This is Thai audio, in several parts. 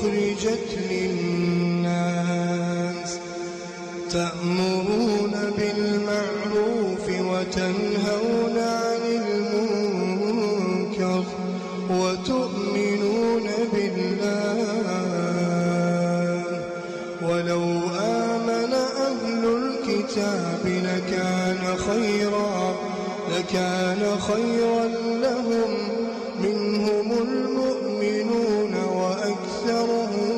أخرجت للناس تأمرون بالمعروف وتنهون عن المنكر وتؤمنون بالله ولو آمن أهل الكتاب لكان خيرا لهم منهم المؤمنون وأكثرهم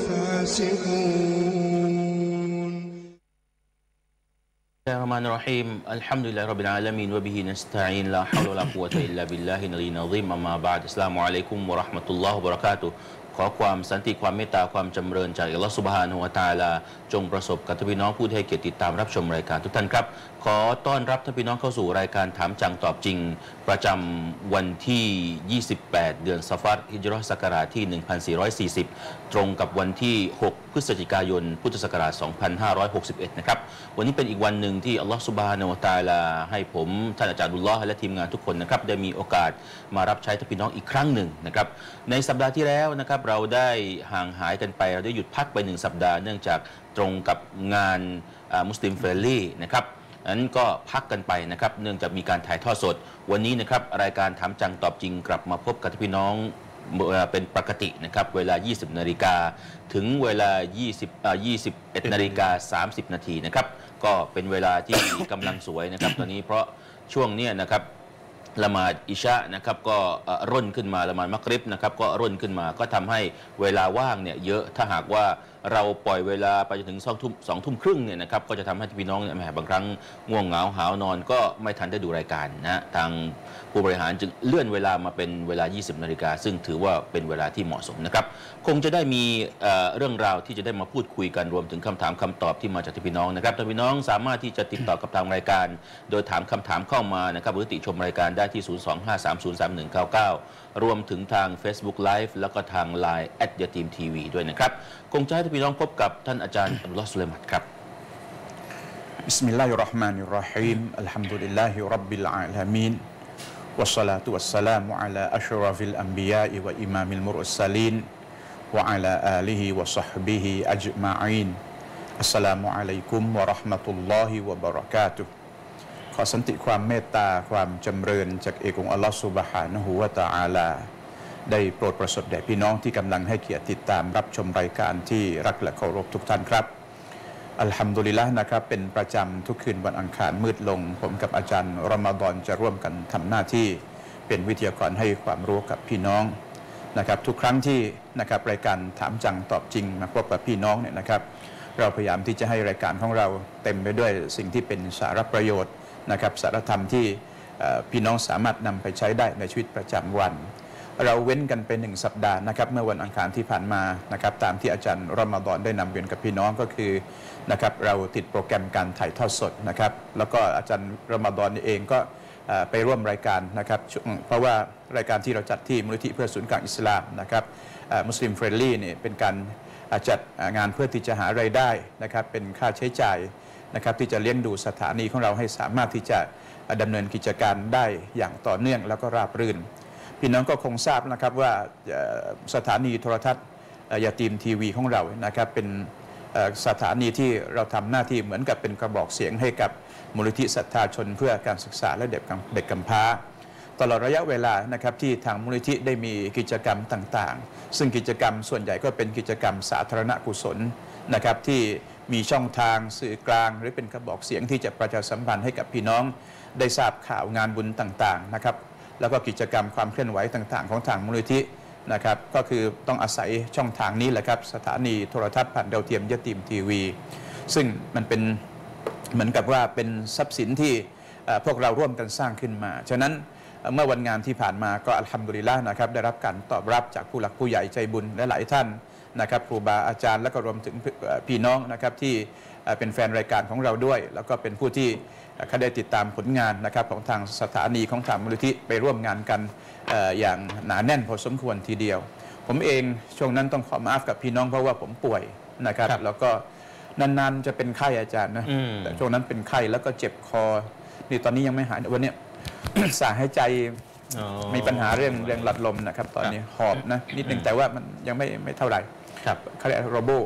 الفاسقون. Bismillahirrahmanirrahim. Alhamdulillahirabbil alamin wa bihi nasta'in la haula wala quwwata illa billahil aliyyil azim. Amma ba'd. Assalamualaikum warahmatullahi wabarakatuh.ขอความสันติความเมตตาความจำเริญจากอัลเลาะห์ซุบฮานะฮูวะตะอาลาจงประสบกับท่านพี่น้องผู้ที่ให้เกียรติติดตามรับชมรายการทุกท่านครับขอต้อนรับท่านพี่น้องเข้าสู่รายการถามจังตอบจริงประจำวันที่ 28 เดือนซะฟัรฮิจเราะห์ศักราชที่ 1440 ตรงกับวันที่ 6 พฤศจิกายน พุทธศักราช 2561 นะครับวันนี้เป็นอีกวันหนึ่งที่อัลเลาะห์ซุบฮานะฮูวะตะอาลาให้ผมท่านอาจารย์ดุลลอฮ์และทีมงานทุกคนนะครับได้มีโอกาสมารับใช้ท่านพี่น้องอีกครั้งหนึ่งนะครับในสัปดาห์ที่แล้วนะครับเราได้ห่างหายกันไปเราได้หยุดพักไป1สัปดาห์เนื่องจากตรงกับงานมุสลิมเฟรนลี่นะครับนั้นก็พักกันไปนะครับเนื่องจากมีการถ่ายทอดสดวันนี้นะครับรายการถามจังตอบจริงกลับมาพบกับพี่น้องเป็นปกตินะครับเวลา 20 นาฬิกาถึงเวลา 21 นาฬิกา 30 นาทีนะครับก็เป็นเวลาที่กำลังสวยนะครับตอนนี้เพราะช่วงนี้นะครับละหมาดอิชะนะครับก็ร่นขึ้นมาละหมาดมักริบนะครับก็ร่นขึ้นมาก็ทำให้เวลาว่างเนี่ยเยอะถ้าหากว่าเราปล่อยเวลาไปจนถึง2 ทุ่มครึ่งเนี่ยนะครับก็จะทำให้พี่น้องเนี่ยบางครั้งง่วงเหงาหาวนอนก็ไม่ทันได้ดูรายการนะทางผู้บริหารจึงเลื่อนเวลามาเป็นเวลา 20 นาฬิกาซึ่งถือว่าเป็นเวลาที่เหมาะสมนะครับคงจะได้มีเรื่องราวที่จะได้มาพูดคุยกันรวมถึงคำถามคำตอบที่มาจากพี่น้องนะครับท่านพี่น้องสามารถที่จะติดต่อกับทางรายการโดยถามคำถามเข้ามานะครับหรือติชมรายการได้ที่ 025303199 รวมถึงทาง Facebook Live แล้วก็ทาง Line @yatimtv ด้วยนะครับคงจะให้ท่านพี่น้องพบกับท่านอาจารย์อับดุลลอฮ์ สุลัยมันครับบิสมิลลาฮิรเราะห์มานิรเราะฮีมอัลฮัมดุลิลลาฮิร็อบบิลอาละมีนวัสศอลาตุวัสสลามุอะลาอัชเราะฟิลอัมบิยาอิวะอิมามิลมุรสลีนวะอะลาอาลิฮิวะศอฮบิฮิอัจมะอีนอัสสลามุอะลัยกุมวะเราะห์มะตุลลอฮิวะบะเราะกาตุฮ์ขอสันติความเมตตาความจำเริญจากเอกองค์อัลลอฮฺซุบฮานะฮูวะตะอาลาได้โปรดประสบแด่พี่น้องที่กำลังให้เกียรติติดตามรับชมรายการที่รักและเคารพทุกท่านครับอัลฮัมดุลิลละห์นะครับเป็นประจำทุกคืนวันอังคารมืดลงผมกับอาจารย์รอมฎอนจะร่วมกันทำหน้าที่เป็นวิทยากรให้ความรู้กับพี่น้องนะครับทุกครั้งที่นะครับรายการถามจังตอบจริงมาพบกับพี่น้องเนี่ยนะครับเราพยายามที่จะให้รายการของเราเต็มไปด้วยสิ่งที่เป็นสาระประโยชน์นะครับสารธรรมที่พี่น้องสามารถนำไปใช้ได้ในชีวิตประจำวันเราเว้นกันไป1 สัปดาห์นะครับเมื่อวันอังคารที่ผ่านมานะครับตามที่อาจารย์รอมฎอนได้นำเรียนกับพี่น้องก็คือนะครับเราติดโปรแกรมการถ่ายทอดสดนะครับแล้วก็อาจารย์รอมฎอนเองก็ไปร่วมรายการนะครับเพราะว่ารายการที่เราจัดที่มูลนิธิเพื่อศูนย์กลางอิสลามนะครับมุสลิมเฟรนลี่เนี่ยเป็นการจัดงานเพื่อที่จะหารายได้นะครับเป็นค่าใช้จ่ายนะครับที่จะเลี้ยงดูสถานีของเราให้สามารถที่จะดำเนินกิจการได้อย่างต่อเนื่องแล้วก็ราบรื่นพี่น้องก็คงทราบนะครับว่าสถานีโทรทัศน์ยาตีมทีวีของเรานะครับเป็นสถานีที่เราทำหน้าที่เหมือนกับเป็นกระบอกเสียงให้กับมูลนิธิศรัทธาชนเพื่อการศึกษาและเด็กกำพร้าตลอดระยะเวลานะครับที่ทางมูลนิธิได้มีกิจกรรมต่างๆซึ่งกิจกรรมส่วนใหญ่ก็เป็นกิจกรรมสาธารณกุศลนะครับที่มีช่องทางสื่อกลางหรือเป็นกระบอกเสียงที่จะประชาสัมพันธ์ให้กับพี่น้องได้ทราบข่าวงานบุญต่างๆนะครับแล้วก็กิจกรรมความเคลื่อนไหวต่างๆของทางมูลนิธินะครับก็คือต้องอาศัยช่องทางนี้แหละครับสถานีโทรทัศน์ผ่านดาวเทียมยะตีมทีวีซึ่งมันเป็นเหมือนกับว่าเป็นทรัพย์สินที่พวกเราร่วมกันสร้างขึ้นมาฉะนั้นเมื่อวันงานที่ผ่านมาก็อัลฮัมดุลิลละห์นะครับได้รับการตอบรับจากผู้หลักผู้ใหญ่ใจบุญและหลายท่านนะครับครูบาอาจารย์และก็รวมถึงพี่น้องนะครับที่เป็นแฟนรายการของเราด้วยแล้วก็เป็นผู้ที่เขาได้ติดตามผลงานนะครับของทางสถานีของทางมูลนิธิไปร่วมงานกันอย่างหนาแน่นพอสมควรทีเดียวผมเองช่วงนั้นต้องขอมาอัฟกับพี่น้องเพราะว่าผมป่วยนะครับแล้วก็นานๆจะเป็นไข้อาจารย์นะแต่ช่วงนั้นเป็นไข้แล้วก็เจ็บคอนี่ตอนนี้ยังไม่หายวันนี้ สายหายใจมีปัญหาเรื่องหลอดลมนะครับตอนนี้หอบนะนิดนึงแต่ว่ามันยังไม่เท่าไหร่ครับเขาเรียกรบู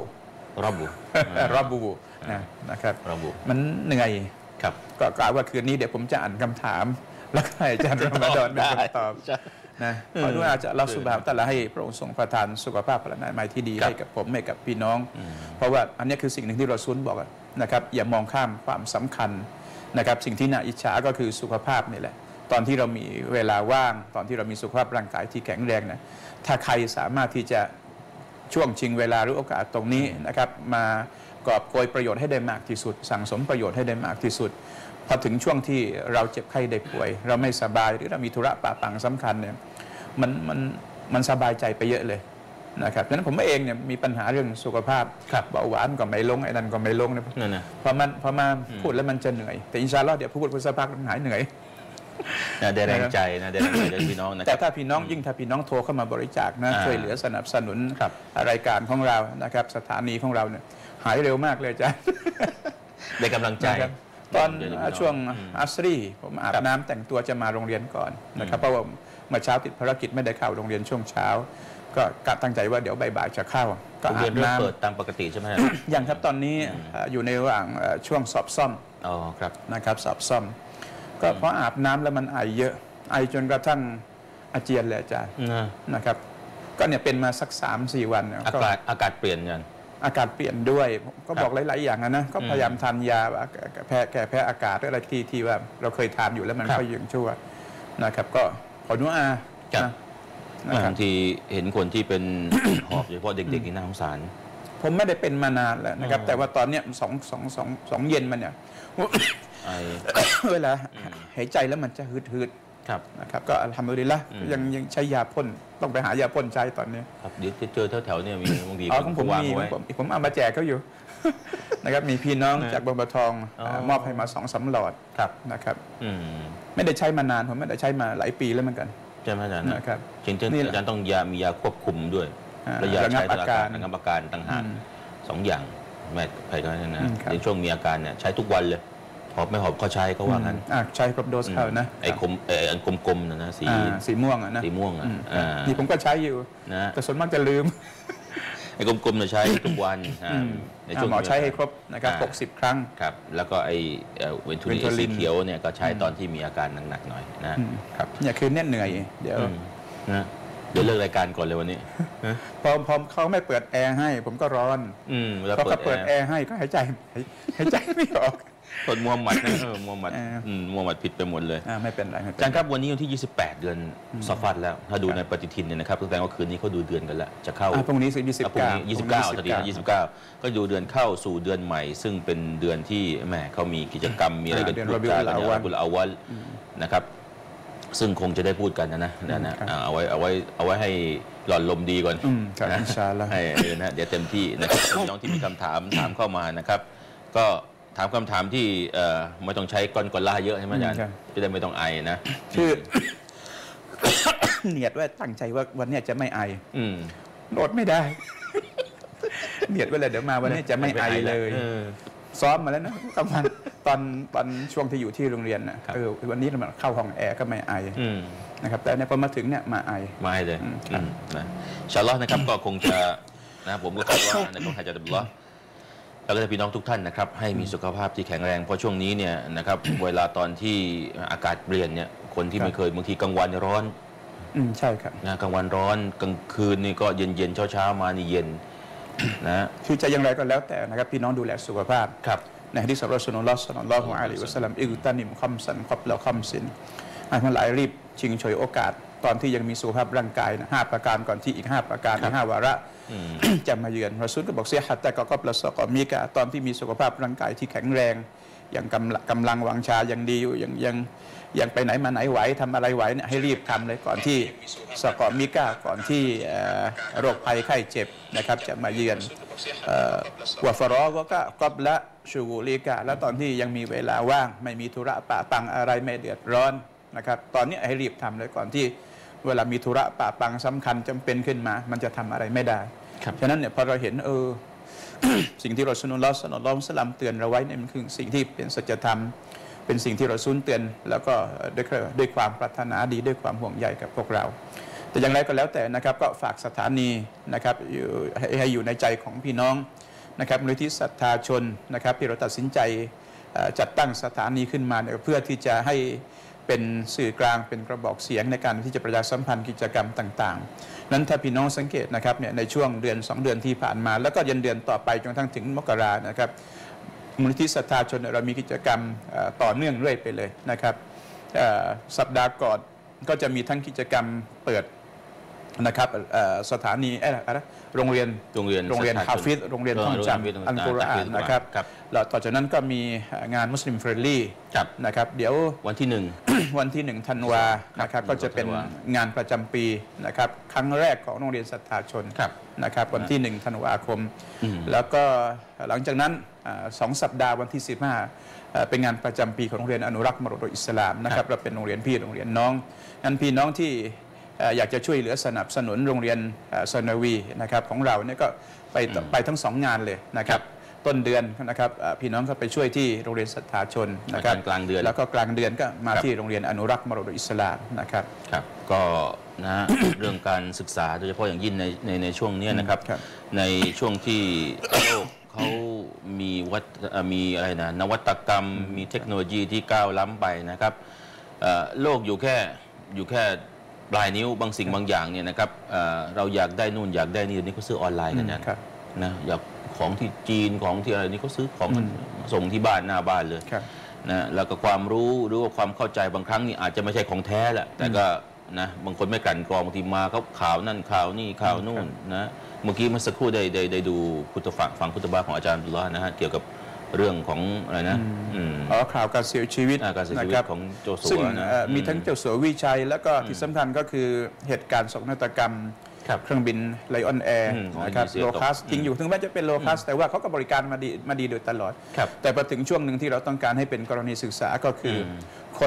นะครับมันเหนื่อยครับก็กล่าวว่าคืนนี้เดี๋ยวผมจะอ่านคำถามแล้วก็ให้อาจารย์รอมฎอนเป็นคำตอบนะขอด้วยอาจจะเราสุบฮานะฮูวะตะอาลาให้พระองค์ทรงประทานสุขภาพพลานามัยที่ดีให้กับผมให้กับพี่น้องเพราะว่าอันนี้คือสิ่งหนึ่งที่เราซุนบอกนะครับอย่ามองข้ามความสำคัญนะครับสิ่งที่น่าอิจฉาก็คือสุขภาพนี่แหละตอนที่เรามีเวลาว่างตอนที่เรามีสุขภาพร่างกายที่แข็งแรงนะถ้าใครสามารถที่จะช่วงชิงเวลาหรือโอกาสตรงนี้นะครับมากอบโกยประโยชน์ให้ได้มากที่สุดสั่งสมประโยชน์ให้ได้มากที่สุดพอถึงช่วงที่เราเจ็บไข้ได้ป่วยเราไม่สบายหรือเรามีธุระปะปังสำคัญเนี่ยมันสบายใจไปเยอะเลยนะครับฉะนั้นผมเองเนี่ยมีปัญหาเรื่องสุขภาพเบาหวานก็ไม่ลงไอ้นั่นก็ไม่ลงนะพอมาพูดแล้วมันจะเหนื่อยแต่อินชาอัลลอฮ์เดี๋ยวพูดสักพักมันหายเหนื่อยได้แรงใจนะได้แรงใจพี่น้องนะแต่ถ้าพี่น้องโทรเข้ามาบริจาคนะช่วยเหลือสนับสนุนรายการของเรานะครับสถานีของเราเนี่ยหายเร็วมากเลยจ้ะได้กำลังใจตอนช่วงอัสรีผมอาบน้ำแต่งตัวจะมาโรงเรียนก่อนนะครับเพราะว่าเมื่อเช้าติดภารกิจไม่ได้เข้าโรงเรียนช่วงเช้าก็ตั้งใจว่าเดี๋ยวบ่ายๆจะเข้าก็อาบน้ำเปิดตามปกติใช่ไหมยังครับตอนนี้อยู่ในระหว่างช่วงสอบซ่อมครับนะครับสอบซ่อมก็เพราะอาบน้ำแล้วมันไอเยอะไอจนกระทั่งอาเจียนเลยอาจารย์นะครับก็เนี่ยเป็นมาสัก 3-4 วันอากาศเปลี่ยนกันอากาศเปลี่ยนด้วยก็บอกหลายๆอย่างนะก็พยายามทานยาแก้แพ้อากาศอะไรที่ว่าเราเคยทานอยู่แล้วมันก็ยังชั่วนะครับก็ขออนุญาตบางทีเห็นคนที่เป็นหอบโดยเฉพาะเด็กๆนี่น่าสงสารผมไม่ได้เป็นมานานแล้วนะครับแต่ว่าตอนนี้สองเย็นมันเนี่ยเวลาหายใจแล้วมันจะหืดนะครับก็อัลฮัมดุลิลละห์ยังใช้ยาพ่นต้องไปหายาพ่นใช้ตอนนี้ครับเดี๋ยวจะเจอแถวๆเนี่ยมีบางทีของผมมีผมเอามาแจกเขาอยู่นะครับมีพี่น้องจากบางบัวทองมอบให้มา2-3 หลอดนะครับไม่ได้ใช้มานานผมไม่ได้ใช้มาหลายปีแล้วเหมือนกันใช่ไหมอาจารย์นะครับจริงๆอาจารย์ต้องมียาควบคุมด้วยระยะใช้ระงับอาการต่างหาก2 อย่างแม่ใครก็ได้นะในช่วงมีอาการเนี่ยใช้ทุกวันเลยหอบไม่หอบก็ใช้เขาว่างั้นใช้ครบโดสเขานะไอ้อันกลมๆนะสีม่วงนะสีม่วงนี่ผมก็ใช้อยู่นะแต่ส่วนมากจะลืมไอ้กลมๆเนี่ยใช้ทุกวันในช่วงหมอใช้ให้ครบนะครับ60 ครั้งครับแล้วก็ไอ้เวนทูลินสีเขียวเนี่ยก็ใช้ตอนที่มีอาการหนักๆหน่อยนะครับเนี่ยคือเหนื่อยเดี๋ยวเลิกรายการก่อนเลยวันนี้พอเขาไม่เปิดแอร์ให้ผมก็ร้อนพอเขาเปิดแอร์ให้ก็หายใจไม่ออกคนมัวหมัดนะมัวหมัดผิดไปหมดเลยไม่เป็นไรอาจารย์ครับวันนี้วันที่28 เดือนซอฟัดแล้วถ้าดูในปฏิทินเนี่ยนะครับแสดงว่าคืนนี้เขาดูเดือนกันแล้วจะเข้าพรุ่งนี้ 29ทีนี้29ก็ดูเดือนเข้าสู่เดือนใหม่ซึ่งเป็นเดือนที่แหมเขามีกิจกรรมมีอะไรกันพูดกันบุลอาวัลนะครับซึ่งคงจะได้พูดกันนะเอาไว้ให้หลอดลมดีก่อนนะอินชาอัลลอฮ์ให้นะเดี๋ยวเต็มที่นะครับน้องที่มีคำถามเข้ามานะครับก็ถามคำถามที่ไม่ต้องใช้กลล่าเยอะใช่ไหมอาจารย์จะได้ไม่ต้องไอนะคือเนียดว่าตั้งใจว่าวันนี้จะไม่ไอโหลดไม่ได้เนียดไว้เลยเดี๋ยวมาวันนี้จะไม่ไอเลยซ้อมมาแล้วนะตอนช่วงที่อยู่ที่โรงเรียนนะวันนี้เราเข้าห้องแอร์ก็ไม่ไอนะครับแต่พอมาถึงเนี่ยมาไอเลยนะอินชาอัลลอฮ์นะครับก็คงจะนะผมก็คาดว่าในกองฮะญาตุอัลลอฮ์แล้วก็พี่น้องทุกท่านนะครับให้มีสุขภาพที่แข็งแรงเพราะช่วงนี้เนี่ยนะครับเวลาตอนที่อากาศเปลี่ยนเนี่ยคนที่ไม่เคยบางทีกลางวันร้อนใช่ครับนะกลางวันร้อนกลางคืนนี่ก็เย็นเช้ามานี่เย็นนะคือจะอย่างไรก็แล้วแต่นะครับพี่น้องดูแลสุขภาพครับในฮะดีษของรอซูลุลลอฮ์ ศ็อลลัลลอฮุอะลัยฮิวะซัลลัมอิกตันิมคัมซันกับละคัมซินให้ทั้งหลายรีบชิงฉวยโอกาสตอนที่ยังมีสุขภาพร่างกายนะ5 ประการก่อนที่อีก5 ประการ5 วาระจะมาเยือนรอซูลก็บอกเสียหัดแต่ก็ละซะกอมีกะตอนที่มีสุขภาพร่างกายที่แข็งแรงอย่างกำลังวังชายังดีอยู่ยังไปไหนมาไหนไหวทำอะไรไหวเนี่ยให้รีบทำเลยก่อนที่สกอมิกาก่อนที่โรคภัยไข้เจ็บนะครับจะมาเยือนวะฟรอก็กอบละชูกุลิกะแล้วตอนที่ยังมีเวลาว่างไม่มีธุระปะปังอะไรไม่เดือดร้อนนะครับตอนนี้ให้รีบทำเลยก่อนที่เวลามีธุระปะปังสำคัญจำเป็นขึ้นมามันจะทำอะไรไม่ได้ฉะนั้นเนี่ยพอเราเห็นสิ่งที่รอซูลุลลอฮ์ ศ็อลลัลลอฮุอะลัยฮิวะซัลลัมเตือนเราไว้เนี่ยมันคือสิ่งที่เป็นสัจธรรมเป็นสิ่งที่เราซุ้นเตือนแล้วก็ด้วยความปรารถนาดีด้วยความห่วงใยกับพวกเราแต่อย่างไรก็แล้วแต่นะครับก็ฝากสถานีนะครับให้อยู่ในใจของพี่น้องนะครับมูลนิธิศรัทธาชนนะครับที่เราตัดสินใจจัดตั้งสถานีขึ้นมาเพื่อที่จะให้เป็นสื่อกลางเป็นกระบอกเสียงในการที่จะประชาสัมพันธ์กิจกรรมต่างๆนั้นถ้าพี่น้องสังเกตนะครับเนี่ยในช่วงเดือน2 เดือนที่ผ่านมาแล้วก็ยันเดือนต่อไปจนกระทั่งถึงมกรานะครับมูลนิธิศรัทธาชนเรามีกิจกรรมต่อเนื่องเรื่อยไปเลยนะครับสัปดาห์ก่อนก็จะมีทั้งกิจกรรมเปิดนะครับสถานีโรงเรียนฮาฟิซโรงเรียนท่องจำอัลกุรอานนะครับแล้วต่อจากนั้นก็มีงานมุสลิมเฟรนลี่นะครับเดี๋ยววันที่ 1 วันที่ 1 ธันวานะครับก็จะเป็นงานประจำปีนะครับครั้งแรกของโรงเรียนศรัทธาชนนะครับวันที่ 1 ธันวาคมแล้วก็หลังจากนั้น2 สัปดาห์วันที่ 15เป็นงานประจำปีของโรงเรียนอนุรักษ์มรดกอิสลามนะครับเราเป็นโรงเรียนพี่โรงเรียนน้องงั้นพี่น้องที่อยากจะช่วยเหลือสนับสนุนโรงเรียนซนาวีนะครับของเราเนี่ยก็ไปทั้ง2 งานเลยนะครับต้นเดือนนะครับพี่น้องก็ไปช่วยที่โรงเรียนศรัทธาชนนะครับกลางเดือนแล้วก็กลางเดือนก็มาที่โรงเรียนอนุรักษ์มรดกอิสลามนะครับครับก็นะ เรื่องการศึกษาโดยเฉพาะอย่างยิ่งในช่วงนี้นะครับในช่วงที่โลกเขามีอะไรนะนวัตกรรมมีเทคโนโลยีที่ก้าวล้ำไปนะครับโลกอยู่แค่ปลายนิ้วบางสิ่งบางอย่างเนี่ยนะครับเราอยากได้นู่นอยากได้นี่เดี๋ยวนี้เขาซื้อออนไลน์กันนะอยากของที่จีนของที่อะไรนี่เขาซื้อของส่งที่บ้านหน้าบ้านเลยนะแล้วก็ความรู้หรือว่าความเข้าใจบางครั้งนี่อาจจะไม่ใช่ของแท้แหละแต่ก็นะบางคนไม่กลั่นกรองบางทีมาเขาข่าวนั่นข่าวนี่ข่าวนู่นนะเมื่อกี้เมื่อสักครู่ได้ดูฟังคุตบะของอาจารย์อับดุลลาห์นะฮะเกี่ยวกับเรื่องของอะไรนะข่าวการเสียชีวิตนะครับของโจสัวซึ่งมีทั้งโจสัววิชัยแล้วก็ที่สำคัญก็คือเหตุการณ์โศกนาฏกรรมเครื่องบินไลออนแอร์นะครับโลคัสจริงอยู่ถึงแม้จะเป็นโลคัสแต่ว่าเขาก็บริการมาดีโดยตลอดแต่พอถึงช่วงหนึ่งที่เราต้องการให้เป็นกรณีศึกษาก็คือคน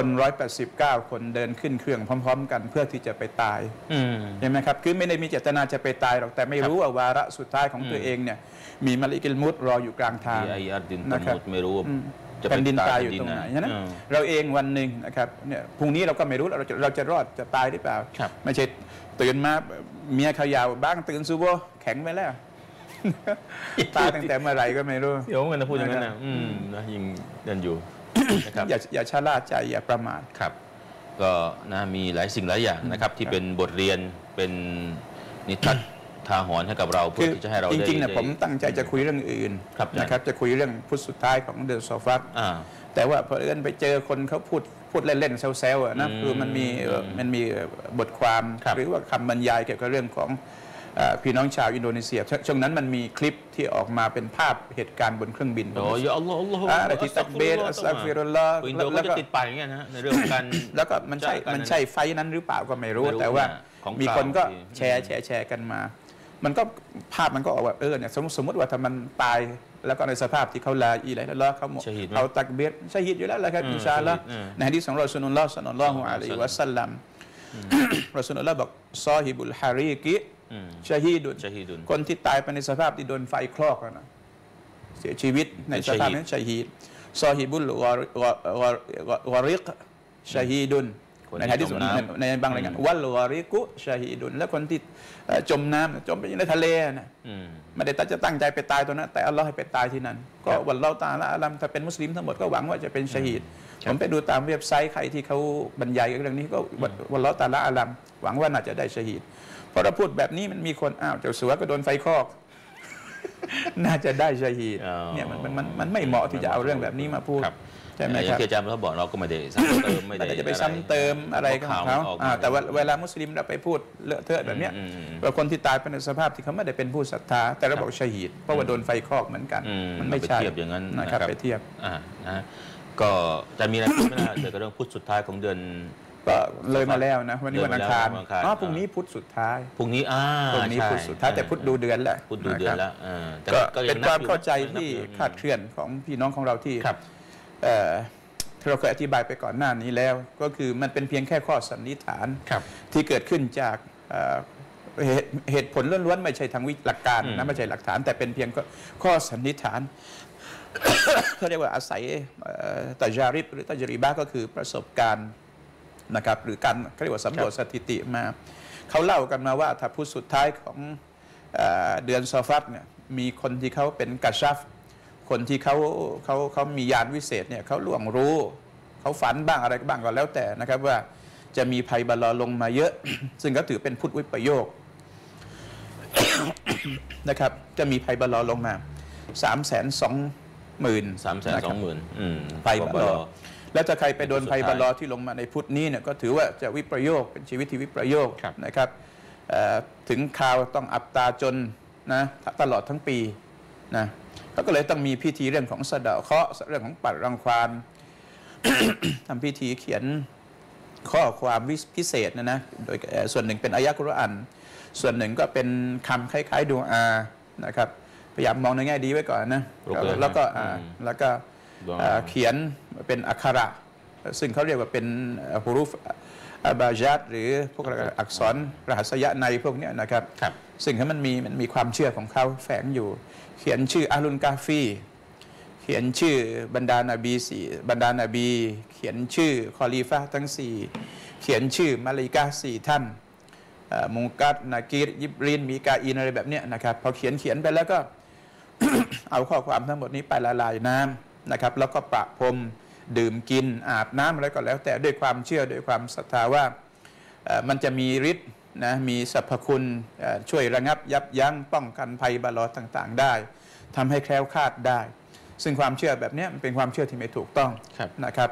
189 คนเดินขึ้นเครื่องพร้อมๆกันเพื่อที่จะไปตายเห็นไหมครับคือไม่ได้มีเจตนาจะไปตายหรอกแต่ไม่รู้ว่าวาระสุดท้ายของตัวเองเนี่ยมีมาลิกิลมุตรออยู่กลางทางนะครับไม่รู้แผ่นดินตายอยู่ตรงไหนนะเราเองวันหนึ่งนะครับเนี่ยพรุ่งนี้เราก็ไม่รู้เราจะรอดจะตายหรือเปล่าไม่ใช่ตื่นมาเมียขยาวบ้างตื่นซูโบแข็งไปแล้วตายตั้งแต่เมื่อไหร่ก็ไม่รู้เดี๋ยวมันจะพูดอย่างนั้นนะยิงเดินอยู่นะครับอย่าชะล่าใจอย่าประมาทครับก็นะมีหลายสิ่งหลายอย่างนะครับที่เป็นบทเรียนเป็นนิทรรศทาหรณ์ให้กับเราเพื่อที่จะให้เราจริงๆนะผมตั้งใจจะคุยเรื่องอื่นนะครับจะคุยเรื่องพุทธสุดท้ายของเดือนซอฟัตแต่ว่าพอไปเจอคนเขาพูดเล่นๆแซวๆนะคือมันมีบทความหรือว่าคำบรรยายเกี่ยวกับเรื่องของพี่น้องชาวอินโดนีเซียช่วงนั้นมันมีคลิปที่ออกมาเป็นภาพเหตุการณ์บนเครื่องบินยาอัลลอฮ์อะไรที่ตักเบสอัสซักฟิรุลลอฮ์แล้วก็ติดไปอย่างเงี้ยนะในเรื่องการแล้วก็มันใช่ไฟนั้นหรือเปล่าก็ไม่รู้แต่ว่ามีคนก็แชร์กันมามันก็ภาพมันก็ออกว่าเนี่ยสมมติว่าถ้ามันตายแล้วก็ในสภาพที่เขาลาอิลัยฮิวะซัลลัมเขาตักเบสชะฮีดอยู่แล้วแหละครับอินชาอัลลอฮ์ในหะดีษของรอซูลุลลอฮ์ศ็อลลัลลอฮุอะลัยฮิวะซัลลัมรอซูลุลลอฮ์บอกซอฮิบุลฮารีกิชะฮีดุนคนที่ตายไปในสภาพที่โดนไฟคลอกนะเสียชีวิตในสภาพนั้นชะฮีดซอฮิบุลวาริกชะฮีดุนในหะดีษในบางรายงานวัลวาริกุชะฮีดุนและคนที่จมน้ำจมไปในทะเลนะไม่ได้จะตั้งใจไปตายตรงนั้นแต่อัลลอฮ์ให้ไปตายที่นั่นก็วัลลอฮุตะอาลาอะลัมถ้าเป็นมุสลิมทั้งหมดก็หวังว่าจะเป็นชะฮีดผมไปดูตามเว็บไซต์ใครที่เขาบรรยายเรื่องนี้ก็วัลลอฮุตะอาลาอะลัมหวังว่าน่าจะได้ชะฮีดพอเราพูดแบบนี้มันมีคนเจ้าสัวก็โดนไฟคอกน่าจะได้ชะฮีดเนี่ยมันไม่เหมาะที่จะเอาเรื่องแบบนี้มาพูดใช่ไหมครับอาจารย์เขาบอกเราก็ไม่ได้ซ้ำเติมไม่ได้จะไปซ้ำเติมอะไรของเขาแต่ว่าเวลามุสลิมเราไปพูดเลอะเทอะแบบนี้ว่าคนที่ตายเป็นสภาพที่เขาไม่ได้เป็นผู้ศรัทธาแต่เราบอกชะฮีดเพราะว่าโดนไฟคอกเหมือนกันมันไม่ใช่เทียบอย่างนั้นนะครับไปเทียบนะก็จะมีอะไรไม่ได้เกี่ยวกับเรื่องพุธสุดท้ายของเดือนก็เลยมาแล้วนะวันนี้วันอังคารพรุ่งนี้พุธสุดท้ายพรุ่งนี้พุธสุดท้ายแต่พุธดูเดือนแหละพุธดูเดือนแล้วก็เป็นความเข้าใจที่คลาดเคลื่อนของพี่น้องของเราที่เราเคยอธิบายไปก่อนหน้านี้แล้วก็คือมันเป็นเพียงแค่ข้อสันนิษฐานที่เกิดขึ้นจากเหตุผลล้วนๆไม่ใช่ทางหลักการนะไม่ใช่หลักฐานแต่เป็นเพียงข้อสันนิษฐานเขาเรียกว่าอาศัยตะจาริบหรือตะจริบะก็คือประสบการณ์นะครับหรือการเขาเรียกว่าสำรวจสถิติมาเขาเล่ากันมาว่าถ้าพุธสุดท้ายของเดือนซอฟัดเนี่ยมีคนที่เขาเป็นกัชชัฟคนที่เขามีญาณวิเศษเนี่ยเขาล่วงรู้เขาฝันบ้างอะไรบ้างก็แล้วแต่นะครับว่าจะมีภัยบาลอลงมาเยอะ ซึ่งก็ถือเป็นพุทธวิปโยค นะครับจะมีภัยบาลอลงมา 320,000 320,000 ภัยบาลอแล้วถ้าใครไปโดนภัยบาลอที่ลงมาในพุธนี้เนี่ยก็ถือว่าจะวิปโยคเป็นชีวิตที่วิปโยคนะครับถึงข่าวต้องอับตาจนนะตลอดทั้งปีนะก็เลยต้องมีพิธีเรื่องของสะเดาะเคราะห์เรื่องของปัดรังควาน ทำพิธีเขียนข้อความพิเศษนะโดยส่วนหนึ่งเป็นอายะกุรอานส่วนหนึ่งก็เป็นคำคล้ายๆดูอานะครับพยายามมองในแง่ดีไว้ก่อนนะแล้วก็เขียนเป็นอักขระซึ่งเขาเรียกว่าเป็นฮุรุฟบาญัตหรือพวกอักษรรหัสยะในพวกนี้นะครับซึ่งมันมีความเชื่อของเขาแฝงอยู่เขียนชื่ออาลุนกาฟีเขียนชื่อบรรดานาบี4บรรดานาบีเขียนชื่อคอลีฟะทั้ง4เขียนชื่อมาลิกา4ท่านมุกัดนากีรยิบรินมีกาอินอะไรแบบนี้นะครับพอเขียนไปแล้วก็ เอาข้อความทั้งหมดนี้ไปละลายน้ำนะครับแล้วก็ประพรมดื่มกินอาบน้ำอะไรก็แล้วแต่ด้วยความเชื่อด้วยความศรัทธาว่ามันจะมีฤทธิ์นะมีสรรพคุณช่วยระงับยับยั้งป้องกันภัยบาลอต่างๆได้ทำให้แคล้วคลาดได้ซึ่งความเชื่อแบบนี้มันเป็นความเชื่อที่ไม่ถูกต้องนะครับ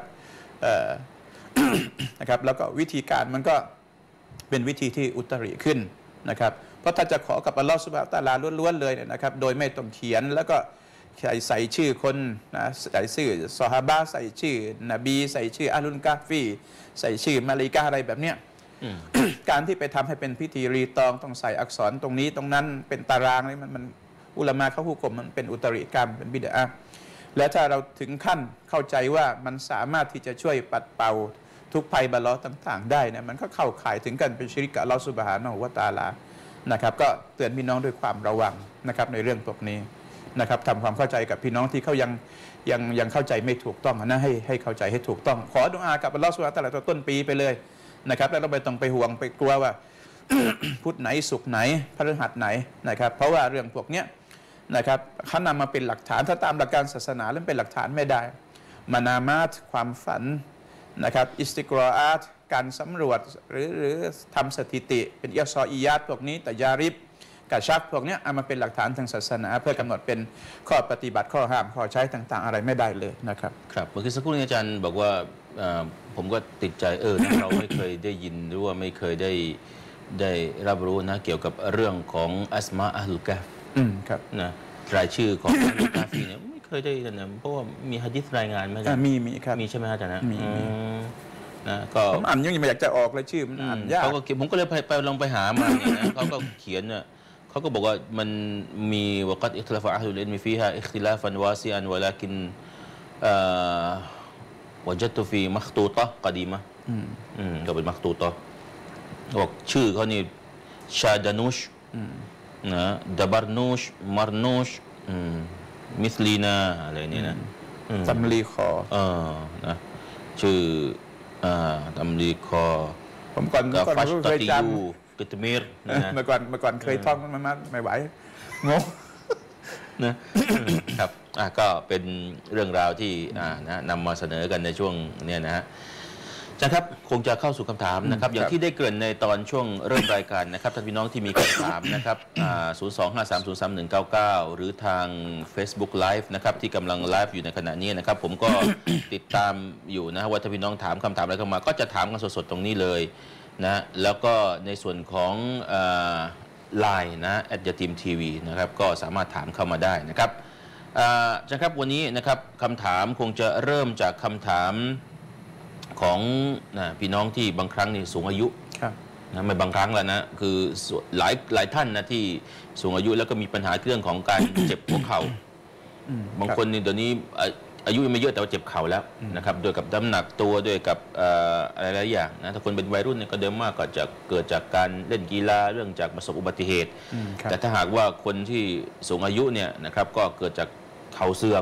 นะครับแล้วก็วิธีการมันก็เป็นวิธีที่อุตริขึ้นนะครับเพราะถ้าจะขอกับอัลลอฮฺซุบฮานะฮูวะตะอาลาล้วนๆเลยเนี่ยนะครับโดยไม่ต้องเขียนแล้วก็ใส่ชื่อคนนะใส่ชื่อซอฮาบะใส่ชื่อนบีใส่ชื่ออาลุนกาฟีใส่ชื่อมาลิกาอะไรแบบเนี้ย การที่ไปทำให้เป็นพิธีรีตองต้องใส่อักษรตรงนี้ตรงนั้นเป็นตารางนี่มันอุลามะเขาฮุกมมันเป็นอุตริกรรมเป็นบิดอะห์และถ้าเราถึงขั้นเข้าใจว่ามันสามารถที่จะช่วยปัดเป่าทุกภัยบาลอต่างๆได้เนี่ยมันก็เข้าข่ายถึงกันเป็นชิริกะอัลลอฮฺซุบฮานะฮูวะตะอาลานะครับก็เตือนพี่น้องด้วยความระวังนะครับในเรื่องพวกนี้นะครับทำความเข้าใจกับพี่น้องที่เขายังเข้าใจไม่ถูกต้องนะให้เข้าใจให้ถูกต้องขอดุอากับอัลลอฮฺซุบฮานะฮูวะตะอาลาต้นปีไปเลยนะครับแล้วเราไม่ต้องไปห่วงไปกลัวว่า พุธไหนศุกร์ไหนพฤหัสไหนนะครับเพราะว่าเรื่องพวกเนี้ยนะครับเขานำมาเป็นหลักฐานถ้าตามหลักการศาสนาแล้วเป็นหลักฐานไม่ได้มานามาตความฝันนะครับอิสติกรออาตการสำรวจหรือทำสถิติเป็นอิยซออียาตพวกนี้แต่ยาริบกัชักพวกนี้เอามาเป็นหลักฐานทางศาสนาเพื่อกำหนดเป็นข้อปฏิบัติข้อห้ามข้อใช้ต่างๆอะไรไม่ได้เลยนะครับครับเมื่อกี้สักครู่นี้อาจารย์บอกว่าผมก็ติดใจเราไม่เคยได้ยินหรือว่าไม่เคยได้รับรู้นะเกี่ยวกับเรื่องของอัสมาอัลกะฟครับนะรายชื่อของอัลกะฟีเนี่ยไม่เคยได้นะเพราะว่ามีหะดีษรายงานไหมครับมีครับมีใช่ไหมอาจารย์นะมีนะก็ผมอ่านยังไม่อยากจะออกเลยชื่อมันอ่านยากเขาก็ผมก็เลยไปลองไปหามาเนี่ยนะเขาก็เขียนเนี่ยเขาก็บอกว่ามันมีวะกัดอิคติลาฟะอะฮลุลอิลมิฟีฮาอิคติลาฟันวาซิอันวะลากินوجدت في مخطوطة قديمة ก็เป็นมักตูตะบอกชื่อเขานี่ชาดานุชนะดาบาร์นูชมาร์นูชมิสลีนาอะไรนี่นะตัมลีคอนะชื่อตัมลีคอผมก่อนเคยจำกตมิรเมื่อก่อนเคยท่องมันไม่ไหวงงนะครับก็เป็นเรื่องราวที่นำมาเสนอกันในช่วงนี้นะฮะอาจารย์ครับคงจะเข้าสู่คำถามนะครับอย่างที่ได้เกริ่นในตอนช่วงเริ่มรายการนะครับท่านพี่น้องที่มีคำถามนะครับ025303199หรือทาง Facebook Live นะครับที่กำลังไลฟ์อยู่ในขณะนี้นะครับผมก็ติดตามอยู่นะว่าท่านพี่น้องถามคำถามอะไรเข้ามาก็จะถามกันสดๆตรงนี้เลยนะแล้วก็ในส่วนของไลน์นะ@yatiim.tv นะครับก็สามารถถามเข้ามาได้นะครับอาจารย์ครับวันนี้นะครับคำถามคงจะเริ่มจากคำถามของพี่น้องที่บางครั้งนี่สูงอายุนะไม่บางครั้งแล้วนะคือหลายท่านนะที่สูงอายุแล้วก็มีปัญหาเรื่องของการ เจ็บหัวเข่าบางคนนี่เดี๋ยวนี้อายุยังไม่เยอะแต่ว่าเจ็บเข่าแล้วนะครับด้วยกับน้ำหนักตัวด้วยกับอะไรหลายอย่างนะถ้าคนเป็นวัยรุ่นเนี่ยก็เดิมมากก็จะเกิดจากการเล่นกีฬาเรื่องจากประสบอุบัติเหตุแต่ถ้าหากว่าคนที่สูงอายุเนี่ยนะครับก็เกิดจากเข่าเสื่อม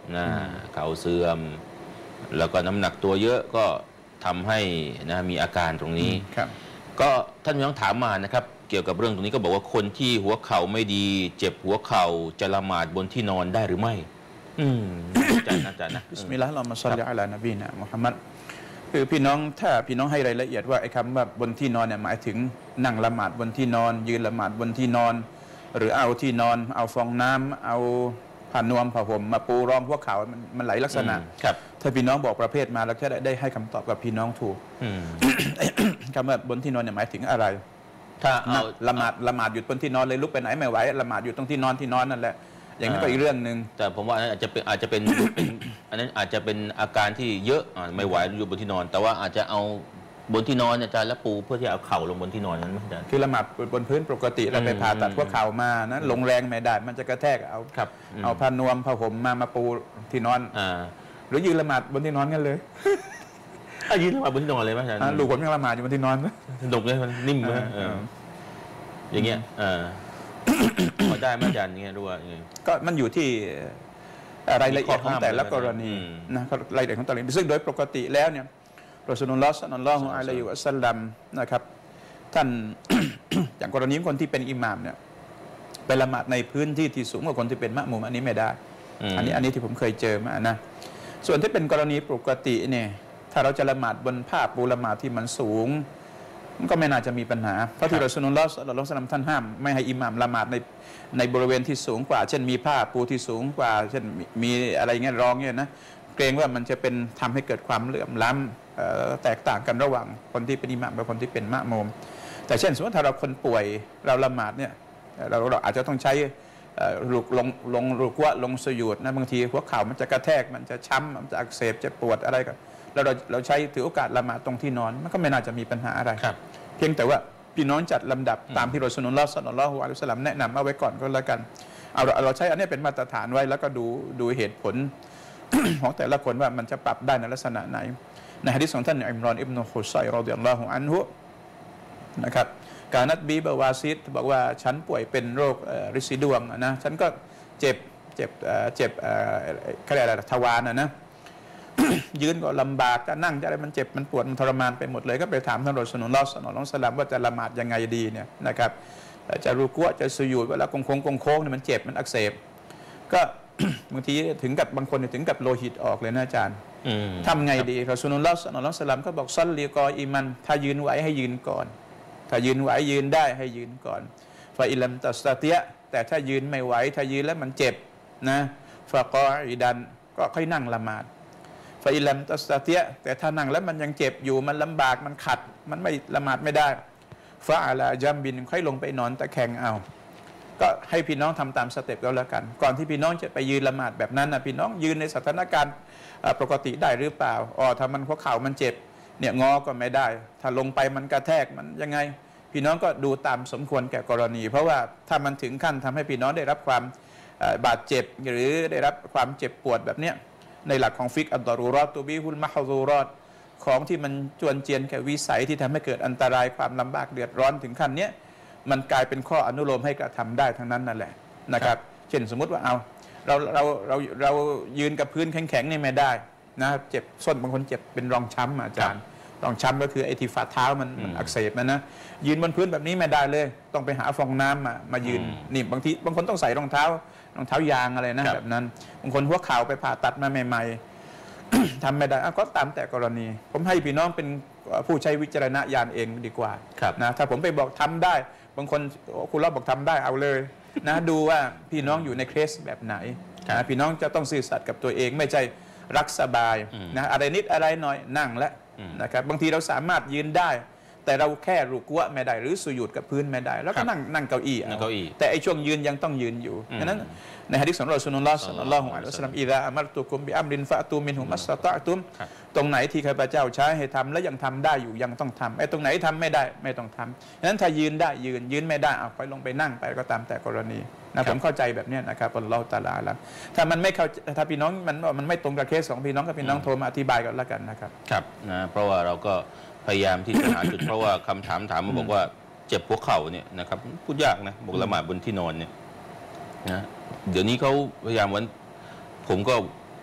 นะเข่าเสื่อมแล้วก็น้ำหนักตัวเยอะก็ทำให้นะมีอาการตรงนี้ครับก็ท่านพี่น้องถามมานะครับเกี่ยวกับเรื่องตรงนี้ก็บอกว่าคนที่หัวเข่าไม่ดีเจ็บหัวเข่าจะละหมาดบนที่นอนได้หรือไม่อาจารย์นะบิสมิลลาฮิรเราะห์มาศ็อลลิอะลานบีนะมุฮัมมัดคือพี่น้องถ้าพี่น้องให้รายละเอียดว่าไอ้คำว่าบนที่นอนเนี่ยหมายถึงนั่งละหมาดบนที่นอนยืนละหมาดบนที่นอนหรือเอาที่นอนเอาฟองน้ำเอาผ้านวมผ้าห่มมาปูรองหัวเข่ามันหลายลักษณะถ้าพี่น้องบอกประเภทมาแล้วแค่ได้ให้คำตอบกับพี่น้องถูกคำว่าบนที่นอนเนี่ยหมายถึงอะไรถ้าเอาละหมาดอยู่บนที่นอนเลยลุกไปไหนไม่ไหวละหมาดอยู่ตรงที่นอนนั่นแหละอย่างนั้นก็อีกเรื่องหนึ่งแต่ผมว่าอาจจะเป็นอันนั้นอาจจะเป็นอาการที่เยอะไม่ไหวอยู่บนที่นอนแต่ว่าอาจจะเอาบนที่นอนอาจารย์และปูเพื่อที่เอาเข่าลงบนที่นอนนั้นไหมอาจารย์คือละหมาดบนพื้นปกติเราไปผ่าตัดหัวเข่ามานะลงแรงไม่ได้มันจะกระแทกเอาผ้านวมผ้าห่มมาปูที่นอนหรือยืนละหมาดบนที่นอนกันเลยยืนละหมาดบนที่นอนเลยไหมอาจารย์ลูกผมยังละหมาดอยู่บนที่นอนนะดกเลยมันนิ่มไหมอย่างเงี้ยพอได้ไหมอาจารย์เงี้ยรู้ว่าก็มันอยู่ที่รายละเอียดของแต่ละกรณีนะรายละเอียดของแต่ละกรณีซึ่งโดยปกติแล้วเนี่ยรอซูลุลลอฮ์ ศ็อลลัลลอฮุอะลัยฮิวะซัลลัมนะครับท่าน อย่างกรณีคนที่เป็นอิหม่ามเนี่ยไปละหมาดในพื้นที่ที่สูงกว่าคนที่เป็นมะมุมอันนี้ไม่ได้อันนี้ที่ผมเคยเจอมานะส่วนที่เป็นกรณีปกติเนี่ยถ้าเราจะละหมาดบนผ้าปูละหมาดที่มันสูงมันก็ไม่น่าจะมีปัญหาเพราะที่รอซูลุลลอฮ์ ศ็อลลัลลอฮุอะลัยฮิวะซัลลัมท่านห้ามไม่ให้อิหม่ามละหมาดในบริเวณที่สูงกว่าเช่นมีผ้าปูที่สูงกว่าเช่นมีอะไรเงี้ยรองเนี่ยนะเกรงว่ามันจะเป็นทำให้เกิดความเหลื่อมล้ำแตกต่างกันระหว่างคนที่เป็นอิหม่ามกับคนที่เป็นมะมุมแต่เช่นสมมติถ้าเราคนป่วยเราละหมาดเนี่ยเราอาจจะต้องใช้ลงรุกวะลงสุญูดนะบางทีหัวเข่ามันจะกระแทกมันจะช้ำมันจะอักเสบจะปวดอะไรกันแล้วเราใช้ถือโอกาสละหมาดตรงที่นอนมันก็ไม่น่าจะมีปัญหาอะไรเพียงแต่ว่าพี่น้องจัดลำดับตามที่รอซูลุลลอฮ์ ศ็อลลัลลอฮุอะลัยฮิวะซัลลัมแนะนำเอาไว้ก่อนก็แล้วกันเราใช้อันนี้เป็นมาตรฐานไว้แล้วก็ดูเหตุผล ของแต่ละคนว่ามันจะปรับได้ในลักษณะไหนในหะดีษของท่านอิมรอนอิบนุฮุซัยรอฎิยัลลอฮุอันฮุนะครับกานัตบีบาวาซิดบอกว่าฉันป่วยเป็นโรคริดสีดวงนะฉันก็เจ็บเขาเรียกอะไรทวารนะยืนก็ลำบากจะนั่งจะอะไรมันเจ็บมันปวดมันทรมานไปหมดเลยก็ไปถามท่านรอซูลุลลอฮ์ ศ็อลลัลลอฮุอะลัยฮิวะซัลลัมว่าจะละหมาดยังไงดีเนี่ยนะครับจะรุกัวจะสุญูดเวลาโค้งเนี่ยมันเจ็บมันอักเสบก็บางทีถึงกับบางคนถึงกับโลหิตออกเลยนะอาจารย์ทำไงดีรอซูลุลลอฮ์ ศ็อลลัลลอฮุอะลัยฮิวะซัลลัมก็บอกซัลลีกออิมันถ้ายืนไหวให้ยืนก่อนถ้ายืนไหวยืนได้ให้ยืนก่อนฟาอิลัมตัสตาเตียแต่ถ้ายืนไม่ไหวถ้ายืนแล้วมันเจ็บนะฟากออิดันก็ค่อยนั่งละหมาดฟาอิลัมตัสตาเตียแต่ถ้านั่งแล้วมันยังเจ็บอยู่มันลำบากมันขัดมันไม่ละหมาดไม่ได้ฟาอะลาจัมบินค่อยลงไปนอนตะแคงเอาก็ให้พี่น้องทำตามสเต็ปก็แล้วกันก่อนที่พี่น้องจะไปยืนละหมาดแบบนั้นนะพี่น้องยืนในสถานการณ์ปกติได้หรือเปล่าถ้ามันหัวเข่ามันเจ็บเนี่ยงอก็ไม่ได้ถ้าลงไปมันกระแทกมันยังไงพี่น้องก็ดูตามสมควรแก่กรณีเพราะว่าถ้ามันถึงขั้นทำให้พี่น้องได้รับความบาดเจ็บหรือได้รับความเจ็บปวดแบบเนี้ยในหลักของฟิกอัลดอรูรอตตูบีฮุลมะฮะซูรอตของที่มันจวนเจียนแก่วิสัยที่ทำให้เกิดอันตรายความลำบากเดือดร้อนถึงขั้นเนี้ยมันกลายเป็นข้ออนุโลมให้กระทำได้ทั้งนั้นนั่นแหละนะครับเช่นสมมุติว่าเรายืนกับพื้นแข็งๆนี่ไม่ได้นะเจ็บส้นบางคนเจ็บเป็นรองช้ำอาจารย์รองช้ำก็คือไอ้ที่ฝ่าเท้ามันอักเสบนะยืนบนพื้นแบบนี้ไม่ได้เลยต้องไปหาฟองน้ำมายืนนี่บางทีบางคนต้องใส่รองเท้ายางอะไรนะแบบนั้นบางคนหัวเข่าไปผ่าตัดมาใหม่ๆ ทำไม่ได้ก็ตามแต่กรณีผมให้พี่น้องเป็นผู้ใช้วิจารณญาณเองดีกว่านะถ้าผมไปบอกทำได้บางคนคุณรอบบอกทำได้เอาเลยนะดูว่าพี่น้องอยู่ในเคสแบบไหนนะพี่น้องจะต้องซื่อสัตย์กับตัวเองไม่ใช่รักสบายนะอะไรนิดอะไรหน่อยนั่งแล้วนะครับบางทีเราสามารถยืนได้แต่เราแค่รุกัวไม่ได้หรือสุญูดกับพื้นไม่ได้แล้วก็นั่งเก้าอี้แต่ไอ้ช่วงยืนยังต้องยืนอยู่ฉะนั้นในหะดีษของรอซูลุลลอฮ์ ศ็อลลัลลอฮุอะลัยฮิวะซัลลัมอิซาอัมัรตุกุมบิอัมรินฟะตูมินฮุมัสตะตุมตรงไหนที่ข้าพเจ้าใช้ให้ทำและยังทำได้อยู่ยังต้องทำไอ้ตรงไหนทำไม่ได้ไม่ต้องทำฉะนั้นถ้ายืนได้ยืนไม่ได้เอาค่อยลงไปนั่งไปก็ตามแต่กรณีนะผมเข้าใจแบบนี้นะครับอัลลอฮฺตะอาลาละถ้ามันไม่เข้าถ้าพี่น้องมันไม่ตรงกับเคสของพี่น้องกับพี่น้องโทรมาอธิบายกันแล้วกันนะครับครับนะเพราะว่าเราก็พยายามที่จะหาจุด เพราะว่าคำถามมาบอกว่าเจ็บหัวเข่าเนี่ยนะครับพูดยากนะบอกละหมาดบนที่นอนเนี่ยนะเดี๋ยวนี้เขาพยายามวันผมก็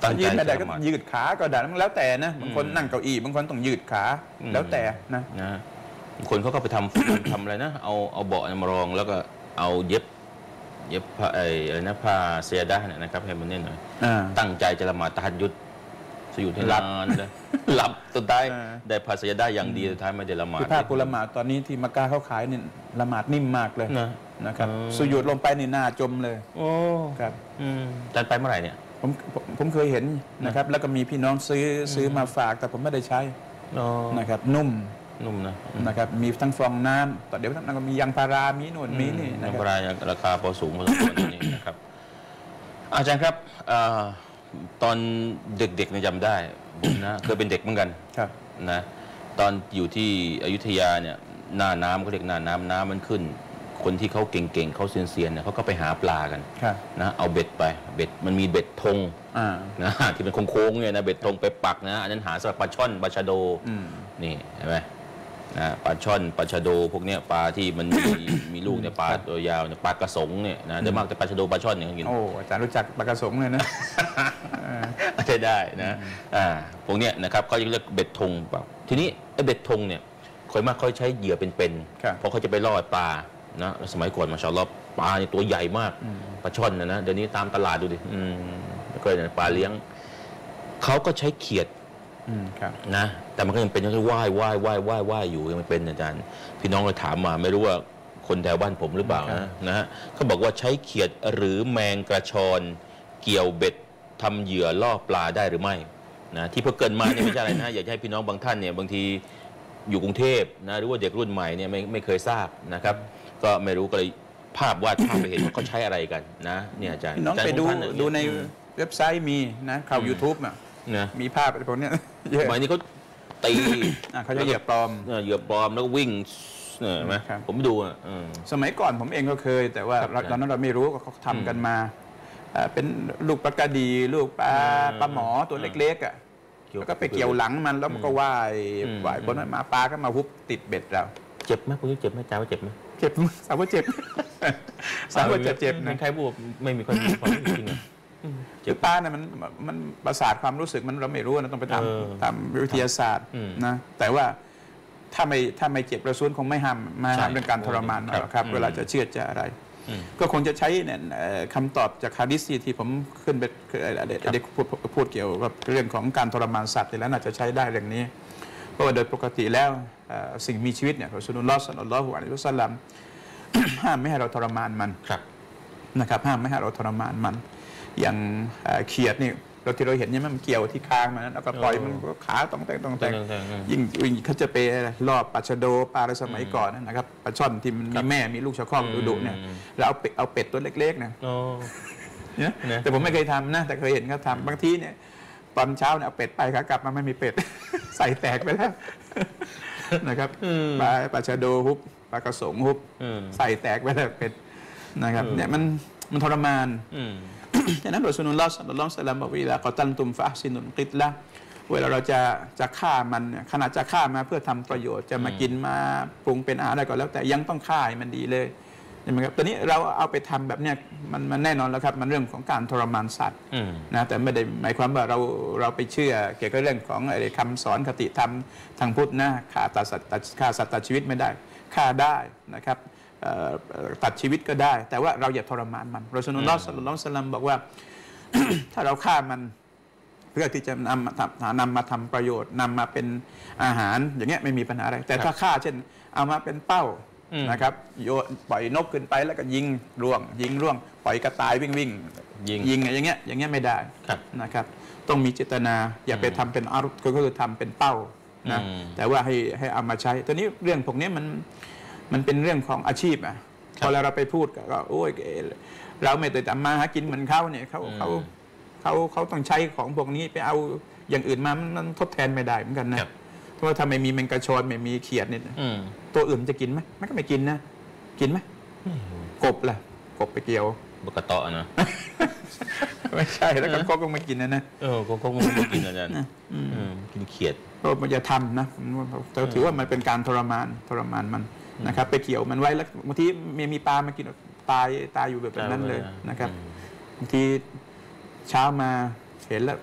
ยืนไม่ได้ก็ยืดขาก็ได้แล้วแต่นะบางคนนั่งเก้าอี้บางคนต้องยืดขาแล้วแต่นะบางคนเขาก็ไปทำ ทำอะไรนะเอาเบาะมารองแล้วก็เอาเย็บผ้าอะไรนะผ้าเสียด้าเนี่ยนะครับให้มันเนี่ยหน่อยตั้งใจจะละหมาดตะฮัดยุดสยุดให้นานเลยหลับสุดท้ายได้ผ้าเสียด้าอย่างดีสุดท้ายไม่ได้ละหมาดคือผ้ากุละหมาดตอนนี้ที่มักกะเขาขายนี่ละหมาดนิ่มมากเลยนะครับสยุดลงไปนี่หน้าจมเลยโอ้ครับจันไปเมื่อไหร่เนี่ยผมเคยเห็นนะครับแล้วก็มีพี่น้องซื้อมาฝากแต่ผมไม่ได้ใช้นะครับนุ่มนะครับมีทั้งฟองน้ำแต่เดี๋ยวนั้นก็มียางพารามีนู่นมีนี่ยางพาราราคาพอสูงพอสมควรนี่นะครับอาจารย์ครับตอนเด็กๆเนี่ยจำได้ผมนะเคยเป็นเด็กเหมือนกันนะตอนอยู่ที่อยุธยาเนี่ยหน้าน้ำเขาเรียกหน้าน้ำมันขึ้นคนที่เขาเก่งๆเขาเซียนๆเนี่ยเขาก็ไปหาปลากันนะเอาเบ็ดไปเบ็ดมันมีเบ็ดธงนะที่เป็นโค้งๆเนี่ยนะเบ็ดธงไปปักนะอันนั้นหาสำหรับปลาช่อนปลาชะโดนี่เห็นไหมนะปลาช่อนปลาชะโดพวกเนี้ยปลาที่มันมีลูกเนี่ยปลาตัวยาวเนี่ยปลากระสงเนี่ยนะโดยมากแต่ปลาชะโดปลาช่อนเนี่ยเขากินโอ้อาจารย์รู้จักปลากระสงเลยนะใช่ได้นะพวกเนี้ยนะครับเขาเรียกเบ็ดธงทีนี้ไอ้เบ็ดธงเนี่ยค่อยมากเขาใช้เหยื่อเป็นๆเพราะเขาจะไปล่อปลานะสมัยก่อนมาชาลอบปลาเนี่ยตัวใหญ่มากปลาช่อนนะเดี๋ยวนี้ตามตลาดดูดิก็ปลาเลี้ยงเขาก็ใช้เขียดนะแต่มันก็ยังเป็นยังว่ายอยู่ยังไม่เป็นอาจารย์พี่น้องเลยถามมาไม่รู้ว่าคนแถวบ้านผมหรือเปล่านะฮะเขาบอกว่าใช้เขียดหรือแมงกระชอนเกี่ยวเบ็ดทำเหยื่อล่อปลาได้หรือไม่นะที่เพิ่งเกินมาเนี่ยไม่ใช่อะไรนะอยากให้พี่น้องบางท่านเนี่ยบางทีอยู่กรุงเทพนะหรือว่าเด็กรุ่นใหม่เนี่ยไม่เคยทราบนะครับก็ไม่รู้ก็เลยภาพวาดภาพไปเห็นว่าเขาใช้อะไรกันนะเนี่ยอาจารย์น้องไปดูในเว็บไซต์มีนะข่าว YouTube นะมีภาพอะไรพวกนี้เยอะสมัยนี้เขาตีเขาจะเหยื่อปลอมแล้วก็วิ่งเห็นไหมผมดูสมัยก่อนผมเองก็เคยแต่ว่าตอนนั้นเราไม่รู้ก็เขาทำกันมาเป็นลูกปลากระดีลูกปลาหมอตัวเล็กๆแล้วก็ไปเกี่ยวหลังมันแล้วมันก็ว่ายบนนั้นมาปลาก็มาฮุบติดเบ็ดเราเจ็บไหมคุณเจ็บไหมจ้าว่าเจ็บไหมเจ็บสาวว่าเจ็บสาวว่าจะเจ็บนะใครบอกไม่มีคนความรู้จริงคือปลาเนี่ยมันประสาทความรู้สึกมันเราไม่รู้นะต้องไปทำวิทยาศาสตร์นะแต่ว่าถ้าไม่เจ็บกระสุนคงไม่ห้ามเรื่องการทรมานหรอกครับเวลาจะเชื่อจะอะไรก็คงจะใช้คำตอบจากฮะดิษที่ผมขึ้นไปได้พูดเกี่ยวกับเรื่องของการทรมานสัตว์แล้วน่าจะใช้ได้เรื่องนี้เพราะว่าโดยปกติแล้วสิ่งมีชีวิตเนี่ยรอซูลุลลอฮ์ ศ็อลลัลลอฮุอะลัยฮิวะซัลลัมห้ามไม่ให้เราทรมานมันนะครับห้ามไม่ให้เราทรมานมันอย่างเขียดนี่เราที่เราเห็นเนี่ยมันเกี่ยวที่คางมันแล้วก็ปล่อยมันขาต้องแต่งยิ่งเขาจะไปรอบปลาชะโดปลาในสมัยก่อนนะครับปลาช่อนที่มันมีแม่มีลูกชะครอบดุเนี่ยแล้วเอาเป็ดตัวเล็กๆนะแต่ผมไม่เคยทำนะแต่เคยเห็นเขาทำบางทีเนี่ยตอนเช้าเนี่ยเอาเป็ดไปครับกลับมาไม่มีเป็ดใส่แตกไปแล้วนะครับปลาชะโดฮุบปลากระสงฮุบใส่แตกไปแล้วเป็ดนะครับเนี่ยมันทรมานฉะนั้นรอซูลุลลอฮ์ ศ็อลลัลลอฮุอะลัยฮิวะซัลลัมบอกว่าละกอตัลตุมฟะซินุลกิตละเวลาเราจะฆ่ามันขนาดจะฆ่ามาเพื่อทำประโยชน์จะมากินมาปรุงเป็นอาหารอะไรก็แล้วแต่ยังต้องฆ่าให้มันดีเลยใช่ไหมครับตอนนี้เราเอาไปทำแบบเนี้ยมันแน่นอนแล้วครับมันเรื่องของการทรมานสัตว์นะแต่ไม่ได้หมายความว่าเราไปเชื่อเกี่ยวกับเรื่องของอะไรคำสอนคติธรรมทางพุทธนะฆ่าสัตว์ตัดชีวิตไม่ได้ฆ่าได้นะครับตัดชีวิตก็ได้แต่ว่าเราอย่าทรมานมันรอซูลุลลอฮ์ ศ็อลลัลลอฮุอะลัยฮิวะซัลลัมบอกว่า ถ้าเราฆ่ามันเพื่อที่จะนำมาทำประโยชน์นำมาเป็นอาหารอย่างเงี้ยไม่มีปัญหาอะไรแต่ถ้าฆ่าเช่นเอามาเป็นเป้านะครับโยนปล่อยนกขึ้นไปแล้วก็ยิงร่วงปล่อยกระต่ายวิ่งยิงอย่างเงี้ยไม่ได้นะครับต้องมีเจตนาอย่าไปทำเป็นอารุษก็คือทำเป็นเป้านะแต่ว่าให้เอามาใช้ตอนนี้เรื่องพวกนี้มันเป็นเรื่องของอาชีพอ่ะพอเราไปพูดก็โอ้ยเราไม่ได้ทำมาหากินเหมือนเขาเนี่ยเขาต้องใช้ของพวกนี้ไปเอาอย่างอื่นมามันทดแทนไม่ได้เหมือนกันนะเพราะว่าถ้าไม่มีแมงกะชอนไม่มีเขียดเนี่ยตัวอื่นจะกินไหมมันก็ไม่กินนะกินไหมกบล่ะกบไปเกี่ยวบกระเตาะนะไม่ใช่แล้วก็ก็ไม่กินนะก็ไม่กินอาจารย์กินเขียดเพราะมันจะทำนะแต่ถือว่ามันเป็นการทรมานมันนะครับไปเกี่ยวมันไว้แล้วบางทีมีปลามากินตายอยู่แบบนั้นเลยนะครับบางทีเช้ามาเห็นแล้ว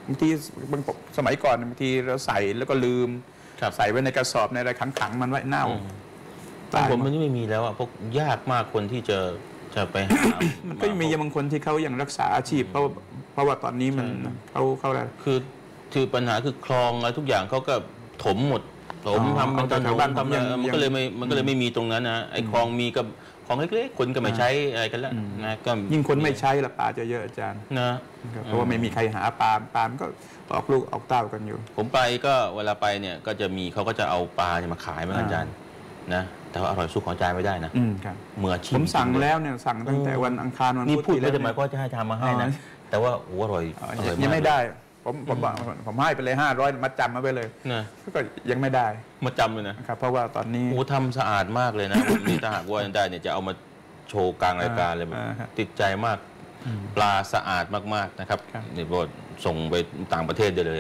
บางทีสมัยก่อนบางทีเราใส่แล้วก็ลืมใส่ไว้ในกระสอบในอะไรขังๆมันไว้เน่าผมมันไม่มีแล้วอ่ะพวกยากมากคนที่จะไปหามันก็มีบางคนที่เขายังรักษาอาชีพเพราะว่าตอนนี้มันเขาอะไรคือปัญหาคือคลองอะไรทุกอย่างเขาก็ถมหมดถมทำเป็นถนนทำมันก็เลยไม่มีตรงนั้นนะไอ้คลองมีกับของเล็กๆคนก็ไม่ใช้อะไรกันแล้วนะก็ยิ่งคนไม่ใช้ละปลาจะเยอะอาจารย์นะเพราะว่าไม่มีใครหาปลาก็ออกลูกออกเต้ากันอยู่ผมไปก็เวลาไปเนี่ยก็จะมีเขาก็จะเอาปลามาขายเหมือนกันอาจารย์นะแต่ว่าอร่อยสู้ของอาจารย์ไม่ได้นะเมื่อชิมผมสั่งแล้วเนี่ยสั่งตั้งแต่วันอังคารวันพุธนี่พูดไม่ได้หมายความว่าจะให้ทำมาให้นะแต่ว่าอร่อยยังไม่ได้ผมให้ไปเลย500มัดจำมาไปเลยนะก็ยังไม่ได้มัดจำเลยนะครับเพราะว่าตอนนี้ทำสะอาดมากเลยนะนี่ถ้าหากว่าได้เนี่ยจะเอามาโชว์กลางรายการเลยติดใจมากปลาสะอาดมากๆนะครับนี่บอกส่งไปต่างประเทศได้เลย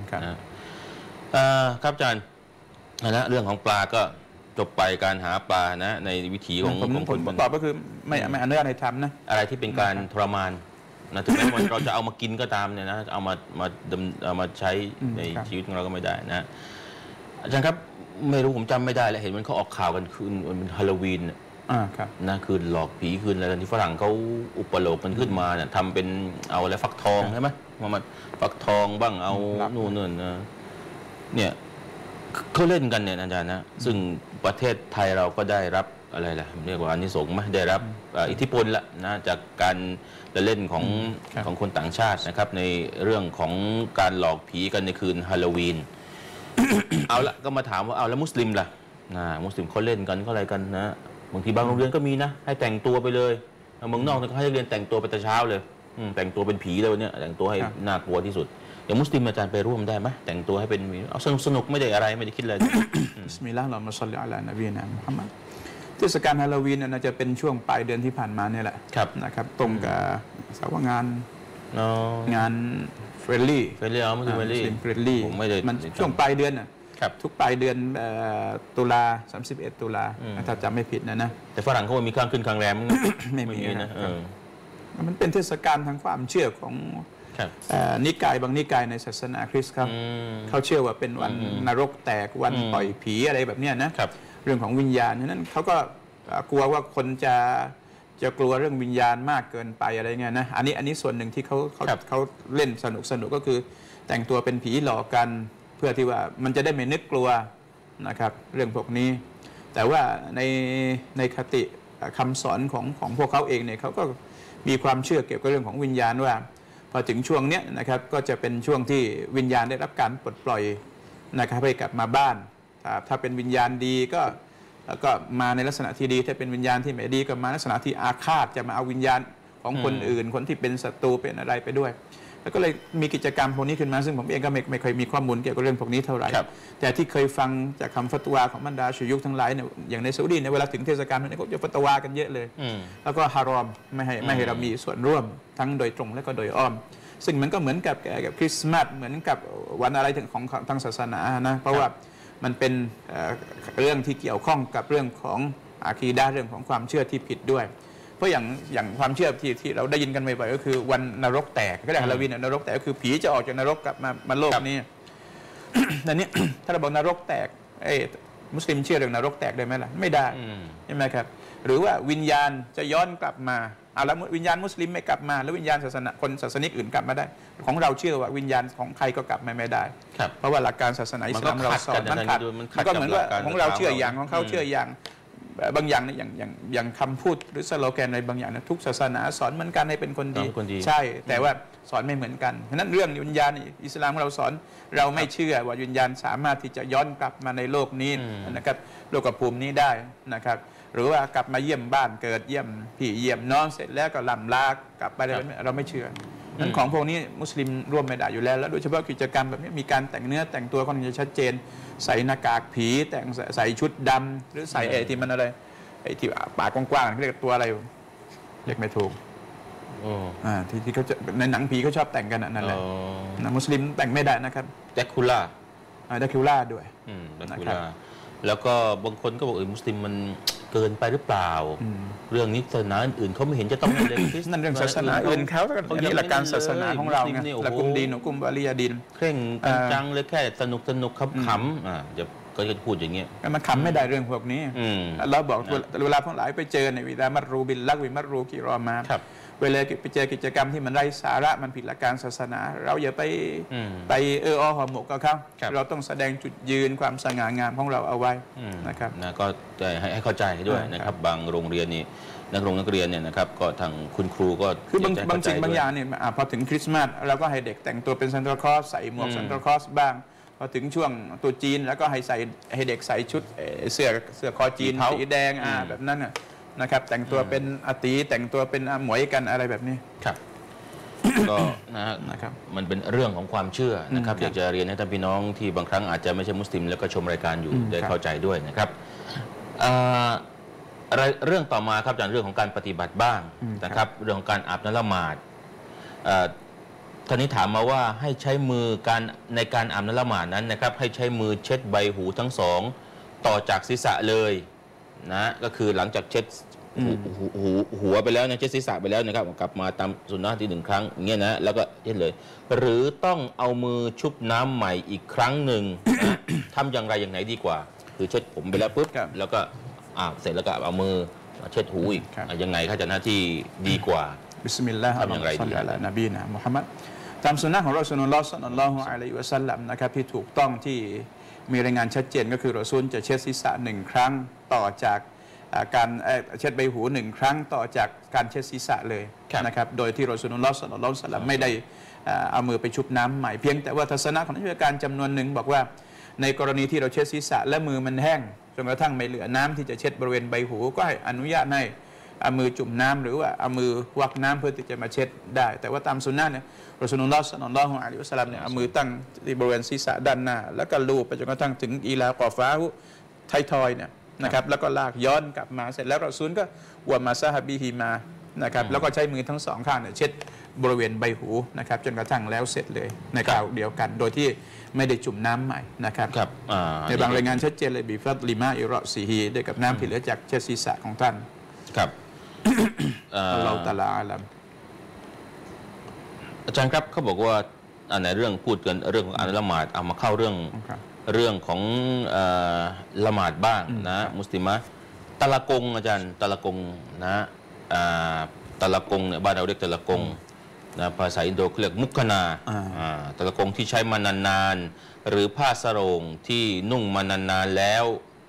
นะครับอาจารย์นะเรื่องของปลาก็จบไปการหาปลานะในวิถีของคนตอบก็คือไม่อนุญาตให้ทำนะอะไรที่เป็นการทรมานนะถึงแม้เราจะเอามากินก็ตามเนี่ยนะเอามาใช้ในชีวิตของเราก็ไม่ได้นะอาจารย์ครับไม่รู้ผมจำไม่ได้แล้วเห็นมันเขาออกข่าวกันคืนมันฮาโลวีนนะคืนหลอกผีคืนอะไรที่ฝรั่งเขาอุปโลกมันขึ้นมาเนี่ยทำเป็นเอาอะไรฟักทองใช่ไหมมาฟักทองบ้างเอานู่นนี่เนี่ยเขาเล่นกันเนี่ยอาจารย์นะซึ่งประเทศไทยเราก็ได้รับอะไรล่ะเรียกว่าอานิสงส์ไหมได้รับอิทธิพลละนะจากการเล่นของคนต่างชาตินะครับในเรื่องของการหลอกผีกันในคืนฮาโลวีน เอาละก็มาถามว่าเอาแล้วมุสลิมล่ะมุสลิมเขาเล่นกันเขาอะไรกันนะบางทีบางโรงเรียนก็มีนะให้แต่งตัวไปเลยเมืองนอกเขาให้เรียนแต่งตัวไปแต่เช้าเลยแต่งตัวเป็นผีเลยวันนี้แต่งตัวให้น่ากลัวที่สุดอย่างมุสลิมอาจารย์ไปร่วมได้ไหมแต่งตัวให้เป็นเอาสนุกไม่ได้อะไรไม่ได้คิดอะไรบิสมิลลาฮิรเราะห์มาศ็อลลิอะลานบีนะมุฮัมมัดเทศกาลฮาโลวีนน่าจะเป็นช่วงปลายเดือนที่ผ่านมาเนี่ยแหละนะครับตรงกับสาวงานเฟรนลี่มุสลิมเฟรนลี่มันช่วงปลายเดือนน่ะทุกปลายเดือนตุลา31 ตุลาถ้าจำไม่ผิดนะแต่ฝรั่งเขามีข้างขึ้นข้างแรมไม่มีนะมันเป็นเทศกาลทางความเชื่อของนิกายบางนิกายในศาสนาคริสต์ครับเขาเชื่อว่าเป็นวันนรกแตกวันปล่อยผีอะไรแบบนี้นะเรื่องของวิญญาณนั้นเขาก็กลัวว่าคนจะกลัวเรื่องวิญญาณมากเกินไปอะไรเงี้ยนะอันนี้ส่วนหนึ่งที่เขาเล่นสนุกก็คือแต่งตัวเป็นผีหลอกกันเพื่อที่ว่ามันจะได้ไม่นึกกลัวนะครับเรื่องพวกนี้แต่ว่าในคติคำสอนของพวกเขาเองเนี่ยเขาก็มีความเชื่อเกี่ยวกับเรื่องของวิญญาณว่าพอถึงช่วงนี้นะครับก็จะเป็นช่วงที่วิญญาณได้รับการปลดปล่อยนะครับให้กลับมาบ้านถ้าเป็นวิญญาณดีก็มาในลักษณะที่ดีถ้าเป็นวิญญาณที่ไม่ดีก็มาลักษณะที่อาฆาตจะมาเอาวิญญาณของคนอื่นคนที่เป็นศัตรูเป็นอะไรไปด้วยแล้วก็เลยมีกิจกรรมพวกนี้ขึ้นมาซึ่งผมเองก็ไม่เคยมีข้อมูลเกี่ยวกับเรื่องพวกนี้เท่าไหร่แต่ที่เคยฟังจากคำฟัตวาของบรรดาชียุคทั้งหลายเนี่ยอย่างในซาอุดีในเวลาถึงเทศกาลนี้ก็จะฟัตวากันเยอะเลยแล้วก็ฮารอมไม่ให้เรามีส่วนร่วมทั้งโดยตรงและก็โดยอ้อมซึ่งมันก็เหมือนกับคริสต์มาสเหมือนกับวันอะไรของทางศาสนานะเพราะว่ามันเป็นเรื่องที่เกี่ยวข้องกับเรื่องของอาคีดะห์เรื่องของความเชื่อที่ผิดด้วยเพราะอย่างความเชื่อที่เราได้ยินกันบ่อยๆก็คือวันนรกแตกก็เรียกฮาโลวีนนรกแตกก็คือผีจะออกจากนรกกลับมาโลกนี้แต่นี้ถ้าเราบอกนรกแตกมุสลิมเชื่อเรื่องนรกแตกได้ไหมล่ะไม่ได้ใช่ไหมครับหรือว่าวิญญาณจะย้อนกลับมาแล้ววิญญาณมุสลิมไม่กลับมาแล้ววิญญาณคนศาสนิกอื่นกลับมาได้ของเราเชื่อว่าวิญญาณของใครก็กลับมาไม่ได้เพราะว่าหลักการศาสนาอิสลามเราสอนมันขัดก็เหมือนว่าของเราเชื่ออย่างของเขาเชื่ออย่างบางอย่างเนี่ยอย่างคำพูดหรือสโลแกนอะไรบางอย่างนะทุกศาสนาสอนเหมือนกันให้เป็นคนดีใช่แต่ว่าสอนไม่เหมือนกันฉะนั้นเรื่องวิญญาณอิสลามเราสอนเราไม่เชื่อว่าวิญญาณสามารถที่จะย้อนกลับมาในโลกนี้นะครับโลกภูมินี้ได้นะครับหรือว่ากลับมาเยี่ยมบ้านเกิดเยี่ยมพี่เยี่ยมน้องเสร็จแล้วก็ล่ำลากลับไปเราไม่เชื่อนั้นของพวกนี้มุสลิมร่วมไม่ได้อยู่แล้วโดยเฉพาะกิจกรรมแบบนี้มีการแต่งเนื้อแต่งตัวค่อนข้างจะชัดเจนใส่หน้ากากผีแต่งใส่ชุดดำหรือใส่ที่มันอะไรที่ปากกว้างๆเรียกตัวอะไรเรียกไม่ถูกที่เขาจะในหนังผีเขาชอบแต่งกันนั่นแหละมุสลิมแต่งไม่ได้นะครับแดคูล่าแดคูล่าด้วยนะครับแล้วก็บางคนก็บอกมุสลิมมันเกินไปหรือเปล่าเรื่องนี้ศาสนาอื่นเขาไม่เห็นจะต้องเลยนั่นเรื่องศาสนาอื่นเขาอันนี้หลักการศาสนาของเราไงหลักกุมดีนกุมบาลียดินเคร่งจังเลยแค่สนุกขำๆจะก็จะพูดอย่างเงี้ยมันขำไม่ได้เรื่องพวกนี้เราบอกเวลาพวกหลายไปเจอในวิดามัตรูบินลักวิมัตรูกิรอมาเวลาไปเจอกิจกรรมที่มันไร้สาระมันผิดหลักการศาสนา เราอย่าไปหอมหมกกับเขาเราต้องแสดงจุดยืนความสง่างามของเราเอาไว้นะครับก็ให้เข้าใจด้วยนะครับบางโรงเรียนนี่นักเรียนเนี่ยนะครับก็ทางคุณครูก็คือบางสิ่งบางอย่างเนี่ยพอถึงคริสต์มาสเราก็ให้เด็กแต่งตัวเป็นซานตาคลอสใส่หมวกซานตาคลอสบ้างพอถึงช่วงตัวจีนแล้วก็ให้เด็กใส่ชุดเสื้อคอจีนสีแดงแบบนั้นนะครับแต่งตัวเป็นอาตีแต่งตัวเป็นอาหมวยกันอะไรแบบนี้ครับก็นะครับมันเป็นเรื่องของความเชื่อนะครับอยากจะเรียนให้ท่านพี่น้องที่บางครั้งอาจจะไม่ใช่มุสลิมแล้วก็ชมรายการอยู่ได้เข้าใจด้วยนะครับเรื่องต่อมาครับจากเรื่องของการปฏิบัติบ้างนะครับเรื่องของการอาบน้ำละหมาดท่านนี้ถามมาว่าให้ใช้มือในการอาบน้ำละหมาดนั้นนะครับให้ใช้มือเช็ดใบหูทั้งสองต่อจากศีรษะเลยนะก็คือหลังจากเช็ดหัวไปแล้วนะเช็ดศีรษะไปแล้วนะครับกลับมาตามสุนนะที่1 ครั้งอย่างเงี้ยนะแล้วก็เช็ดเลยหรือต้องเอามือชุบน้ำใหม่อีกครั้งหนึ่งนะทำอย่างไรอย่างไหนดีกว่าคือเช็ดผมไปแล้วปุ๊บแล้วก็เสร็จแล้วก็เอามือเช็ดหูอีกยังไงเขาจะหน้าที่ดีกว่าบิสมิลลาฮิรเราะห์มานิรเราะฮีมนบีนะมุฮัมมัดตามสุนนะของรอซูลุลลอฮ์ ศ็อลลัลลอฮุอะลัยฮิวะซัลลัมนะครับที่ถูกต้องที่มีรายงานชัดเจนก็คือรอซูลจะเช็ดศีรษะ1 ครั้งต่อจากการเช็ดใบหู1 ครั้งต่อจากการเช็ดศีรษะเลยนะครับโดยที่รอซูลุลลอฮ์ ศ็อลลัลลอฮุอะลัยฮิวะซัลลัมไม่ได้เอามือไปชุบน้ำใหม่เพียงแต่ว่าทัศนะของนักวิชาการจำนวนหนึ่งบอกว่าในกรณีที่เราเช็ดศีรษะและมือมันแห้งจนกระทั่งไม่เหลือน้ำที่จะเช็ดบริเวณใบหูก็ให้อนุญาตให้เอามือจุ่มน้ำหรือว่าเอามือวักน้ำเพื่อที่จะมาเช็ดได้แต่ว่าตามสุนนะเนี่ยรอซูลุลลอฮ์ ศ็อลลัลลอฮุอะลัยฮิวะซัลลัมเนี่ยเอามือตั้งที่บริเวณศีรษะด้านหน้าแล้วก็ลูบไปจนกระทั่งถึงอีลากอฟ้าไททอยเนี่ยนะครับแล้วก็ลากย้อนกลับมาเสร็จแล้วรอซูลก็วะมาซะฮะบิฮิมานะครับแล้วก็ใช้มือทั้ง2 ข้างเนี่ยเช็ดบริเวณใบหูนะครับจนกระทั่งแล้วเสร็จเลยในคราวเดียวกันโดยที่ไม่ได้จุ่มน้ำใหม่นะครับในบางรายงานชัดเจนเลยบิฟัดลิมาอิรอซีฮีด้วยกับน้ำที่เหลือจากเช็ดศีรษะของท่านครับเราตะลาอาลัมอาจารย์ครับเขาบอกว่าในเรื่องพูดกันเรื่องของละหมาดเอามาเข้าเรื่องของละหมาดบ้างนะมุสลิมะตะละกงอาจารย์ตะละกงนะตะละกงเนี่ยบ้านเราเรียกตะละกงนะภาษาอินโดเรียกมุกนาตะละกงที่ใช้มานานๆหรือผ้าสโรงที่นุ่งมานานๆแล้ว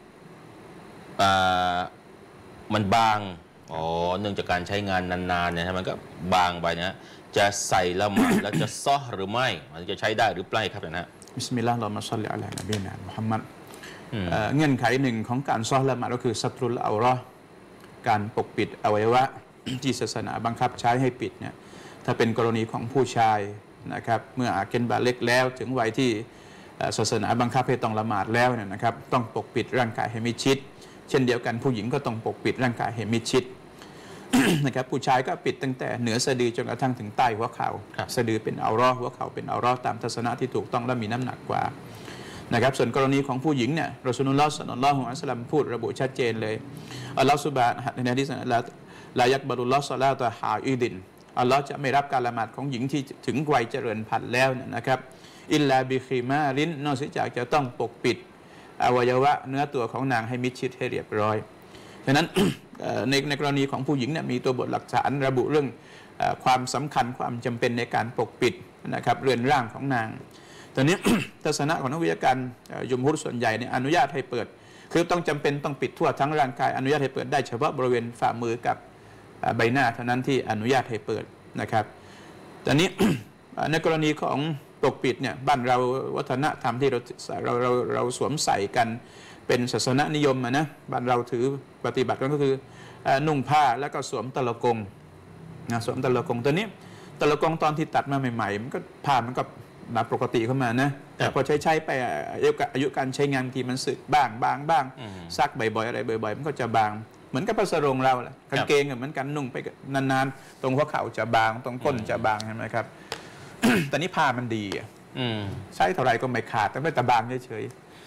มันบางเนื่องจากการใช้งานนานๆเนี่ยมันก็บางไปนะจะใส่ละหมาดแล้วจะซ้อหรือไม่มันจะใช้ได้หรือไม่ครับนะฮะบิสมิลลาฮิรเราะห์มาศ็อลลิอะลานบีนะมุฮัมมัดเงื่อนไขหนึ่งของการซ้อละหมาดก็คือสัตรุลเอาเราะห์การปกปิดอวัยวะที่ศาสนาบังคับใช้ให้ปิดเนี่ยถ้าเป็นกรณีของผู้ชายนะครับเมื่ออาเกนบาเล็กแล้วถึงวัยที่ศาสนาบังคับให้ต้องละหมาดแล้วเนี่ยนะครับต้องปกปิดร่างกายให้มิดชิดเช่นเดียวกันผู้หญิงก็ต้องปกปิดร่างกายให้มิดชิด นะครับผู้ชายก็ปิดตั้งแต่เหนือสะดือจนกระทั่งถึงใต้หัวเข่าสะดือเป็นเอาเราะห์หัวเข่าเป็นเอาเราะห์ตามทัศนะที่ถูกต้องและมีน้ำหนักกว่านะครับส่วนกรณีของผู้หญิงเนี่ยรอซูลุลลอฮ์ ศ็อลลัลลอฮุอะลัยฮิวะซัลลัมพูดระบุชัดเจนเลยอัลลอฮฺซุบฮานะฮูในหะดีษลายักบะรุลลอฮ์ศอลาตะฮาอิดินอัลลอฮ์จะไม่รับการละหมาดของหญิงที่ถึงวัยเจริญพันธุ์แล้วนะครับอิลลาบิคิมารินนอกจากจะต้องปกปิดอวัยวะเนื้อตัวของนางให้มิดชิดให้เรียบร้อยฉะนั้น ในกรณีของผู้หญิงเนี่ยมีตัวบทหลักฐานระบุเรื่องความสำคัญความจำเป็นในการปกปิดนะครับเรือนร่างของนางตอนนี้ ทัศนะของนักวิทยาการยุมฮุรส่วนใหญ่เนี่ยอนุญาตให้เปิดคือต้องจำเป็นต้องปิดทั่วทั้งร่างกายอนุญาตให้เปิดได้เฉพาะบริเวณฝ่ามือกับใบหน้าเท่านั้นที่อนุญาตให้เปิดนะครับตอนนี้ ในกรณีของปกปิดเนี่ยบ้านเราวัฒนธรรมที่เราสวมใส่กันเป็นศาสนานิยมนะบ้านเราถือปฏิบัติก็คือนุ่งผ้าแล้วก็สวมตะละกงนะสวมตะละกงตัวนี้ตะละกงตอนที่ตัดมาใหม่ๆมันก็ผ้ามันก็ปกติเข้ามานะแต่พอใช้ไปอายุการใช้งานทีมันสึกบ้างซักบ่อยๆอะไรบ่อยๆมันก็จะบางเหมือนกับผ้าสโรงเราแหละกางเกงเหมือนกันนุ่งไปนานๆตรงหัวเข่าจะบางตรงก้นจะบางเห็นไหมครับ แต่นี่ผ้ามันดีใช้เท่าไรก็ไม่ขาดแต่ไม่แต่บางเฉย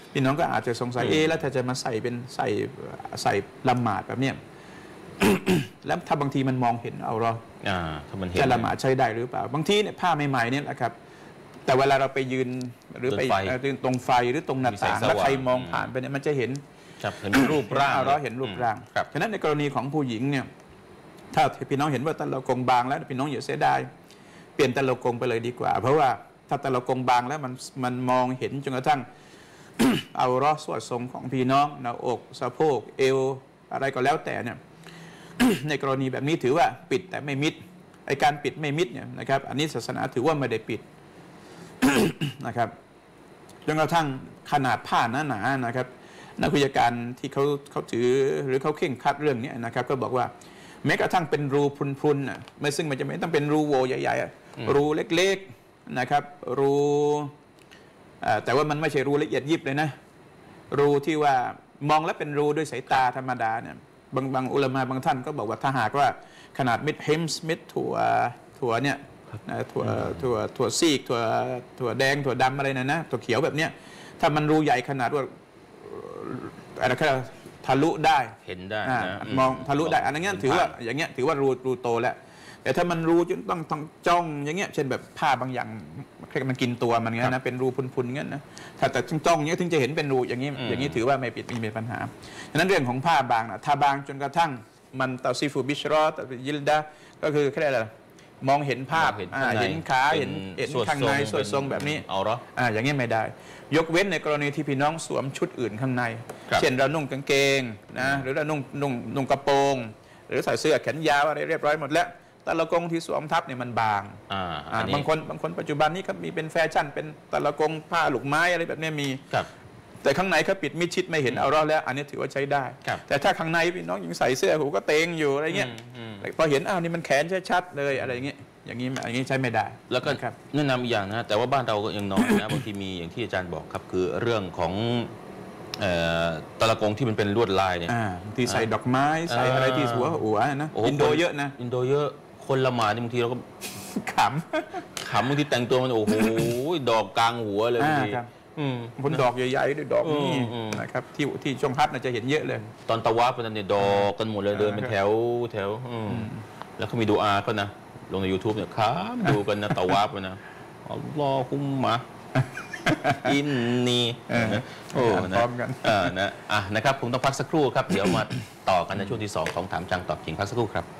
พี่น้องก็อาจจะสงสัยแล้วถ้าจะมาใส่เป็นใส่ละหมาดแบบเนี้ย แล้วถ้าบางทีมันมองเห็นเอาเราถ้ามันเห็นจะละหมาดใช้ได้หรือเปล่าบางทีเนี่ยผ้าใหม่ๆเนี่ยแหละครับแต่เวลาเราไปยืนหรือไปตรงไฟหรือตรงหน้าต่างแล้วใครมองผ่านไปเนี่ยมันจะเห็นรูปร่างเราเห็นรูปร่างฉะนั้นในกรณีของผู้หญิงเนี่ยถ้าพี่น้องเห็นว่าตะละกงบางแล้วพี่น้องอย่าเสียดายเปลี่ยนตะละกงไปเลยดีกว่าเพราะว่าถ้าตะละกงบางแล้วมันมองเห็นจนกระทั่ง เอาล้อส่วนทรงของพี่น้องหน้าอกสะโพกเอวอะไรก็แล้วแต่เนี่ย ในกรณีแบบนี้ถือว่าปิดแต่ไม่มิดไอการปิดไม่มิดเนี่ยนะครับอันนี้ศาสนาถือว่าไม่ได้ปิด นะครับจนกระทั่งขนาดผ้าหนาๆนะครับนักวิชาการที่เขาถือหรือเขาเข่งคัดเรื่องนี้นะครับก็บอกว่าแม้กระทั่งเป็นรูพรุนๆนะไม่ซึ่งมันจะไม่ต้องเป็นรูโวใหญ่ๆรูเล็กๆนะครับรูแต่ว่ามันไม่ใช่รูละเอียดยิบเลยนะรูที่ว่ามองแล้วเป็นรูด้วยสายตาธรรมดาเนี่ยบางอุลามะบางท่านก็บอกว่าถ้าหากว่าขนาดเม็ดเฮมส์เม็ดถั่วเนี่ยถั่วซีกถั่วแดงถั่วดำอะไรนะถั่วเขียวแบบเนี้ยถ้ามันรูใหญ่ขนาดว่าอะไรก็ทะลุได้เห็นได้มองทะลุได้อันนั้นถือว่าอย่างเงี้ยถือว่ารูโตแล้วแต่ถ้ามันรูจนต้องจ้องอย่างเงี้ยเช่นแบบผ้าบางอย่างมันกินตัวมันเงี้ยนะเป็นรูพุนๆเงี้ยนะถ้าแต่จ้องเงี้ยถึงจะเห็นเป็นรูอย่างนี้ถือว่าไม่ปิดมีปัญหาฉะนั้นเรื่องของผ้าบางนะถ้าบางจนกระทั่งมันตาซีฟูบิชรอตยิลดาก็คือแค่อะไรมองเห็นภาพเห็นขาเห็นข้างในส่วนทรงแบบนี้เอาเหรออย่างนี้ไม่ได้ยกเว้นในกรณีที่พี่น้องสวมชุดอื่นข้างในเช่นเรานุ่งกางเกงนะหรือเรานุ่งกระโปรงหรือใส่เสื้อแขนยาวอะไรเรียบร้อยหมดแล้วตะละกงที่สวมทับเนี่ยมันบางบางคนปัจจุบันนี้ก็มีเป็นแฟชั่นเป็นตะละกงผ้าลูกไม้อะไรแบบนี้มีแต่ข้างในเขาปิดมิดชิดไม่เห็นเอารอดแล้วอันนี้ถือว่าใช้ได้แต่ถ้าข้างในพี่น้องยังใส่เสื้อหูก็เตงอยู่อะไรเงี้ยพอเห็นนี่มันแขนชัดๆเลยอะไรเงี้ยอย่างนี้ใช้ไม่ได้แล้วก็แนะนำอีกอย่างนะแต่ว่าบ้านเราก็ยังน้อยนะบางทีมีอย่างที่อาจารย์บอกครับคือเรื่องของตะละกงที่มันเป็นลวดลายเนี่ยที่ใส่ดอกไม้ใส่อะไรที่หัวนะอินโดเยอะนะอินโดเยอะคนละหมาดนี่บางทีเราก็ขำบางทีแต่งตัวมันโอ้โหดอกกลางหัวเลยบางทีบนดอกใหญ่ๆด้วยดอกนี่นะครับที่ช่วงฮัจญ์น่าจะเห็นเยอะเลยตอนตะวาฟเป็นเนี่ยดอกกันหมดเลยเดินเป็นแถวแล้วเขามีดูอาก็นะลงใน YouTube เนี่ยครับดูกันนะตะวาฟนะอัลลอฮุมมะอินนีโอ้นะพร้อมกันนะครับผมต้องพักสักครู่ครับเดี๋ยวมาต่อกันในช่วงที่2ของถามจังตอบจริงพักสักครู่ครับ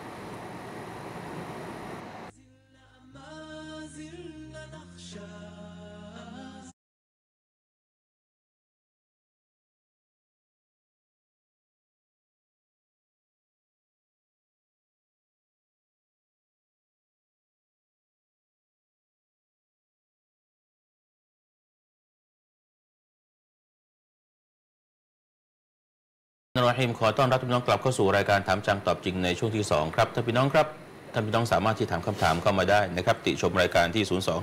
นรหิมขอต้อนรับทุกน้องกลับเข้าสู่รายการถามจังตอบจริงในช่วงที่2ครับท่านพี่น้องครับท่านพี่น้องสามารถที่ถามคำถามเข้ามาได้นะครับติชมรายการที่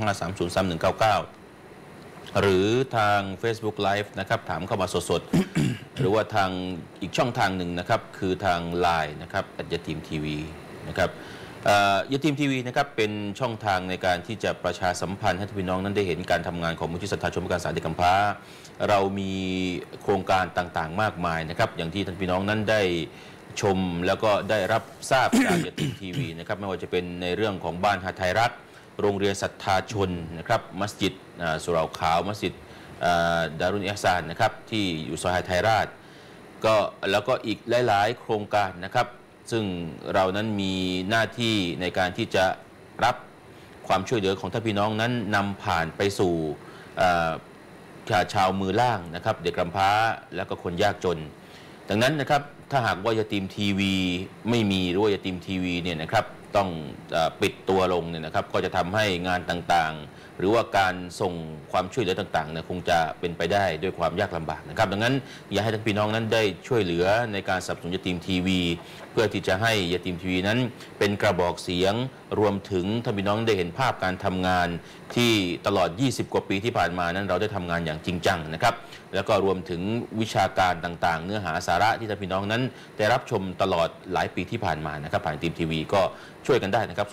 025303199 หรือทาง Facebook Live นะครับถามเข้ามาสดๆ หรือว่าทางอีกช่องทางหนึ่งนะครับคือทาง LINE นะครับยะทีมทีวีนะครับยะทีมทีวีนะครับเป็นช่องทางในการที่จะประชาสัมพันธ์ให้ท่านพี่น้องนั้นได้เห็นการทำงานของมูลที่ศรัทธาชมการสารเด็กกำพร้าเรามีโครงการต่างๆมากมายนะครับอย่างที่ท่านพี่น้องนั้นได้ชมแล้วก็ได้รับทราบจากยะทีมทีวีนะครับไม่ว่าจะเป็นในเรื่องของบ้านหาไทยรัฐโรงเรียนศรัทธาชนนะครับมัสยิดสุเหร่าขาวมัสยิดดารุนอิห์ซานนะครับที่อยู่ซอยหาไทยราชก็แล้วก็อีกหลายๆโครงการนะครับซึ่งเรานั้นมีหน้าที่ในการที่จะรับความช่วยเหลือของท่านพี่น้องนั้นนำผ่านไปสู่ชาวมือล่างนะครับเด็กกำพร้าแล้วก็คนยากจนดังนั้นนะครับถ้าหากว่ายะทีมทีวีไม่มีหรือว่ายะทีมทีวีเนี่ยนะครับต้องปิดตัวลงเนี่ยนะครับก็จะทำให้งานต่างๆหรือว่าการส่งความช่วยเหลือต่างๆเนี่ยคงจะเป็นไปได้ด้วยความยากลำบากนะครับดังนั้นอยากให้ท่านพี่น้องนั้นได้ช่วยเหลือในการสนับสนุนยะทีมทีวีเพื่อที่จะให้ยะทีมทีวีนั้นเป็นกระบอกเสียงรวมถึงท่านพี่น้องได้เห็นภาพการทำงานที่ตลอด20กว่าปีที่ผ่านมานั้นเราได้ทำงานอย่างจริงจังนะครับแล้วก็รวมถึงวิชาการต่างๆเนื้อหาสาระที่ท่านพี่น้องนั้นได้รับชมตลอดหลายปีที่ผ่านมานะครับผ่านทีมทีวีก็ช่วยกันได้นะครับ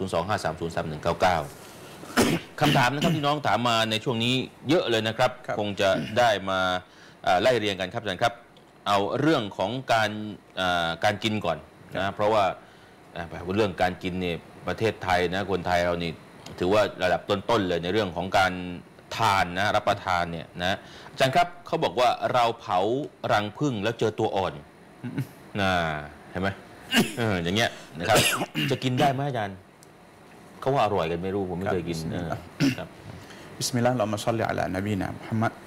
025303199 คำถามนะครับที่น้องถามมาในช่วงนี้เยอะเลยนะครับคงจะได้มาไล่เรียงกันครับอาจารย์ครับเอาเรื่องของการกินก่อนนะเพราะว่าเรื่องการกินเนี่ยประเทศไทยนะคนไทยเรานี่ถือว่าระดับต้นๆเลยในเรื่องของการทานนะรับประทานเนี่ยนะอาจารย์ครับเขาบอกว่าเราเผารังผึ้งแล้วเจอตัวอ่อนนะเห็นไหมอย่างเงี้ยนะครับจะกินได้ไหมอาจารย์เขาว่าอร่อยกันไม่รู้ผมไม่เคยกินครับบิสมิลลาห์อัลลอฮุมมะศ็อลลิอะลานบีนะมุฮัมมัด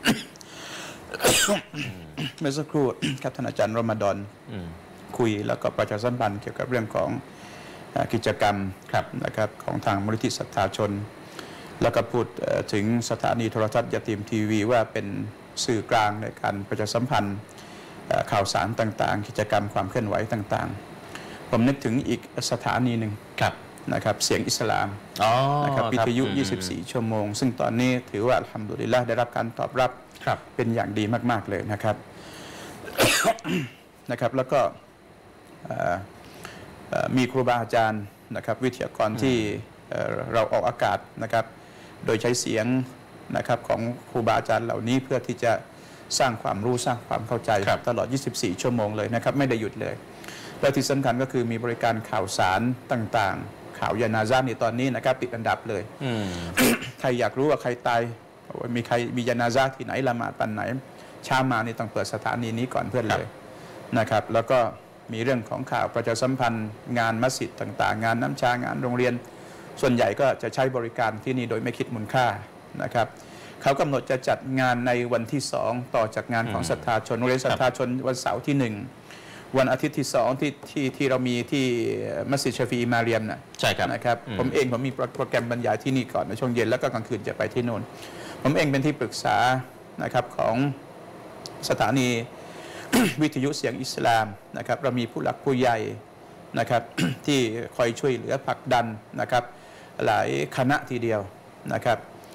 เมื่อสักครู่ครับท่านอาจารย์รอมฎอนคุยแล้วก็ประชาสัมพันธ์เกี่ยวกับเรื่องของกิจกรรมนะครับของทางมูลนิธิศรัทธาชนแล้วก็พูดถึงสถานีโทรทัศน์ยาตีมทีวีว่าเป็นสื่อกลางในการประชาสัมพันธ์ข่าวสารต่างๆกิจกรรมความเคลื่อนไหวต่างๆผมนึกถึงอีกสถานีหนึ่งนะครับเสียงอิสลามนะครับวิทยุ24 ชั่วโมงซึ่งตอนนี้ถือว่าอัลฮัมดุลิลละห์ได้รับการตอบรับเป็นอย่างดีมากๆเลยนะครับ นะครับแล้วก็มีครูบาอาจารย์นะครับวิทยากรที่เราออกอากาศนะครับโดยใช้เสียงนะครับของครูบาอาจารย์เหล่านี้เพื่อที่จะสร้างความรู้สร้างความเข้าใจตลอด24 ชั่วโมงเลยนะครับไม่ได้หยุดเลยและที่สำคัญก็คือมีบริการข่าวสารต่างๆข่าวยานาซาในตอนนี้นะครับติดอันดับเลย ใครอยากรู้ว่าใครตายมีใครมียานาซาที่ไหนละหมาดปันไหนเช้ามานี่ต้องเปิดสถานีนี้ก่อนเพื่อนเลยนะครับแล้วก็มีเรื่องของข่าวประชาสัมพันธ์งานมัสยิดต่างๆงานน้ำชางานโรงเรียนส่วนใหญ่ก็จะใช้บริการที่นี่โดยไม่คิดมูลค่านะครับเขากำหนดจะจัดงานในวันที่2ต่อจากงานของศรัทธาชนโรงเรียนศรัทธาชนวันเสาร์ที่1วันอาทิตย์ที่2ที่เรามีที่มัสยิดชาฟีอีมาเรียมนะใช่ครับนะครับผมมีโปรแกรมบรรยายที่นี่ก่อนในช่วงเย็นแล้วก็กลางคืนจะไปที่โน่นผมเองเป็นที่ปรึกษานะครับของสถานี วิทยุเสียงอิสลามนะครับเรามีผู้หลักผู้ใหญ่นะครับที่คอยช่วยเหลือผลักดันนะครับหลายคณะทีเดียวนะครับ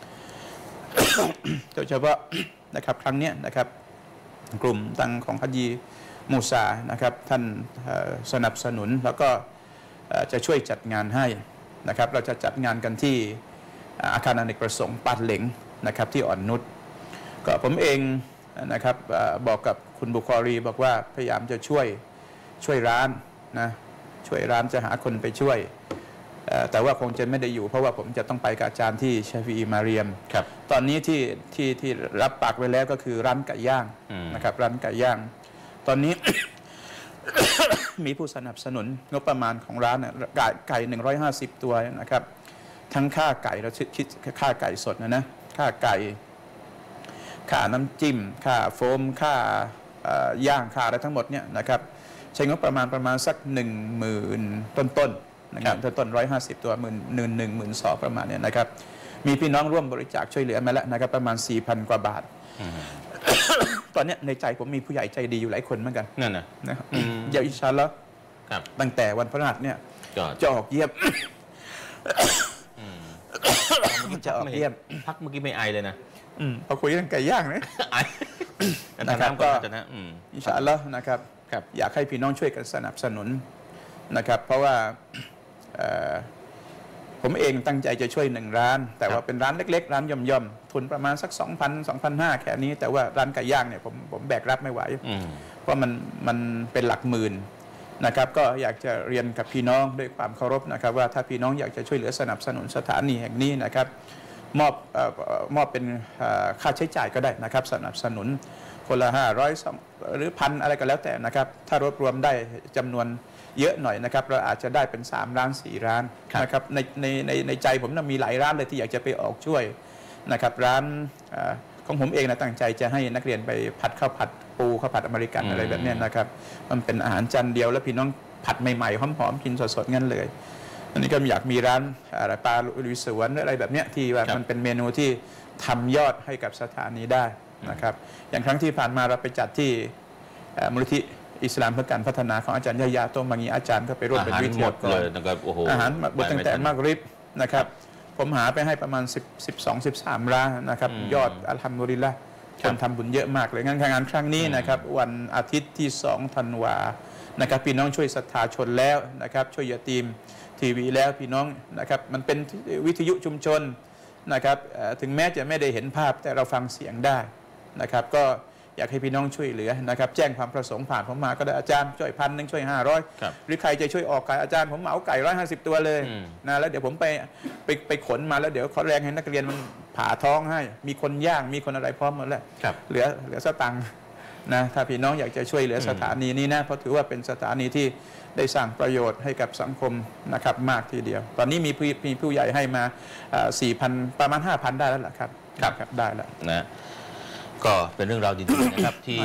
โดยเฉพาะนะครับครั้งนี้นะครับกลุ่มตั้งของฮัจญีมูซานะครับท่านสนับสนุนแล้วก็จะช่วยจัดงานให้นะครับเราจะจัดงานกันที่อาคารอเนกประสงค์ปาดเหลงนะครับที่อ่อนนุชก็ผมเองนะครับบอกกับคุณบุคอรีบอกว่าพยายามจะช่วยร้านนะช่วยร้านจะหาคนไปช่วยแต่ว่าคงจะไม่ได้อยู่เพราะว่าผมจะต้องไปกับอาจารย์ที่ชาฟีอีมาเรียมตอนนี้ที่รับปากไว้แล้วก็คือร้านไก่ย่างนะครับร้านไก่ย่างตอนนี้ มีผู้สนับสนุนงบประมาณของร้านไก่150 ตัวนะครับทั้งค่าไก่เราคิดค่าไก่สดนะค่าไก่ค่าน้ำจิ้มค่าโฟมค่าย่างค่าอะไรทั้งหมดเนี่ยนะครับใช้งบประมาณสัก10,000ต้นนะครับต้น150 ตัว12,000ประมาณเนี่ยนะครับมีพี่น้องร่วมบริจาคช่วยเหลือมาแล้วนะครับประมาณ 4,000 กว่าบาทตอนนี้ในใจผมมีผู้ใหญ่ใจดีอยู่หลายคนเหมือนกันนั่นนะครับเดี๋ยวอินชาอัลลอฮ์ตั้งแต่วันพฤหัสเนี่ยจะออกเยี่ยมจะออกเยี่ยมพักเมื่อกี้ไม่ไอเลยนะพอคุยเรื่องไก่ย่างนะนะครับก็อินชาอัลลอฮ์นะครับอยากให้พี่น้องช่วยกันสนับสนุนนะครับเพราะว่าผมเองตั้งใจจะช่วย1 ร้านแต่ว่าเป็นร้านเล็กๆร้านย่อมๆทุนประมาณสัก 2,000-2,500 แค่นี้แต่ว่าร้านไก่ย่างเนี่ยผมแบกรับไม่ไหวเพราะมันเป็นหลักหมื่นนะครับก็อยากจะเรียนกับพี่น้องด้วยความเคารพนะครับว่าถ้าพี่น้องอยากจะช่วยเหลือสนับสนุนสถานีแห่งนี้นะครับมอบเป็นค่าใช้จ่ายก็ได้นะครับสนับสนุนคนละ500หรือ1,000อะไรก็แล้วแต่นะครับถ้ารวบรวมได้จำนวนเยอะหน่อยนะครับเราอาจจะได้เป็น3 ร้าน 4 ร้านนะครับในใจผมมีหลายร้านเลยที่อยากจะไปออกช่วยนะครับร้านของผมเองนะตั้งใจจะให้นักเรียนไปผัดข้าวผัดปูข้าวผัดอเมริกันอะไรแบบนี้นะครับมันเป็นอาหารจานเดียวแล้วพี่น้องผัดใหม่ๆหอมๆกินสดๆงั้นเลยอันนี้ก็อยากมีร้านปลาลุยสวนอะไรแบบนี้ที่ว่ามันเป็นเมนูที่ทำยอดให้กับสถานีได้นะครับอย่างครั้งที่ผ่านมาเราไปจัดที่มูลนิธิอิสลามเพื่อการพัฒนาของอาจารย์ยะยาโตมังีอาจารย์ก็ไปร่วมเป็นวิทยากรอาหารหมดตั้งแต่มักริบนะครับผมหาไปให้ประมาณ12-13 ร้านนะครับยอดอัลฮัมดุลิลละห์คนทำบุญเยอะมากเลยงานครั้งนี้นะครับวันอาทิตย์ที่2 ธันวานะครับพี่น้องช่วยศรัทธาชนแล้วนะครับช่วยยาตีมทีวีแล้วพี่น้องนะครับมันเป็นวิทยุชุมชนนะครับถึงแม้จะไม่ได้เห็นภาพแต่เราฟังเสียงได้นะครับก็อยากให้พี่น้องช่วยเหลือนะครับแจ้งความประสงค์ผ่านผมมาก็ได้อาจารย์ช่วย1,000ช่วย500หรือใครจะช่วยออกไก่อาจารย์ผมเหมาไก่150 ตัวเลยนะแล้วเดี๋ยวผมไปขนมาแล้วเดี๋ยวขอแรงให้นักเรียนมันผ่าท้องให้มีคนย่างมีคนอะไรพร้อมหมดแล้วเหลือสตังค์นะถ้าพี่น้องอยากจะช่วยเหลือสถานีนี้นะเพราะถือว่าเป็นสถานีที่ได้สร้างประโยชน์ให้กับสังคมนะครับมากทีเดียวตอนนี้มีผู้ใหญ่ให้มา4,000ประมาณ 5,000 ได้แล้วล่ะครับได้แล้วนะก็เป็นเรื่องราวดีๆนะครับที่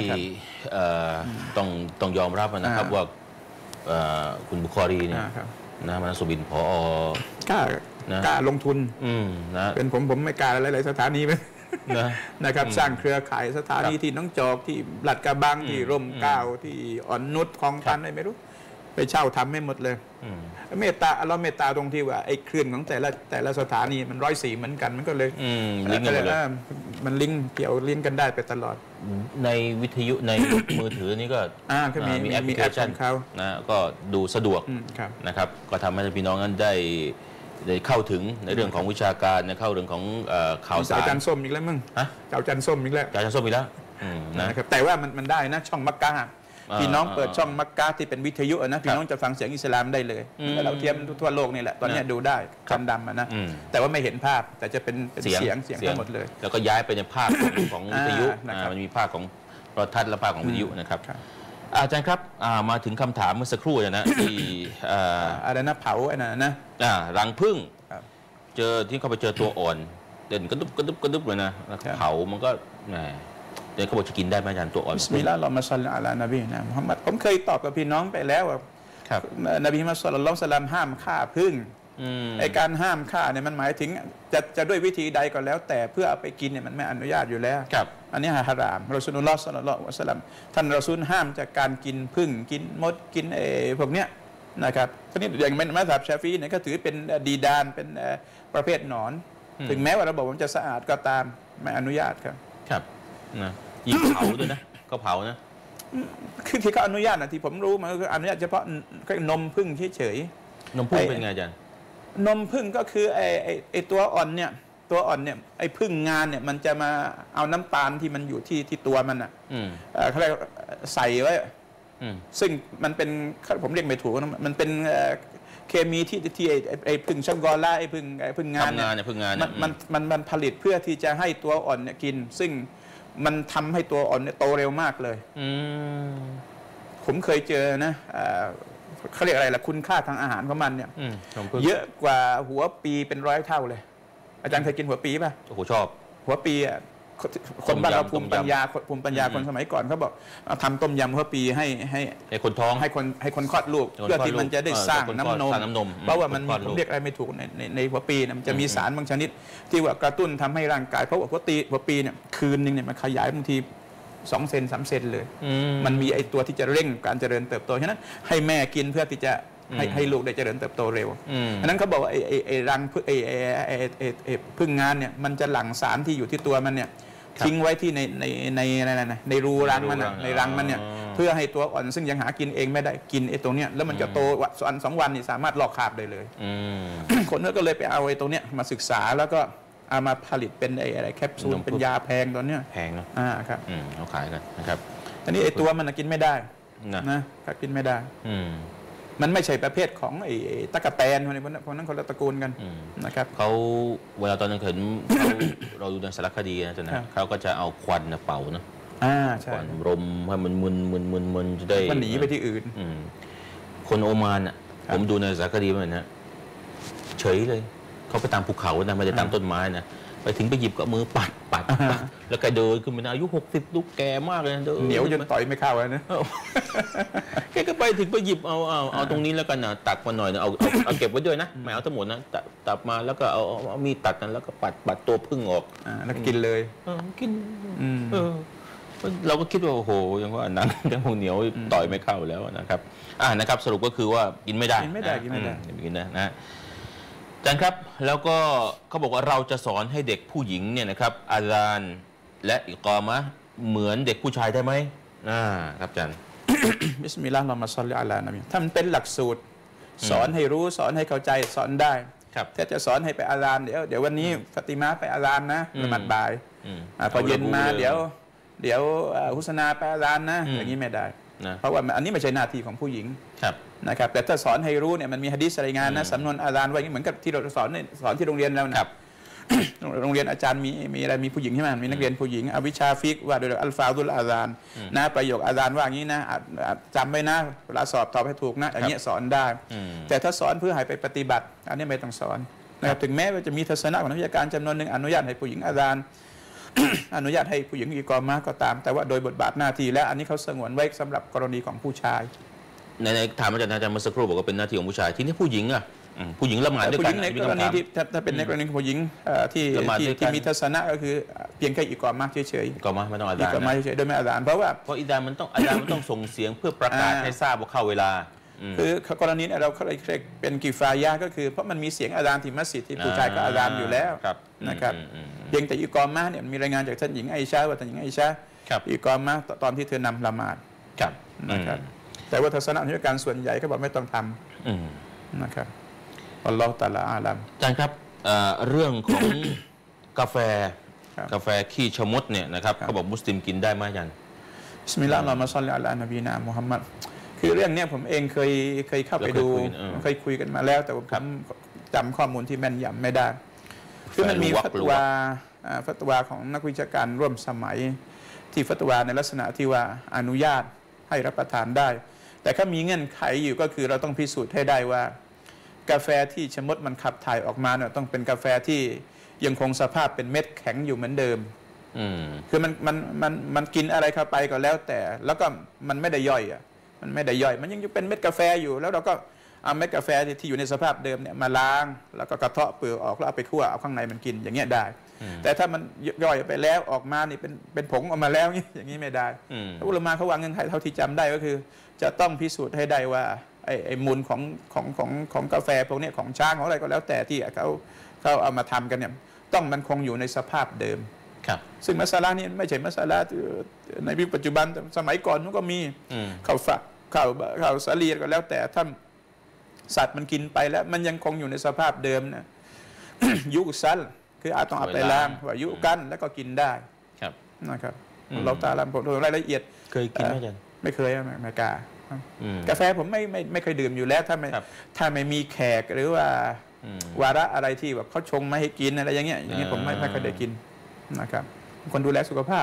ต้องยอมรับนะครับว่าคุณบุคอรีเนี่ยนะมาสุบินผอกล้าลงทุนนะเป็นผมไม่กล้าหลายๆสถานีนะครับสร้างเครือข่ายสถานีที่น้องจอกที่หลัดกระบังที่ร่มเกล้าที่อ่อนนุชคลองตันอะไรไม่รู้ไปเช่าทำไม่หมดเลยเมตตาเราเมตตาตรงที่ว่าไอ้คลื่นของแต่ละสถานีมัน104เหมือนกันมันก็เลยลิงก์กันเลยมันลิงก์เกี่ยวลิงก์กันได้ไปตลอดในวิทยุในมือถือนี่ก็มีแอปพลิเคชันเขานะก็ดูสะดวกนะครับก็ทำให้พี่น้องนั้นได้เข้าถึงในเรื่องของวิชาการเข้าเรื่องของข่าวสารจันส้มอีกแล้วมึงเจ้าจันส้มอีกแล้วนะครับแต่ว่ามันได้นะช่องมักกะพี่น้องเปิดช่องมักกะที่เป็นวิทยุนะพี่น้องจะฟังเสียงอิสลามได้เลยเราเทียมทั่วโลกนี่แหละตอนนี้ดูได้จำดำนะแต่ว่าไม่เห็นภาพแต่จะเป็นเสียงทั้งหมดเลยแล้วก็ย้ายไปในภาคของวิทยุมันมีภาคของโทรทัศน์และภาคของวิทยุนะครับอาจารย์ครับมาถึงคำถามเมื่อสักครู่นะที่อะไรนะเผาไอ้นั่นนะรังผึ้งเจอที่เขาไปเจอตัวอ่อนเด่นกระดุบเลยนะเผามันก็แหมเดี๋ยวเขาบอกจะกินได้ไหมอาจารย์ตัวอ่อนบิสมิลลาฮิรเราะห์มาศ็อลลิอะลานบีนะมุฮัมมัดผมเคยตอบกับพี่น้องไปแล้วว่านบีมุฮัมมัดศ็อลลัลลอฮุอะลัยฮิวะซัลลัมห้ามฆ่าผึ้งไอการห้ามฆ่าเนี่ยมันหมายถึงจะด้วยวิธีใดก็แล้วแต่เพื่อเอาไปกินเนี่ยมันไม่อนุญาตอยู่แล้วอันนี้ฮารามรอซูลุลลอฮ์ศ็อลลัลลอฮุอะลัยฮิวะซัลลัมท่านรอซูลห้ามจากการกินผึ้งกินมดกินพวกเนี้ยนะครับทีนี้อย่างมัซฮับชาฟีเนี่ยก็ถือเป็นดีดานเป็นประเภทหนอนถึงแม้ว่าเราบอกว่ามันจะสะอาดก็ตามไม่อนุญาตครับนะยิงเผาด้วยนะก็เผานะคือที่เขาอนุญาตนะที่ผมรู้มันคืออนุญาตเฉพาะนมผึ้งเฉยๆนมผึ้งเป็นไงอาจารย์นมผึ้งก็คือไอตัวอ่อนเนี่ยไอผึ้งงานเนี่ยมันจะมาเอาน้ำตาลที่มันอยู่ที่ตัวมันอ่ะเขาเรียกใส่ไว้ซึ่งมันเป็นผมเรียกไม่ถูกมันเป็นเคมีที่ไอผึ้งช็อกโกแลตไอผึ้งงานเนี่ยมันผลิตเพื่อที่จะให้ตัวอ่อนเนี่ยกินซึ่งมันทำให้ตัวอ่อนเนี่ยโตเร็วมากเลยผมเคยเจอนะเขาเรียกอะไรล่ะคุณค่าทางอาหารของมันเนี่ยเยอะกว่าหัวปีเป็น100 เท่าเลยอาจารย์เคยกินหัวปีป่ะโอ้โหชอบหัวปีอ่ะคนบ้านเราภูมิปัญญาคนสมัยก่อนเขาบอกทำต้มยำหัวปีให้คนท้องให้คนคลอดลูกเพื่อที่มันจะได้สร้างน้ำนมเพราะว่ามันผมเรียกอะไรไม่ถูกในหัวปีมันจะมีสารบางชนิดที่ว่ากระตุ้นทำให้ร่างกายเพราะว่าหัวปีเนี่ยคืนนึงเนี่ยมันขยายบางที2 เซน3 เซนเลยมันมีไอตัวที่จะเร่งการเจริญเติบโตฉะนั้นให้แม่กินเพื่อที่จะให้ลูกได้เจริญเติบโตเร็วอันนั้นเขาบอกว่าไอรังผึ้งงานเนี่ยมันจะหลั่งสารที่อยู่ที่ตัวมันเนี่ยทิ้งไว้ที่ในรูรังมันในรังมันเนี่ยเพื่อให้ตัวอ่อนซึ่งยังหากินเองไม่ได้กินไอตรงเนี้ยแล้วมันจะโตวัน2 วันนี่สามารถลอกคราบได้เลยคนก็เลยไปเอาไอตรงเนี้ยมาศึกษาแล้วก็เอามาผลิตเป็นอะไรแคปซูลเป็นยาแพงตอนเนี้ยแพงเนาะครับเขาขายกันนะครับทีนี้ไอตัวมันกินไม่ได้นะกินไม่ได้มันไม่ใช่ประเภทของไอ้ตะกะแตนพวกนั้นคนละตระกูลกันนะครับเขาเวลาตอนนั้นเห็นเราดูในสารคดีนะจ๊ะนะเขาก็จะเอาควันเป่านะใช่ควันลมให้มันมึนจะได้มันหนีไปที่อื่นคนโอมานอ่ะผมดูในสารคดีเหมือนนะเฉยเลยเขาไปตามภูเขานะไม่ได้ตามต้นไม้นะไปถึงไปหยิบกับมือปัดแล้วแกเดินขึ้นไปอายุ60ลูกแก่มากเลยนะเหนียวจนต่อยไม่เข้าเลยนะแกก็ไปถึงไปหยิบเอาตรงนี้แล้วกันนะตักมาหน่อยนะเอาเก็บไว้ด้วยนะไม่เอาทั้งหมดนะตัดมาแล้วก็เอามีดตัดนั้นแล้วก็ปัดตัวพึ่งออกแล้วกินเลยกินเราก็คิดว่าโอ้โหยังว่าหนังยังเหนียวต่อยไม่เข้าแล้วนะครับนะครับสรุปก็คือว่ากินไม่ได้กินไม่ได้นะอาจารย์ครับแล้วก็เขาบอกว่าเราจะสอนให้เด็กผู้หญิงเนี่ยนะครับอาซานและอิกอมะห์เหมือนเด็กผู้ชายได้ไหมครับอาจารย์บิสมิลลาฮิรเราะห์มาศ็อลลิอะลานบีถ้ามันเป็นหลักสูตรสอนให้รู้สอนให้เข้าใจสอนได้ถ้าจะสอนให้ไปอาซานเดี๋ยววันนี้ฟาติมาไปอาซานนะละหมาดบ่ายพอเย็นมาเดี๋ยวเดี๋ยวฮุสนาไปอาซานนะอย่างนี้ไม่ได้เพราะว่าอันนี้ไม่ใช่หน้าที่ของผู้หญิงนะครับแต่ถ้าสอนให้รู้เนี่ยมันมีหะดีษรายงานนะสำนวนอาซานไว้เหมือนกับที่เราสอนที่โรงเรียนแล้วนะโรงเรียนอาจารย์มีอะไรมีผู้หญิงใช่ไหมมีนักเรียนผู้หญิงอวิชาฟิกว่าโดยอัลฟาดุลอาซานนะประโยคอาซานว่าอย่างนี้นะจำไว้นะเวลาสอบตอบให้ถูกนะอย่างเงี้ยสอนได้แต่ถ้าสอนเพื่อให้ไปปฏิบัติอันนี้ไม่ต้องสอนนะครับถึงแม้ว่าจะมีทัศนะของนักวิชาการจำนวนหนึ่งอนุญาตให้ผู้หญิงอาซาน อนุญาตให้ผู้หญิงอีกอมาก็ตามแต่ว่าโดยบทบาทหน้าที่และอันนี้เขาสงวนไว้สำหรับกรณีของผู้ชายในถามอาจารย์เมื่อสักครู่บอกว่าเป็นหน้าที่ของผู้ชายที่นี่ผู้หญิงอ่ะผู้หญิงละหมาดด้วยกันผู้หญิงในกรณีที่ถ้าเป็นในกรณีผู้หญิงที่มีทัศนะก็คือเพียงแค่อีกอมาเฉยๆอีกอมาไม่ต้องอาซานอีกอมาเฉยๆโดยไม่อาซานเพราะอาซานมันต้องส่งเสียงเพื่อประกาศให้ทราบว่าเข้าเวลาคือกรณีนี้เราเคยเป็นกิฟายะก็คือเพราะมันมีเสียงอาซานที่มัสยิดที่ผู้ชายก็อาซานอยู่แล้วนะครับเพียงแต่อีกอมาเนี่ยมีรายงานจากท่านหญิงไอชาว่าท่านหญิงไอชาอีกอมาตอนที่เธอนำละหมาดนะครับแต่ว่าทัศนะของการส่วนใหญ่ก็บอกไม่ต้องทำนะครับอัลลอฮฺตะอาลาอาลัมอาจารย์ครับเรื่องของกาแฟขี้ชะมดเนี่ยนะครับเขาบอกมุสลิมกินได้ไหมอาจารย์บิสมิลลาฮิรเราะห์มาศ็อลลิอะลานบีนามุฮัมมัดคือเรื่องนี้ผมเองเคยเข้าไปดูเคยคุยกันมาแล้วแต่ผมจำข้อมูลที่แม่นยำไม่ได้คือมันมีฟัตวาของนักวิชาการร่วมสมัยที่ฟัตวาในลักษณะที่ว่าอนุญาตให้รับประทานได้แต่ก็มีเงื่อนไขอยู่ก็คือเราต้องพิสูจน์ให้ได้ว่ากาแฟที่ชะมดมันขับถ่ายออกมาเนี่ยต้องเป็นกาแฟที่ยังคงสภาพเป็นเม็ดแข็งอยู่เหมือนเดิมคือมันกินอะไรเข้าไปก็แล้วแต่แล้วก็มันไม่ได้ย่อยมันไม่ได้ย่อยมันยังเป็นเม็ดกาแฟอยู่แล้วเราก็เอาเม็ดกาแฟที่อยู่ในสภาพเดิมเนี่ยมาล้างแล้วก็กระเทาะเปลือกออกแล้วเอาไปคั่วเอาข้างในมันกินอย่างเงี้ยได้แต่ถ้ามันย่อยไปแล้วออกมานี่เป็นผงออกมาแล้วอย่างนี้ไม่ได้อุลามะเขาวางเงื่อนไขเท่าที่จำได้ก็คือจะต้องพิสูจน์ให้ได้ว่าไอ้มูลของกาแฟพวกนี้ของช้างของอะไรก็แล้วแต่ที่เขาเอามาทำกันเนี่ยต้องมันคงอยู่ในสภาพเดิมซึ่งมัสลานี้ไม่ใช่มัสลาในยุคปัจจุบันสมัยก่อนมันก็มีข้าวฝักข้าวสาลีก็แล้วแต่ถ้าสัตว์มันกินไปแล้วมันยังคงอยู่ในสภาพเดิมนะ ยุซัลคืออาจต้องเอาไปล้างว่ายุกันแล้วก็กินได้นะครับเราตาลำผมรายละเอียดเคยกินไหมอาจารย์ไม่เคยไม่กล้ากาแฟผมไม่เคยดื่มอยู่แล้วถ้าไม่มีแขกหรือว่าวาระอะไรที่แบบเขาชงมาให้กินอะไรอย่างเงี้ยผมไม่เคยได้กินนะครับคนดูแลสุขภาพ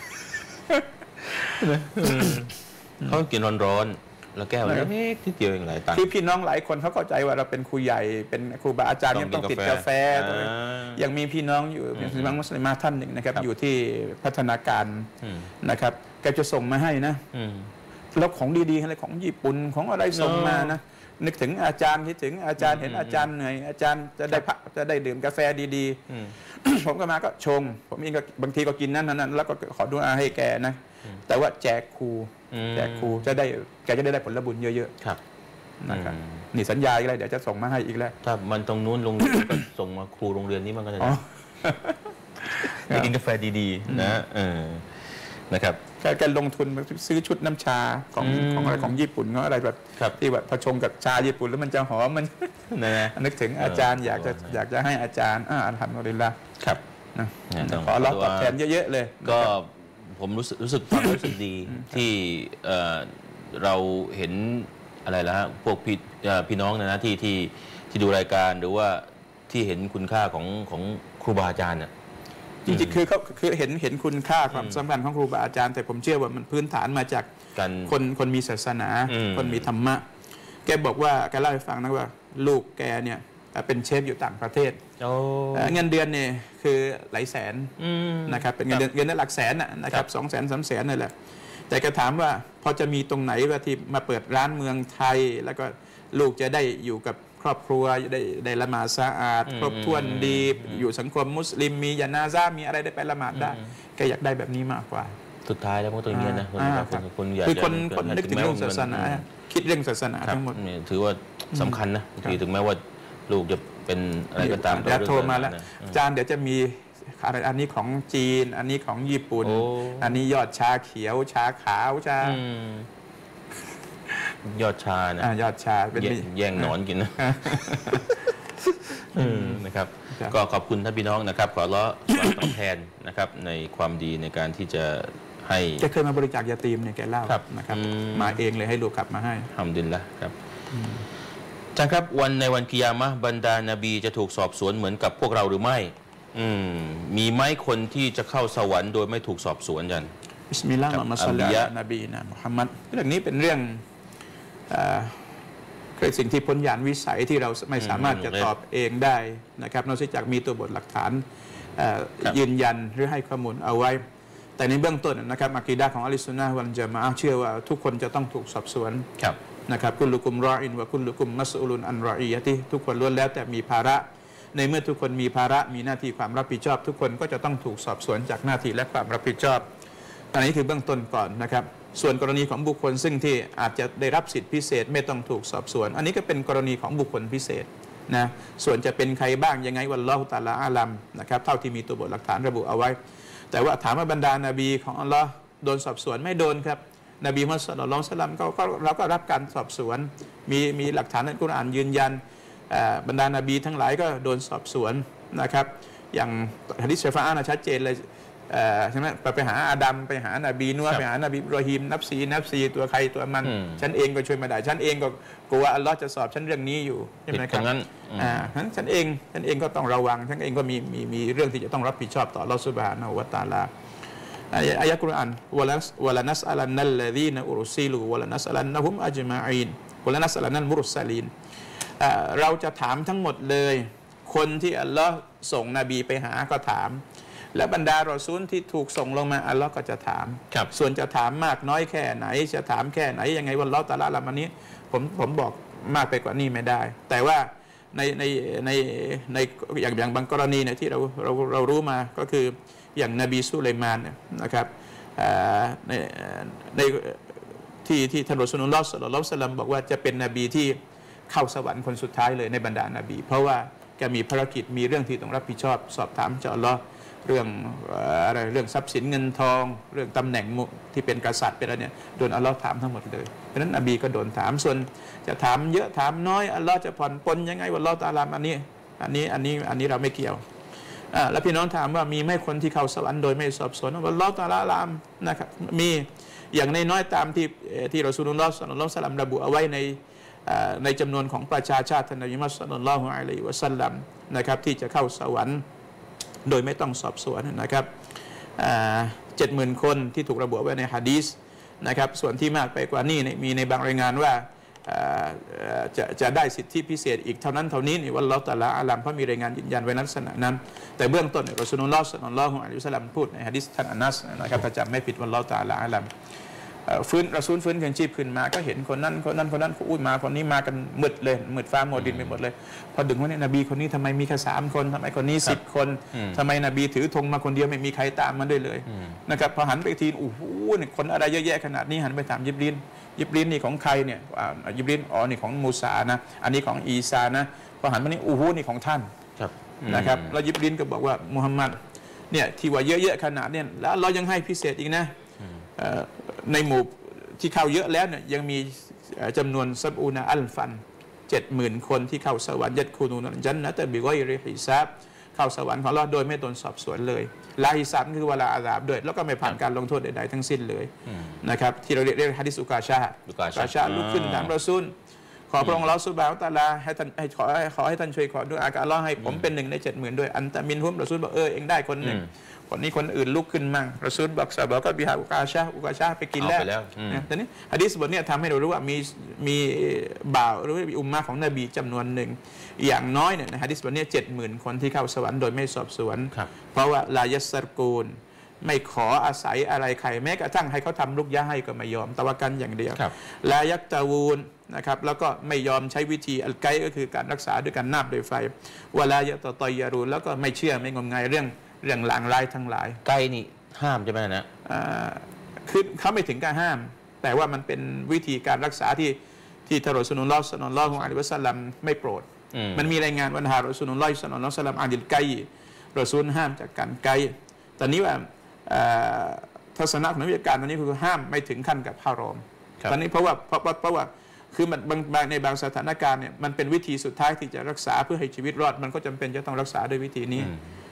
เขากินร้อนๆแล้วแก้วเล็กที่เดียวอย่างไรต่างที่พี่น้องหลายคนเขาเข้าใจว่าเราเป็นครูใหญ่เป็นครูบาอาจารย์ต้องติดกาแฟยังมีพี่น้องอยู่เป็นพี่น้องมุสลิมท่านหนึ่งนะครับอยู่ที่พัฒนาการนะครับแกจะส่งมาให้นะแล้วของดีๆอะไรของญี่ปุ่นของอะไรส่งมานะนึกถึงอาจารย์คิดถึงอาจารย์เห็นอาจารย์เหนื่อยอาจารย์จะได้ดื่มกาแฟดีๆผมก็มาก็ชงผมเองก็บางทีก็กินนั้นแล้วก็ขอดูอาให้แกนะแต่ว่าแจกครูแกจะได้ผลบุญเยอะๆครับนะครับนี่สัญญาอะไรเดี๋ยวจะส่งมาให้อีกแล้วถ้ามันตรงนู้นโรงเรียนก็ส่งมาครูโรงเรียนนี้มันก็จะได้กินกาแฟดีๆนะนะครับการลงทุนซื้อชุดน้ำชาของอะไรของญี่ปุ่นเขาอะไรแบบที่แบบพอชงกับชาญี่ปุ่นแล้วมันจะหอมมันนึกถึงอาจารย์อยากจะให้อาจารย์อัลฮัมดุลิลละห์ครับนะขอรับตอบแทนเยอะๆเลยก็ผมรู้สึกดีที่เราเห็นอะไรแล้วพวกพี่น้องนะที่ดูรายการหรือว่าที่เห็นคุณค่าของครูบาอาจารย์น่ะจริงๆคือเห็นคุณค่าความสำคัญของครูบาอาจารย์แต่ผมเชื่อว่ามันพื้นฐานมาจากคนมีศาสนาคนมีธรรมะแกบอกว่าแกเล่าให้ฟังนะว่าลูกแกเนี่ยเป็นเชฟอยู่ต่างประเทศเงินเดือนเนี่ยคือหลายแสนนะครับเป็นเงินเดือนหลักแสนนะครับ200,000 300,000นั่นแหละแต่แกถามว่าพอจะมีตรงไหนว่าที่มาเปิดร้านเมืองไทยแล้วก็ลูกจะได้อยู่กับครอบครัวได้ละหมาดสะอาดครบถ้วนดีอยู่สังคมมุสลิมมียานาซามีอะไรได้ไปละหมาดได้แกอยากได้แบบนี้มากกว่าสุดท้ายแล้วพวกตัวนี้นะคนอยากคือคนนึกถึงเรื่องศาสนาคิดเรื่องศาสนาทั้งหมดถือว่าสำคัญนะถึงแม้ว่าลูกจะเป็นอะไรก็ตามแล้วโทรมาแล้วอาจารย์เดี๋ยวจะมีอันนี้ของจีนอันนี้ของญี่ปุ่นอันนี้ยอดชาเขียวชาขาวชายอดชานะยอดชาเป็นแย่งหนอนกินนะนะครับก็ขอบคุณท่านพี่น้องนะครับขอร้องตอบแทนนะครับในความดีในการที่จะให้แกเคยมาบริจาคยาตีมเนี่ยแกเล่านะครับมาเองเลยให้ลูกขับมาให้อัลฮัมดุลิลละห์ครับอาจารย์ครับในวันกิยามะห์บรรดานบีจะถูกสอบสวนเหมือนกับพวกเราหรือไม่มีไหมคนที่จะเข้าสวรรค์โดยไม่ถูกสอบสวนกันบิสมิลลาฮิรเราะห์มาศ็อลลีอะลัยฮินบีนะมุฮัมมัดเรื่องนี้เป็นเรื่องคือสิ่งที่พ้นญาณวิสัยที่เราไม่สามารถจะตอบเองได้นะครับนอกจากมีตัวบทหลักฐานยืนยันหรือให้ข้อมูลเอาไว้แต่ในเบื้องต้นนะครับอะกีดะห์ของอะลิซุนนะฮ์วัลญะมาอะฮ์เชื่อว่าทุกคนจะต้องถูกสอบสวนนะครับกุลลุกุมรออินวะกุลลุกุมมัสอูลุนอันรออียะติทุกคนล้วนแล้วแต่มีภาระในเมื่อทุกคนมีภาระมีหน้าที่ความรับผิดชอบทุกคนก็จะต้องถูกสอบสวนจากหน้าที่และความรับผิดชอบอันนี้คือเบื้องต้นก่อนนะครับส่วนกรณีของบุคคลซึ่งที่อาจจะได้รับสิทธิพิเศษไม่ต้องถูกสอบสวนอันนี้ก็เป็นกรณีของบุคคลพิเศษนะส่วนจะเป็นใครบ้างยังไงวัลลอฮุตะอาลาอาลัมนะครับเท่าที่มีตัวบทหลักฐานระบุเอาไว้แต่ว่าถามว่าบรรดานบีของอัลลอฮ์โดนสอบสวนไม่โดนครับนบีมุฮัมมัดศ็อลลัลลอฮุอะลัยฮิวะซัลลัมเราก็รับการสอบสวนมีหลักฐานในกุรอานยืนยันบรรดานบีทั้งหลายก็โดนสอบสวนนะครับอย่างหะดีษชะฟาอะห์ชัดเจนเลยใช่ไหมไปหาอาดัมไปหานบีนัวไปหานบีอิบรอฮีมนับซีตัวใครตัวมันฉันเองก็ช่วยไม่ได้ฉันเองก็กลัวอัลลอฮ์จะสอบฉันเรื่องนี้อยู่ใช่ไหมครับนั้นฉันเองก็ต้องระวังฉันเองก็มีเรื่องที่จะต้องรับผิดชอบต่ออัลลอฮ์ซุบฮานะฮูวะตะอาลาอายะกุรอานวะลานัสอะลันนัลลซีนอุรซิลูวะลานัสอะลันนะฮุมอัจมาอีนวะลานัสอะลันนัลมุรสลีนเราจะถามทั้งหมดเลยคนที่อัลลอฮ์ส่งนบีไปหาก็ถามและบรรดารอซูลที่ถูกส่งลงมาอัลลอฮ์ก็จะถามส่วนจะถามมากน้อยแค่ไหนจะถามแค่ไหนยังไงวันเราตะละละมันนี้ผมบอกมากไปกว่านี้ไม่ได้แต่ว่าในอย่างบางกรณีเนี่ยที่เรารู้มาก็คืออย่างนบีสุไลมานนะครับในที่ท่านรอซูลุลลอฮ์ศ็อลลัลลอฮุอะลัยฮิวะซัลลัมบอกว่าจะเป็นนบีที่เข้าสวรรค์คนสุดท้ายเลยในบรรดานบีเพราะว่าแกมีภารกิจมีเรื่องที่ต้องรับผิดชอบสอบถามจากอัลลอฮ์เรื่องทรัพย์สินเงินทองเรื่องตำแหน่งที่เป็นกษัตริย์เป็นอะไรเนี่ยโดนอัลลอฮ์ถามทั้งหมดเลยเพราะฉะนั้นนบีก็โดนถามส่วนจะถามเยอะถามน้อยอัลลอฮ์จะผ่อนปลนยังไงวัลลอฮ์ตะอาลาอันนี้เราไม่เกี่ยวแล้วพี่น้องถามว่ามีไหมคนที่เข้าสวรรค์โดยไม่สอบสวนวัลลอฮ์ตะอาลานะครับมีอย่างน้อยตามที่รอซูลุลลอฮ์ศ็อลลัลลอฮุอะลัยฮิวะซัลลัมระบุเอาไว้ในจำนวนของประชาชาติท่านนบีมุฮัมมัดศ็อลลัลลอฮุอะลัยฮิวะซัลลัมนะครับที่จะเข้าสวรรค์โดยไม่ต้องสอบสวนนะครับ70,000 คนที่ถูกระบุไว้ในหะดีษนะครับส่วนที่มากไปกว่านี้มีในบางรายงานว่าจะได้สิทธิพิเศษอีกเท่านั้นเท่านี้นี่วัลลอฮุตะอาลาอาลัมเพราะมีรายงานยืนยันไว้ลักษณะนั้นแต่เบื้องต้นรอซูลุลลอฮ์ศ็อลลัลลอฮุอะลัยฮิวะซัลลัมพูดในหะดีษท่านอานัสนะครับถ้าจำไม่ผิดวัลลอฮุตะอาลาอาลัมรอซูลฟื้นคืนชีพขึ้นมาก็เห็นคนนั้นอุ้ยมาคนนี้มากันมืดเลยมืดฟ้ามัวดินไปหมดเลยพอดึงว่าเนี่ยนบีคนนี้ทำไมมีแค่3 คนทำไมคนนี้10 คนทำไมนบีถือธงมาคนเดียวไม่มีใครตามมาด้วยเลยนะครับพอหันไปทีโอ้โหเนี่ยคนอะไรเยอะแยะขนาดนี้หันไปถามยิบรีนนี่ของใครเนี่ยยิบรีนนี่ของมูซานะอันนี้ของอีซานะพอหันมานี่โอ้โหนี่ของท่านนะครับแล้วยิบรีนก็บอกว่ามุฮัมมัดเนี่ยที่ว่าเยอะๆขนาดเนี่ยแล้วเรายังให้พิเศษอีกนะในหมู่ที่เข้าเยอะแล้วเนี่ยยังมีจำนวนซับอูนาอัลฟัน 70,000 คนที่เข้าสวรรค์ยัดคูนูนันจันนะแต่บิกอยริฮิซาบเข้าสวรรค์ของเราโดยไม่โดนสอบสวนเลยลาฮิซาบคือเวลาอาซาบด้วยแล้วก็ไม่ผ่านการลงโทษใดๆทั้งสิ้นเลยนะครับที่เราเรียกฮะดิษอุกาชาลุกขึ้นถามรอซูลขอพระองค์อัลเลาะห์ซุบฮานะฮูวะตะอาลาให้ท่านขอให้ท่านช่วยขอดุอากับอัลเลาะห์ให้ผมเป็น1 ใน 70,000ด้วยอันตะมินฮุมรอซูลบอกเองได้คนหนึ่งคนนี้คนอื่นลุกขึ้นมั่งรอซูลบอกซอฮาบะห์ก็บิฮาอุกาชาไปกินแล้วแต่นี้หะดีษบทนี้ทำให้เรารู้ว่ามีบ่าวหรืออุมมะของนบีจำนวนหนึ่งอย่างน้อยเนี่ยในหะดีษบทนี้ 70,000 คนที่เข้าสวรรค์โดยไม่สอบสวนเพราะว่าลายัสซัรกูนไม่ขออาศัยอะไรใครแม้กระทั่งให้เขาทำลุกยะให้ก็ไม่ยอมตะวะกันอย่างเดียวลายักตะวูนนะครับแล้วก็ไม่ยอมใช้วิธีอัลไกก็คือการรักษาด้วยการนาบด้วยไฟวะลายะตะตอยยารูแล้วก็ไม่เชื่อไม่งมงายเรื่องลางร้ายทั้งหลายไกนี่ห้ามใช่ไหมนะคือเขาไม่ถึงการห้ามแต่ว่ามันเป็นวิธีการรักษาที่ท่านรอซูลุลลอฮ์ศ็อลลัลลอฮุอะลัยฮิวะซัลลัมไม่โปรดมันมีรายงานว่ารอซูลุลลอฮ์ศ็อลลัลลอฮุอะลัยฮิวะซัลลัมอาดิลไกรอซูลห้ามจากการไกตอนนี้ว่าทัศนะของนักวิชาการตอนนี้คือห้ามไม่ถึงขั้นกับฮารอมตอนนี้เพราะว่าคือมันในบางสถานการณ์เนี่ยมันเป็นวิธีสุดท้ายที่จะรักษาเพื่อให้ชีวิตรอดมันก็จำเป็นจะต้องรักษาด้วยวิธีนี้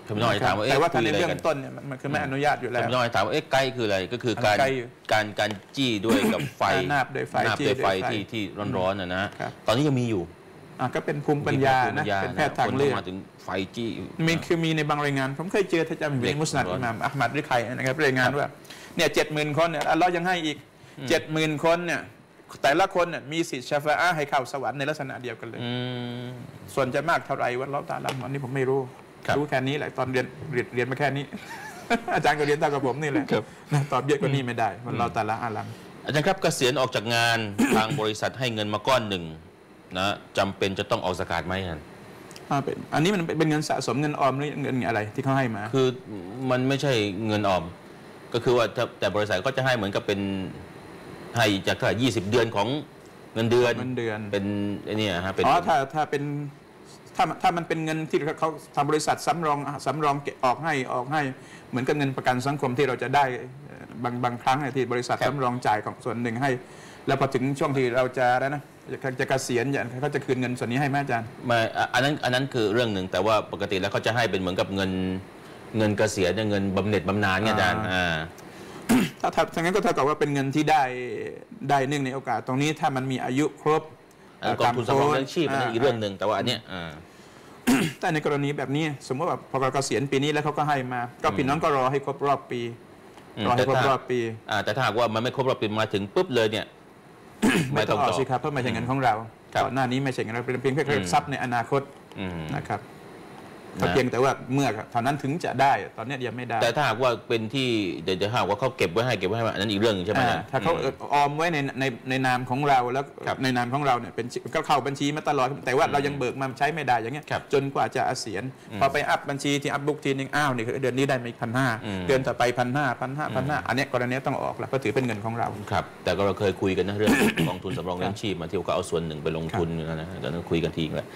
พี่น้อยถามว่าแต่ว่าถ้าในคุยอะไรเบื้อกังนต้นเนี่ยมันคือไม่อนุญาตอยู่แล้วพี่น้อยถามว่าไกด์คืออะไรก็คือการไกด์อยู่การจี้ด้วยกับไฟนาบด้วยไฟนาบจี้ด้วยไฟด้วยไฟที่ร้อนๆนะครับ ตอนนี้ยังมีอยู่ก็เป็นภูมิปัญญานะเป็นแพทย์ทางเลือดมาถึงไฟจี้มีในบางรายงานผมเคยเจอถ้าจำอยู่เด็ในกมุสนัดร้อนอิหม่ามอะห์มัดหรือใครนะครับรายงานว่าเนี่ย70,000 คนเนี่ยอัลเลาะห์ยังให้อีก 70,000 คนเนี่ยแต่ละคนเนี่ยมีสิทธิ์ชาฟาอะห์ให้เข้าสวรรค์ในลักษณะเดียวกันเลย ส่วนจะมากเท่าไหร่วันเราตาลังวันนี้ผมไม่รู้ครับรู้แค่นี้แหละตอนเรียนมาแค่นี้ อาจารย์ก็เรียนเท่ากับผมนี่แหละครับนะตอบเยอะกว่านี้ไม่ได้วันเราตาละอาลังอาจารย์ครับเกษียณออกจากงาน ทางบริษัทให้เงินมาก้อนหนึ่งนะจำเป็นจะต้องออกซะกาตไหมครับอันนี้มันเป็นเงินสะสมเงินออมหรือเงินอะไรที่เขาให้มาคือมันไม่ใช่เงินออม ก็คือว่าแต่บริษัทก็จะให้เหมือนกับเป็นให้จาก20 เดือนของเงินเดือน เป็นไอ้นี่ฮะเป็นถ้าเป็นถ้ามันเป็นเงินที่เขาทำบริษัทสำรองเก็บออกให้เหมือนกับเงินประกันสังคมที่เราจะได้บางครั้งที่บริษัทสำรองจ่ายของส่วนหนึ่งให้ แล้วพอถึงช่วงที่เราจะเกษียณอย่างเขาจะคืนเงินส่วนนี้ให้ไหมอาจารย์ไม่อันนั้นคือเรื่องหนึ่งแต่ว่าปกติแล้วเขาจะให้เป็นเหมือนกับเงินเกษียณเงินบำเหน็จบำนาญไงอาจารย์ถ้างั้นก็เท่ากับว่าเป็นเงินที่ได้เนื่องในโอกาสตรงนี้ถ้ามันมีอายุครบกองทุนสำรองเลี้ยงชีพอันนี้อีกเรื่องหนึ่งแต่ว่าอันเนี้ยแต่ในกรณีแบบนี้สมมติว่าพอเกษียณปีนี้แล้วเขาก็ให้มาก็พี่น้องก็รอให้ครบรอบปีรอให้ครบรอบปีแต่ถ้าหากว่ามันไม่ครบรอบปีมาถึงปุ๊บเลยเนี่ยไม่ต้องออกสิครับเพราะไม่ใช่เงินของเราก่อนหน้านี้ไม่ใช่เงินเราเป็นเพียงแค่ทรัพย์ในอนาคตนะครับเพียงแต่ว่าเมื่อเท่านั้นถึงจะได้ตอนนี้ยังไม่ได้แต่ถ้าหากว่าเป็นที่เดี๋ยวหากว่าเขาเก็บไว้ให้อันนั้นอีกเรื่องใช่ไหมถ้าเขาออมไว้ในนามของเราแล้วในนามของเราเนี่ยเป็นก็เข้าบัญชีมาตลอดแต่ว่าเรายังเบิกมาใช้ไม่ได้อย่างเงี้ยจนกว่าจะเกษียณพอไปอัพบัญชีที่อัพบุ๊กทีนึงนี่เดือนนี้ได้มาอีก1,500เดือนต่อไป1,500อันนี้กรณีต้องออกแล้วเพราะถือเป็นเงินของเราครับแต่ก็เราเคยคุยกันนะเรื่องกองทุนสำรองเลี้ยงชีพมาที่เขาเอาส่วนหนึ่งไปลงทุนนะตอนนั้นคุยกันทีแล้ว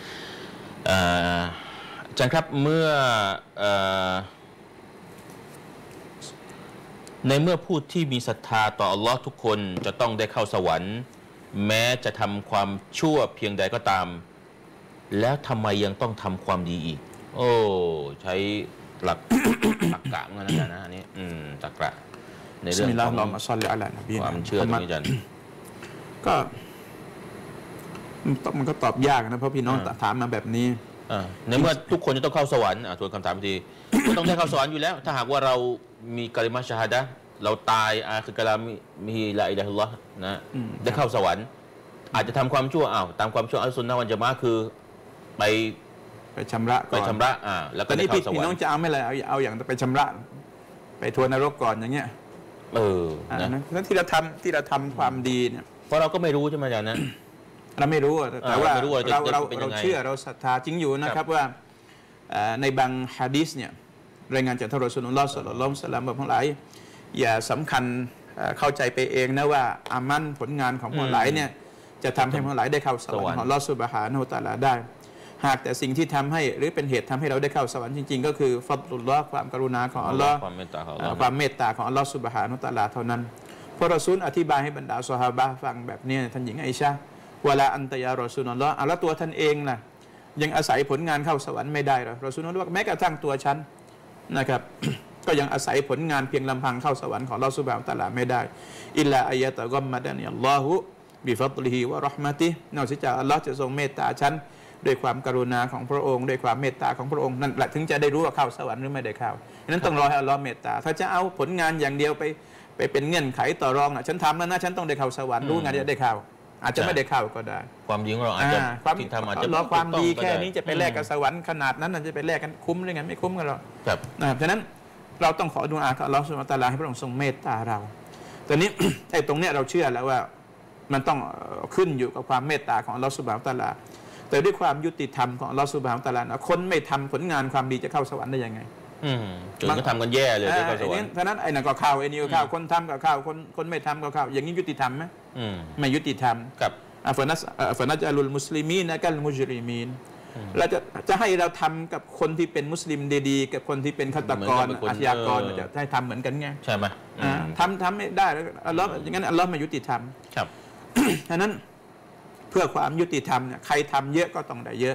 อาจารย์ครับเมื่อผู้ที่มีศรัทธาต่ออัลลอฮ์ทุกคนจะต้องได้เข้าสวรรค์แม้จะทำความชั่วเพียงใดก็ตามแล้วทำไมยังต้องทำความดีอีกโอ้ใช้หลักกะเหมือนกันนะอันนี้ตรรกะในเรื่องของความเชื่อตรงนี้อาจารย์ก็มันก็ตอบยากนะเพราะพี่น้องถามมาแบบนี้ในเมื่อทุกคนจะต้องเข้าสวรรค์ทวนคำถามทีก็ต้องได้เข้าสวรรค์อยู่แล้วถ้าหากว่าเรามีกะลิมะชะฮาดะห์เราตายคือกะลามีลาอิลาฮะอิลลัลลอฮ์นะได้เข้าสวรรค์อาจจะทำความชั่วตามความชั่วอัลซุนนะฮ์วัลญะมาอะห์คือไปชำระก่อนแล้วก็ได้เข้าสวรรค์พี่น้องจะเอาไม่เลยเอาอย่างไปชำระไปทัวร์นรกก่อนอย่างเงี้ยนั้นที่เราทำความดีเนี่ยเพราะเราก็ไม่รู้ใช่ไหมอาจารย์นะเราไม่รู้แต่ว่าเราเชื่อเราศรัทธาจริงอยู่นะครับว่าในบางฮะดีษเนี่ยรายงานจากท่านรอซูลุลลอฮ์ศ็อลลัลลอฮุอะลัยฮิวะซัลลัมบอกทั้งหลายอย่าสำคัญเข้าใจไปเองนะว่าอามันผลงานของพวกหลายเนี่ยจะทำให้พวกหลายได้เข้าสวรรค์ของอัลเลาะห์ซุบฮานะฮูวะตะอาลาได้หากแต่สิ่งที่ทำให้หรือเป็นเหตุทำให้เราได้เข้าสวรรค์จริงๆก็คือฟัดลุลลอฮ์ความกรุณาของอัลเลาะห์ความเมตตาของอัลเลาะห์ซุบฮานะฮูวะตะอาลาเท่านั้นพระรอซูลอธิบายให้บรรดาซอฮาบะห์ฟังแบบนี้ท่านหญิงไอชะห์วะลาอันตะยารอซูลุลลอฮ์แล้วตัวท่านเองล่ะยังอาศัยผลงานเข้าสวรรค์ไม่ได้หรอรอซูลุลลอฮ์ว่าแม้กระทั่งตัวฉันนะครับ ก็ยังอาศัยผลงานเพียงลำพังเข้าสวรรค์ของอัลเลาะห์ซุบฮานะฮูวะตะอาลาไม่ได้อิลลาอัยยะตะกัมมะดะนีอัลลอฮุบิฟัดลิฮิวะเราะห์มะติฮินอกจากอัลเลาะห์จะทรงเมตตาฉันด้วยความกรุณาของพระองค์ด้วยความเมตตาของพระองค์นั่นแหละถึงจะได้รู้ว่าเข้าสวรรค์หรือไม่ได้เข้าฉะนั้นต้องรอให้อัลเลาะห์เมตตาถ้าจะเอาผลงานอย่างเดียวไปเป็นเงื่อนไขต่อรองฉันทำแล้วนะฉันต้องได้เข้าสวรรค์รู้งานจะได้เข้าอาจจะไม่ได้เข้าก็ได้ความดีของเราอาจจะที่ทำอาจจะความดีแค่นี้จะไปแลกกับสวรรค์ขนาดนั้นจะไปแลกกันคุ้มหรือไงไม่คุ้มกันหรอกฉะนั้นเราต้องขอดุอาต่ออัลเลาะห์ซุบฮานะฮูวะตะอาลาให้พระองค์ทรงเมตตาเราตอนนี้ไอ้ตรงเนี้ยเราเชื่อแล้วว่ามันต้องขึ้นอยู่กับความเมตตาของอัลเลาะห์ซุบฮานะฮูวะตะอาลาแต่ด้วยความยุติธรรมของอัลเลาะห์ซุบฮานะฮูวะตะอาลาคนไม่ทำผลงานความดีจะเข้าสวรรค์ได้ยังไงจนก็ทำกันแย่เลยที่เข้าสวรรค์เพราะนั้นไอ้นั่นก็เข้าไอ้นี่ก็เข้าคนทำก็เข้าคนไม่ทำก็เข้าอย่างนี้ยุติธรรมไหมไม่ยุติธรรมครับฟานัจอัลุลมุสลิมีนกัลมุจริมีนเราจะให้เราทำกับคนที่เป็นมุสลิมดีๆกับคนที่เป็นฆาตกรอาชญากรจะให้ทำเหมือนกันไงใช่ไหมทำไม่ได้อัลเลาะห์อย่างนั้นอัลเลาะห์ไม่ยุติธรรมครับฉะนั้นเพื่อความยุติธรรมเนี่ยใครทำเยอะก็ต้องได้เยอะ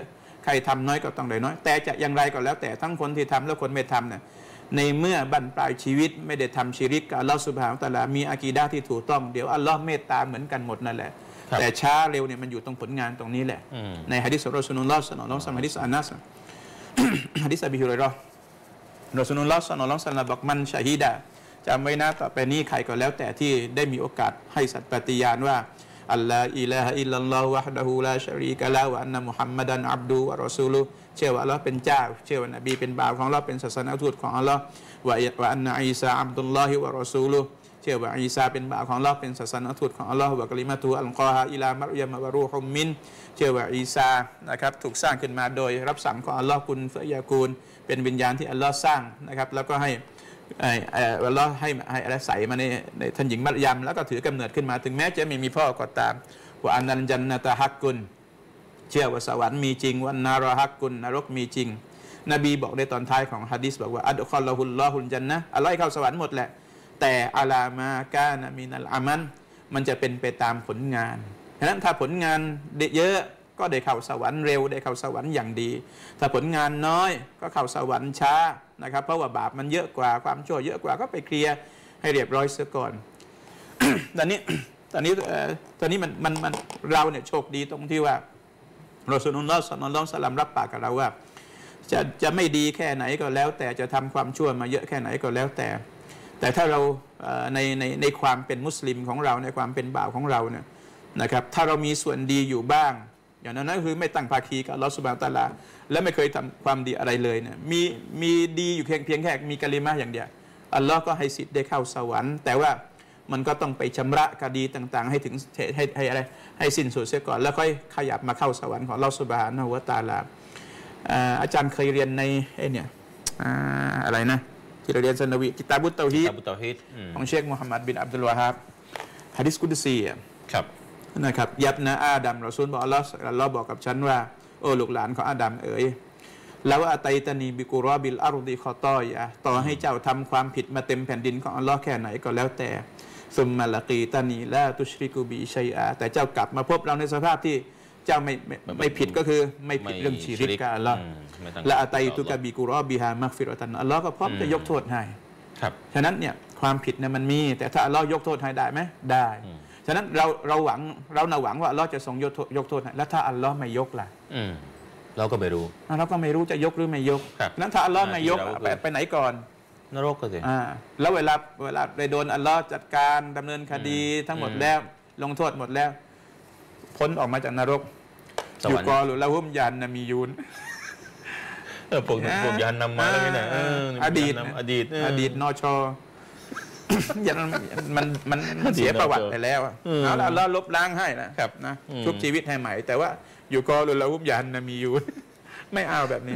ใครทำน้อยก็ต้องได้น้อยแต่จะอย่างไรก็แล้วแต่ทั้งคนที่ทำและคนไม่ทำเนี่ยในเมื่อบั้นปลายชีวิตไม่ได้ทำชิริกกับอัลลอฮฺซุบฮานะฮูวะตะอาลามีอากีดะห์ที่ถูกต้องเดี๋ยวอัลลอฮ์เมตตาเหมือนกันหมดนั่นแหละแต่ช้าเร็วเนี่ยมันอยู่ตรงผลงานตรงนี้แหละในหะดีษของรอซูลุลลอฮ์ศ็อลลัลลอฮุอะลัยฮิวะซัลลัมหะดีษอานัสหะดีษอบีฮุรอยเราะห์รอซูลุลลอฮ์ศ็อลลัลลอฮุอะลัยฮิวะซัลลัมบอกมันชะฮีดะจำไว้นะต่อไปนี้ใครก็แล้วแต่ที่ได้มีโอกาสให้สัตย์ปฏิญาณว่าอัลลอฮฺอิลาฮะอิลลัลลอฮุวะฮ์ดะฮูลาชะรีกะละฮ์วะอันนะมุฮัมมัดันอับดุฮ์วะรอซูลุฮ์เชื่อว่าอัลลอฮ์เป็นเจ้าเชื่อว่านบีเป็นบ่าวของอัลลอฮ์เป็นศาสนทูตของอัลลอฮ์วะอันนะอีซาอับดุลลอฮิวะรอซูลุฮ์เชื่อว่าอีซาเป็นบ่าวของอัลลอฮ์เป็นศาสนทูตของอัลลอฮ์วะกะลิมะตุอัลกอฮาอิลามะรยามะวะรูฮุมมินเชื่อว่าอีซานะครับถูกสร้างขึ้นมาโดยรับสั่งของอัลลอฮ์กุนฟะยะกูนเป็นวิญญาณที่อัลลอฮ์สร้างนะครับแล้วก็ให้อัลลอฮ์ให้อะไรใส่มาในท่านหญิงมัรยามแล้วก็ถือกำเนิดขึ้นมาถึงแม้จะไม่มีพ่อก็ตามว่าอันนันจันนะตะฮักกุนเชื่อว่าสวรรค์มีจริงวันนารอฮักกุนนรกมีจริงนบีบอกในตอนท้ายของหะดีษบอกว่าอัดคอลลอฮุลลอฮุลจันนะอัลลอฮ์ให้เข้าสวรรค์หมดแหละแต่อาลามากานะมินัลอามันมันจะเป็นไปตามผลงานฉะนั้นถ้าผลงานเยอะก็ได้เข้าสวรรค์เร็วได้เข้าสวรรค์อย่างดีถ้าผลงานน้อยก็เข้าสวรรค์ช้านะครับเพราะว่าบาปมันเยอะกว่าความชั่วเยอะกว่าก็ไปเคลียร์ให้เรียบร้อยเสียก่อน ตอนนี้มันเราเนี่ยโชคดีตรงที่ว่ารอซูลุลลอฮ์ศ็อลลัลลอฮุอะลัยฮิวะซัลลัมรับปากกับเราว่าจะไม่ดีแค่ไหนก็แล้วแต่จะทำความชั่วมาเยอะแค่ไหนก็แล้วแต่ถ้าเราในความเป็นมุสลิมของเราในความเป็นบ่าวของเราเนี่ยนะครับถ้าเรามีส่วนดีอยู่บ้างอย่างนั้นคือไม่ตั้งภาคีกับอัลลอฮฺซุบฮานะฮูวะตะอาลาและไม่เคยทำความดีอะไรเลยเนี่ยมีดีอยู่เพียงแค่มีกะลิมะห์อย่างเดียวอัลลอฮ์ก็ให้สิทธิ์ได้เข้าสวรรค์แต่ว่ามันก็ต้องไปชำระคดีต่างๆให้ถึงให้อะไรให้สิ้นสุดเสียก่อนแล้วค่อยขยับมาเข้าสวรรค์ของอัลลอฮฺซุบฮานะฮูวะตะอาลาอาจารย์เคยเรียนในเนี่ยอะไรนะที่เราเรียนซันนวีกิตาบุตเตาฮีดของเชคมุฮัมมัดบินอับดุลวะฮับหะดีษกุดซีครับนะครับยับนะอาดัมรอซูลบอกอัลลอฮ์บอกกับฉันว่าโอ้ลูกหลานของอาดัมเอ๋ยแล้วอาตัยตานีบิกุรอบิลอารุดิคอตอยะต่อให้เจ้าทำความผิดมาเต็มแผ่นดินของอัลลอฮ์แค่ไหนก็แล้วแต่ซุมมาละกีตานีละตุชริกุบิชัยอาแต่เจ้ากลับมาพบเราในสภาพที่เจ้าไม่ผิดก็คือไม่ผิดเรื่องชิริกกับอัลลอฮ์ละอาตัยตุกะบิกุรอบิฮามักฟิรอตันอัลลอฮ์ก็พร้อมจะยกโทษให้ฉะนั้นเนี่ยความผิดเนี่ยมันมีแต่ถ้าอัลลอฮ์ยกโทษให้ได้ไหมได้ฉะนั้นเราหวังว่าอัลลอฮ์จะทรงยกโทษให้แล้วถ้าอัลลอฮ์ไม่ยกล่ะเราก็ไม่รู้จะยกหรือไม่ยกนั้นถ้าอัลลอฮ์ไม่ยกไปไหนก่อนนรกก็สิแล้วเวลาได้โดนอัลลอฮ์จัดการดำเนินคดีทั้งหมดแล้วลงโทษหมดแล้วพ้นออกมาจากนรกอยู่กอหรือละหุ่มยันนะมียูนพวกยันนำมาแล้วนี่นะอดีตนชยันมันเสียประวัติไปแล้วเอาละเราลบล้างให้นะครับนะชุบชีวิตให้ใหม่แต่ว่าอยู่กอหรือละหุ่มยันนะมียูนไม่เอาแบบนี้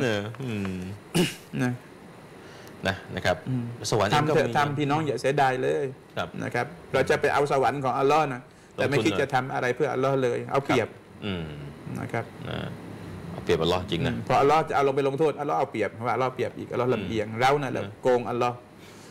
นะครับสวรรค์ทำพี่น้องอย่าเสียดายเลยนะครับเราจะไปเอาสวรรค์ของอัลลอฮ์นะแต่ไม่คิดจะทำอะไรเพื่ออัลลอฮ์เลยเอาเปรียบนะครับเอาเปรียบอัลลอฮ์จริงนะพออัลลอฮ์จะเอาลงไปลงโทษอัลลอฮ์เอาเปรียบเพราะว่าอัลลอฮ์เปรียบอีกอัลลอฮ์ลำเอียงเราน่ะโกงอัลลอฮ์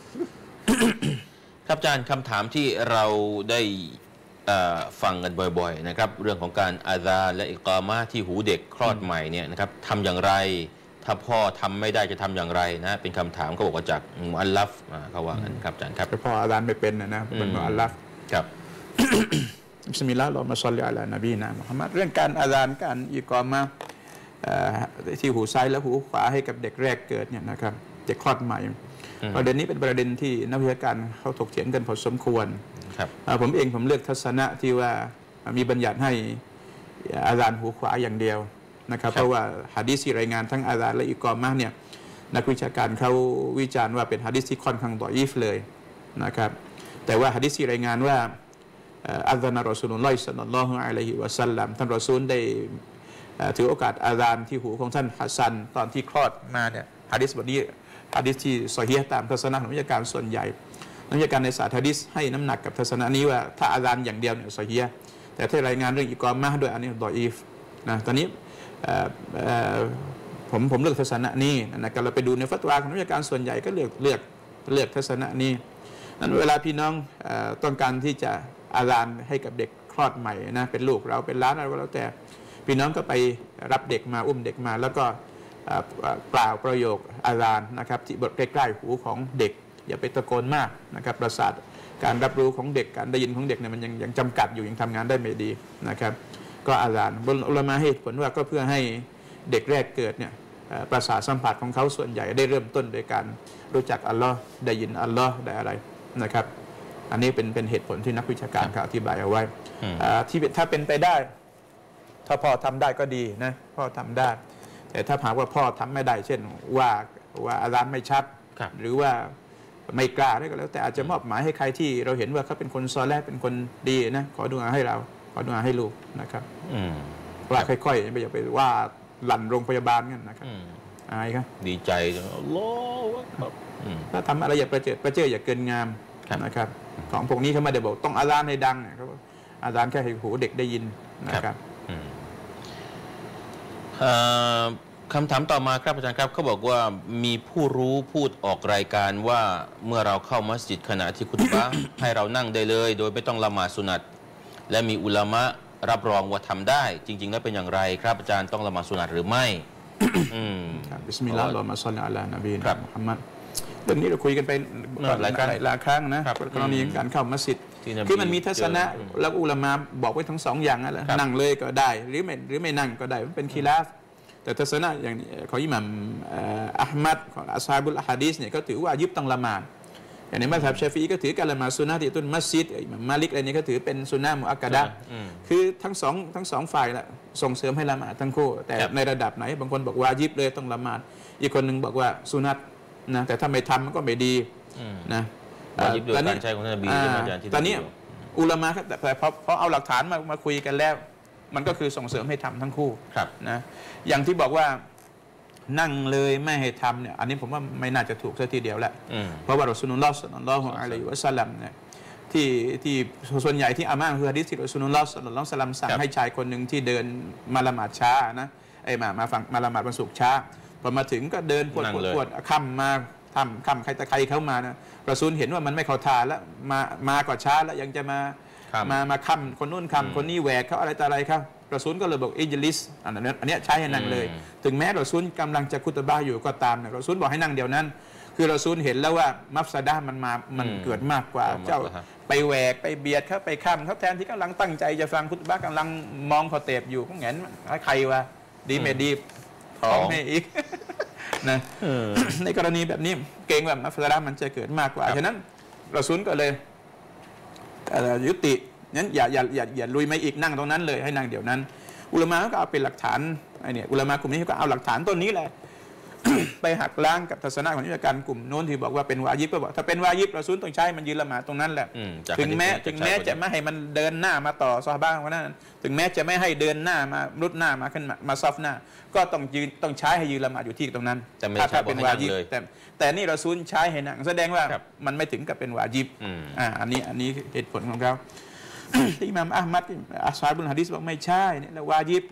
ครับอาจารย์คำถามที่เราได้ฟังกันบ่อยๆนะครับเรื่องของการอาซานและอิกอามะห์ที่หูเด็กคลอดใหม่เนี่ยนะครับทำอย่างไรถ้าพ่อทำไม่ได้จะทำอย่างไรนะเป็นคำถามเขาบอกว่าจากมุอัลลัฟเขาว่ากันครับอาจารย์ครับพ่ออาซานไม่เป็นนะเป็นมุอัลลัฟครับบิสมิลลาฮิรเราะห์มาศ็อลลิอะลานบีนะมุฮัมมัดเรื่องการอาซานการอิกอามะห์ที่หูซ้ายและหูขวาให้กับเด็กแรกเกิดเนี่ยนะครับเด็กคลอดใหม่ประเด็นนี้เป็นประเด็นที่นักวิชาการเขาถกเถียงกันพอสมควรผมเองผมเลือกทัศนะที่ว่ามีบัญญัติให้อาซานหูขวาอย่างเดียวนะครับเพราะว่าหะดีษที่รายงานทั้งอาซานและอิกอามะห์เนี่ยนักวิชาการเขาวิจารณ์ว่าเป็นหะดีษที่ค่อนข้างดออีฟเลยนะครับแต่ว่าหะดีษที่รายงานว่าอัซานรอซูลุลลอฮิศ็อลลัลลอฮุอะลัยฮิวะซัลลัมท่านรอซูลได้ถือโอกาสอาซานที่หูของท่านฮัสซันตอนที่คลอดมาเนี่ยหะดีษบทนี้หะดีษที่ซอฮีฮ์ตามทัศนะของนักวิชาการส่วนใหญ่นักวิชาการในศาสตร์หะดีษให้น้ำหนักกับทัศนะนี้ว่าถ้าอาซานอย่างเดียวเนี่ยซอฮีฮ์แต่ถ้ารายงานเรื่องอิกอามะห์ด้วยอันนี้ดออีฟนะตอนนี้ผมเลือกทัศนะนี้นะครับเราไปดูในฟัตวาของนักวิชาการส่วนใหญ่ก็เลือกทัศนะนี้นั้นเวลาพี่น้องต้องการที่จะอาซานให้กับเด็กคลอดใหม่นะเป็นลูกเราเป็นหลานอะไรก็แล้วแต่พี่น้องก็ไปรับเด็กมาอุ้มเด็กมาแล้วก็กล่าวประโยคอาซานนะครับที่ใกล้ๆหูของเด็กอย่าไปตะโกนมากนะครับประสาทการรับรู้ของเด็กการได้ยินของเด็กเนี่ยมันยังจำกัดอยู่ยังทำงานได้ไม่ดีนะครับก็อาซานอุลามะให้ผลว่าก็เพื่อให้เด็กแรกเกิดเนี่ยประสาทสัมผัสของเขาส่วนใหญ่ได้เริ่มต้นโดยการรู้จักอัลลอฮ์ได้ยินอัลลอฮ์ได้อะไรนะครับอันนี้เป็นเหตุผลที่นักวิชาการเขาอธิบายเอาไว้ที่ถ้าเป็นไปได้ถ้าพ่อทำได้ก็ดีนะพ่อทำได้แต่ถ้าหากว่าพ่อทำไม่ได้เช่นว่าอาซานไม่ชัดหรือว่าไม่กล้าก็แล้วแต่อาจจะมอบหมายให้ใครที่เราเห็นว่าเขาเป็นคนซอเลห์เป็นคนดีนะขอดุอาให้เราขอดุอาให้ลูกนะครับว่าค่อยๆไม่อย่าไปว่าหลั่นโรงพยาบาลกันนะครับอายครับดีใจอัลลอฮฺถ้าทำอะไรอย่าประเจิดอย่าเกินงามนะครับของพวกนี้เขาไม่ได้บอกต้องอาซานให้ดังเขาอาซานแค่ให้หูเด็กได้ยินนะครับคำถามต่อมาครับอาจารย์ครับเขาบอกว่ามีผู้รู้พูดออกรายการว่าเมื่อเราเข้ามัสยิดขณะที่คุตบะห์ ให้เรานั่งได้เลยโดยไม่ต้องละหมาดสุนัตและมีอุลามะรับรองว่าทำได้จริงๆแล้วเป็นอย่างไรครับอาจารย์ต้องละหมาดสุนัตหรือไม่บิสมิลลาฮิรเราะห์มาศ็อลลิอะลานบีนะมุฮัมมัดเรื่องนี้เราคุยกันไปหลายครั้งนะกรณีการเข้ามัสยิดคือมันมีทัศนะแล้วอุลามะบอกไว้ทั้งสองอย่างแล้วนั่งเลยก็ได้หรือไม่นั่งก็ได้มันเป็นคีลาฟแต่ทัศนะอย่างของอิหม่ามอะห์มัดของอัศฮาบุลอะฮะดีษเนี่ยก็ถือว่ายึดต้องละหมาดอย่างในมัซฮับชาฟิอีก็ถือการละหมาดซุนนะห์ที่ต้นมัสยิดอิหม่ามมาลิกอะไรนี้ก็ถือเป็นซุนนะห์มุอักกะดะห์คือทั้งสองฝ่ายละส่งเสริมให้ละหมาดทั้งคู่แต่ในระดับไหนบางคนบอกว่ายิบเลยต้องละหมาดอีกคนนึงบอกว่าซุนนะห์นะแต่ถ้าไม่ทำมันก็ไม่ดีนะตอนนี้ตอนนี้อุลามะแต่พอเอาหลักฐานมาคุยกันแล้วมันก็คือส่งเสริมให้ทำทั้งคู่นะอย่างที่บอกว่านั่งเลยไม่ให้ทำเนี่ยอันนี้ผมว่าไม่น่าจะถูกซะทีเดียวแหละเพราะว่ารอซูลุลลอฮ์ ศ็อลลัลลอฮุอะลัยฮิวะซัลลัมเนี่ยที่ส่วนใหญ่ที่อ้างคือหะดีษที่รอซูลุลลอฮ์ ศ็อลลัลลอฮุอะลัยฮิวะซัลลัมสั่งให้ชายคนหนึ่งที่เดินมาละหมาดช้านะมาละหมาดวันศุกร์ช้าพอมาถึงก็เดินปวดค่ำมาค่ำใครตะใครเข้ามานะรอซูลเห็นว่ามันไม่เข้าท่าแล้วมาก่อนช้าแล้วยังจะมาค่ำคนนู้นค่ำคนนี้แหวกเขาอะไรต่ออะไรครับรอซูลก็เลยบอกอิจลิสอันนี้ใช้ให้นั่งเลยถึงแม้รอซูลกำลังจะคุตบะห์อยู่ก็ตามเนี่ยรอซูลบอกให้นั่งเดี๋ยวนั้นคือรอซูลเห็นแล้วว่ามัฟซะดะห์มันเกิดมากกว่าเจ้าไปแหวกไปเบียดเขาไปค่ำเขาแทนที่กำลังตั้งใจจะฟังคุตบะห์กำลังมองเขาเตบอยู่ก็แหงนใครวะดีไม่ดีท้องให้อีกนะในกรณีแบบนี้เกรงว่ามัฟซะดะห์มันจะเกิดมากกว่าฉะนั้นรอซูลก็เลยยุตินั้นอย่าลุยไม่อีกนั่งตรงนั้นเลยให้นั่งเดี๋ยวนั้นอุลามะก็เอาเป็นหลักฐานไอ้เนี่ยอุลามะกลุ่มนี้ก็เอาหลักฐานต้นนี้แหละ ไปหักล้างกับทัศนะของนิการกลุ่มโน้นที่บอกว่าเป็นวาญิบก็บอกถ้าเป็นวาญิบรอซูลต้องใช้มันยืนละหมาดตรงนั้นแหละถึงแม้จะไม่ให้มันเดินหน้ามาต่อซอฮาบะห์คนนั้นถึงแม้จะไม่ให้เดินหน้ามารุดหน้ามาขึ้นมาซอฟหน้าก็ต้องใช้ให้ยืนละหมาดอยู่ที่ตรงนั้นถ้าเป็นวาญิบแต่นี่รอซูลใช้ให้นั่งแสดงว่ามันไม่ถึงกับเป็นวาญิบอันนี้เหตุผลของเขาอิหม่ามอะห์มัดอัศฮาบุลหะดีษบอกไม่ใช่นี่แหละวาญิบ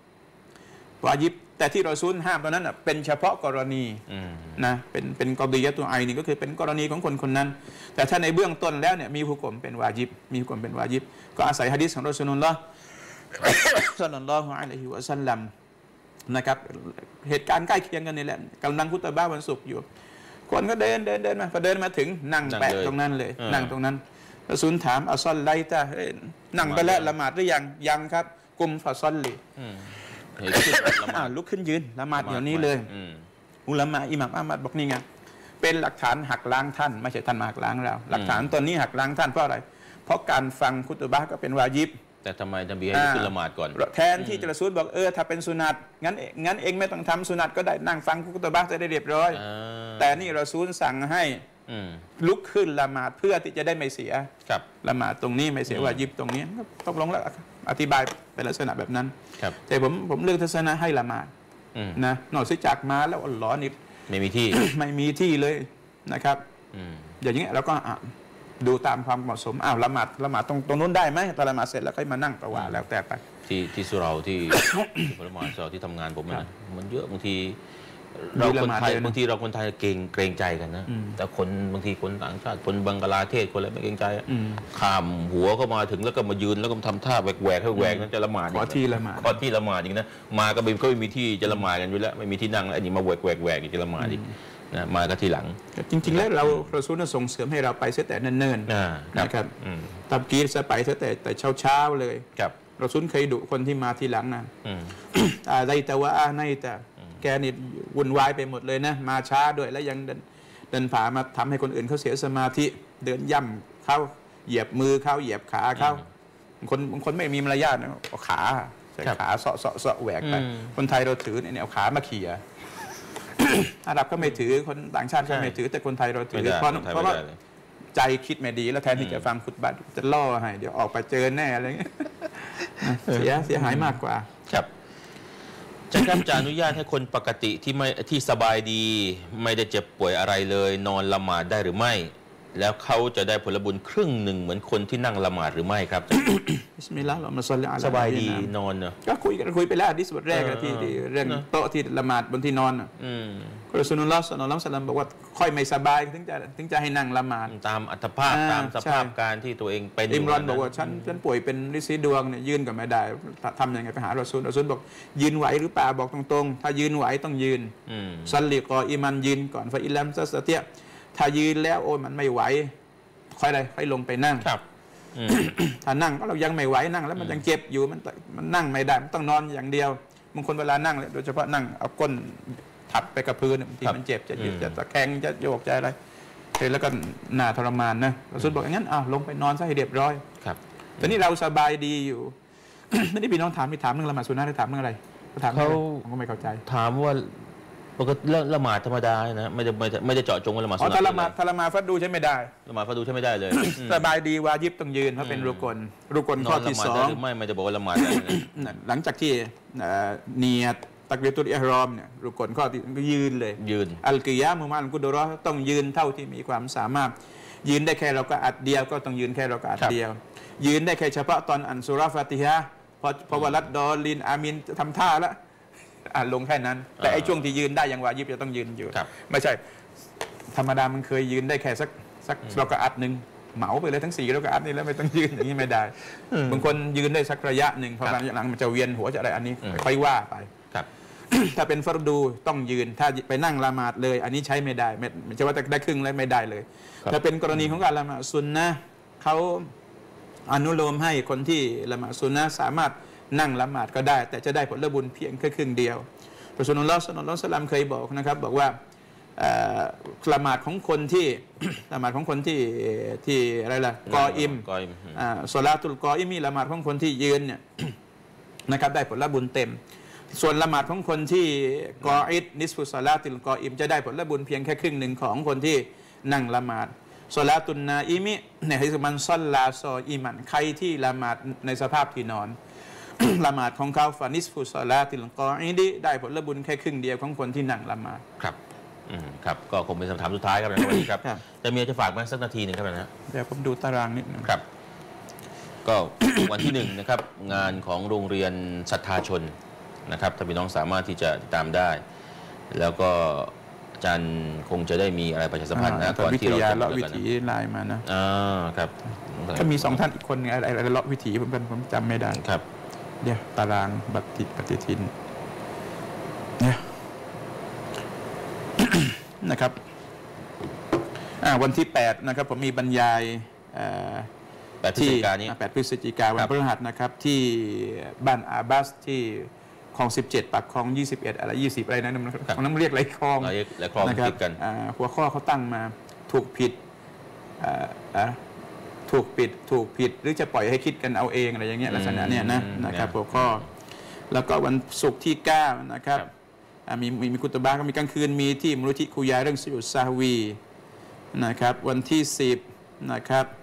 แต่ที่รอซูลห้ามตอนนั้นเป็นเฉพาะกรณีนะเป็นกอฎียะตุอัยนี่ก็คือเป็นกรณีของคนคนนั้นแต่ถ้าในเบื้องต้นแล้วเนี่ยมีหุกมเป็นวาญิบก็อาศัยหะดีษของรอซูลุลลอฮ์ ศ็อลลัลลอฮุอะลัยฮิวะซัลลัมนะครับเหตุการณ์ใกล้เคียงกันนี่แหละกำลังคุตบะห์วันศุกร์อยู่คนก็เดินมาพอเดินมาถึงนั่งแปะตรงนั้นเลยนั่งตรงนั้นรอซูลถามอัศอลไลตะนั่งไปแล้วละหมาดหรือยังครับกุมฟะซอลลีลุกขึ้นยืนละหมาดเดี๋ยวนี้เลยอุลามะอิหม่ามอะห์มัดบอกนี่ไงเป็นหลักฐานหักล้างท่านไม่ใช่ท่านมาหักล้างเราหลักฐานตัวนี้หักล้างท่านเพราะอะไรเพราะการฟังคุตบะห์ก็เป็นวาญิบแต่ทำไมนบีให้ขึ้นละหมาดก่อนแทนที่จะรอซูลบอกถ้าเป็นสุนัตงั้นเองไม่ต้องทำสุนัตก็ได้นั่งฟังคุตบะห์จะได้เรียบร้อยแต่นี่รอซูลสั่งให้ลุกขึ้นละหมาดเพื่อที่จะได้ไม่เสียละหมาดตรงนี้ไม่เสียวาญิบตรงนี้ตกลงแล้วอธิบายเป็นลักษณะแบบนั้นแต่ผมเลือกทัศนะให้ละหมาดนะนอกจากมาแล้วอัลลอฮ์นี่ไม่มีที่ไม่มีที่เลยนะครับอย่างนี้เราก็ดูตามความเหมาะสมละหมาดตรงนู้นได้ไหมตอนละหมาดเสร็จแล้วค่อยมานั่งประวาแล้วแต่ไปที่สุเราที่ผลไม้สุเราที่ทำงานผมมันเยอะบางทีเราคนไทยบางทีเราคนไทยเกรงใจกันนะแต่คนบางทีคนต่างชาติคนบังกลาเทศคนอะไรไม่เกรงใจข้ามหัวก็มาถึงแล้วก็มายืนแล้วก็ทำท่าแหวกให้แหวกนั่นจะละหมาดขอที่ละหมาดอีกนะมาก็ไม่มีที่จะละหมาดกันอยู่แล้วไม่มีที่นั่งแล้วอันนี้มาแหวกอีกจะละหมาดอีกนะมาก็ทีหลังจริงๆแล้วเราซูลส่งเสริมให้เราไปเสียแต่เนิ่นๆนะครับตามกีจะไปเสียแต่เช้าเลยเราซูลเคยดุคนที่มาทีหลังนะอะไรแต่ว่าในแต่แกนี่วุ่นวายไปหมดเลยนะมาช้าด้วยแล้วยังเดินผ่ามาทำให้คนอื่นเขาเสียสมาธิเดินย่ำเขาเหยียบมือเขาเหยียบขาเขาคนไม่มีมารยาทนะเอาขาใช้ขาเสาะแหวกไปคนไทยเราถือเนี่ยเอาขามาเขี่ยอาหรับก็ไม่ถือคนต่างชาติก็ไม่ถือแต่คนไทยเราถือเพราะว่าใจคิดไม่ดีแล้วแทนที่จะฟังคุตบะห์จะล่อให้เดี๋ยวออกไปเจอแน่อะไรเงี้ยเสียหายมากกว่าครับจะอนุญาตให้คนปกติที่สบายดีไม่ได้เจ็บป่วยอะไรเลยนอนละหมาดได้หรือไม่แล้วเขาจะได้ผลบุญครึ่งหนึ่งเหมือนคนที่นั่งละหมาดหรือไม่ครับบิสมิลลาห์เรามาศ็อลลิอะลัยฮิสบายดีนอนเนอะก็คุยไปแล้วหะดีษบทแรกที่เรื่องโต๊ะที่ละหมาดบนที่นอนรอซูลุลลอฮ์ ศ็อลลัลลอฮุอะลัยฮิวะซัลลัมบอกว่าค่อยไม่สบายถึงจะให้นั่งละหมาดตามอัตภาพตามสภาพการที่ตัวเองเป็นอิมรอนบอกว่าฉันป่วยเป็นฤทธิ์สีดวงเนี่ยยืนก็ไม่ได้ทำยังไงไปหารอซูลบอกยืนไหวหรือเปล่าบอกตรงๆถ้ายืนไหวต้องยืนซัลลิกออิมันยืนก่อนฟะอิลัมซัสเตียถ้ายืนแล้วโอ้ยมันไม่ไหวค่อยลงไปนั่งถ้านั่งก็เรายังไม่ไหวนั่งแล้วมันยังเจ็บอยู่มันนั่งไม่ได้มันต้องนอนอย่างเดียวบางคนเวลานั่งโดยเฉพาะนั่งเอาก้นถัดไปกับพื้นบางทีมันเจ็บจะยืดจะตะแคงจะโยกใจอะไรแล้วก็หน้าทรมานนะเราสุดบอกอย่างนั้นลงไปนอนซะให้เรียบร้อยครับตอนนี้เราสบายดีอยู่ไม่ได้พี่น้องถามเรื่องละหมาดซุนนะห์ได้ถามเรื่องอะไรเขาก็ไม่เข้าใจถามว่าปกติละหมาดธรรมดานะไม่ได้เจาะจงว่าละหมาดซุนนะห์ถ้าละหมาดฟัดดูใช้ไม่ได้ละหมาดฟัดดูใช้ไม่ได้เลยสบายดีวาญิบต้องยืนเพราะเป็นรุกลข้อที่2 ไม่จะบอกว่าละหมาดหลังจากที่เนียดตักบีรตุลอิห์รอมเนี่ยรุกลข้อที่ก็ยืนเลยอัลกิยามุมะอัลกุดเราะห์ต้องยืนเท่าที่มีความสามารถยืนได้แค่เราก็อัดเดียวก็ต้องยืนแค่เราก็อัดเดียวยืนได้แค่เฉพาะตอนอันซูเราะห์ฟาติฮะห์พอวะลัดดอลินอามีนทำท่าแล้วลงแค่นั้นแต่ไอ้ช่วงที่ยืนได้ยังวาญิบจะต้องยืนอยู่ไม่ใช่ธรรมดามันเคยยืนได้แค่สักเราก็อัดหนึ่งเหมาไปเลยทั้ง4เราก็อัดนี่แล้วไม่ต้องยืนอย่างนี้ไม่ได้บางคนยืนได้สักระยะหนึ่งพอระยะหลังมันจะเวียนหัวจะอะไรอันนี้ค่อยว่าไปถ้าเป็นฟัรดูต้องยืนถ้าไปนั่งละหมาดเลยอันนี้ใช้ไม่ได้ไม่ใช่ว่าได้ครึ่งแล้วไม่ได้เลยถ้าเป็นกรณีของการละหมาดซุนนะห์เขาอนุโลมให้คนที่ละหมาดซุนนะห์สามารถนั่งละหมาดก็ได้แต่จะได้ผลบุญเพียงแค่ครึ่งเดียวรอซูลุลลอฮ์ ศ็อลลัลลอฮุอะลัยฮิวะซัลลัมเคยบอกนะครับบอกว่าละหมาดของคนที่อะไรล่ะกออิมศอลาตุลกออิมมีละหมาดของคนที่ยืนเนี่ยนะครับได้ผลบุญเต็มส่วนละหมาดของคนที่กออิดนิสฟุศอลาตุลกออิมจะได้ผลบุญเพียงแค่ครึ่งหนึ่งของคนที่นั่งละหมาดศอลาตุนนาอิมิเนี่ยให้มันซอลลาซออิมันใครที่ละหมาดในสภาพที่นอนละหมาดของเขาฟานิสฟุศอลาตุลกออิดได้ผลบุญแค่ครึ่งเดียวของคนที่นั่งละหมาดครับก็คงเป็นคำถามสุดท้ายครับในวันนี้ครับจะมีจะฝากมาสักนาทีหนึ่งครับนะเดี๋ยวผมดูตารางนิดนึงครับก็วันที่1นะครับงานของโรงเรียนศรัทธาชนนะครับถ้าพี่น้องสามารถที่จะติดตามได้แล้วก็อาจารย์คงจะได้มีอะไรประชาสัมพันธ์นะก่อนที่เราจะเลาะวิถีไลน์มานะครับก็มี2ท่านอีกคนอะไรเลาะวิถีผมจำไม่ได้ครับเดี๋ยวตารางปฏิทินเนี่ยนะครับวันที่8นะครับผมมีบรรยาย 8 พฤศจิกายนนี้ 8 พฤศจิกายนวันพฤหัสนะครับที่บ้านอาบัสที่คลอง17ปากคลอง21อะไร20อะไรนั้นของนั้นเรียกไรคลองนะครับหัวข้อเขาตั้งมาถูกผิดหรือจะปล่อยให้คิดกันเอาเองอะไรอย่างเงี้ยลักษณะเนี้ยนะครับหัวข้อแล้วก็วันศุกร์ที่9นะครับมีคุตบะห์ก็มีกลางคืนมีที่มูลนิธิคูยาเรื่องสุญูดซะฮวีนะครับวันที่10นะครับ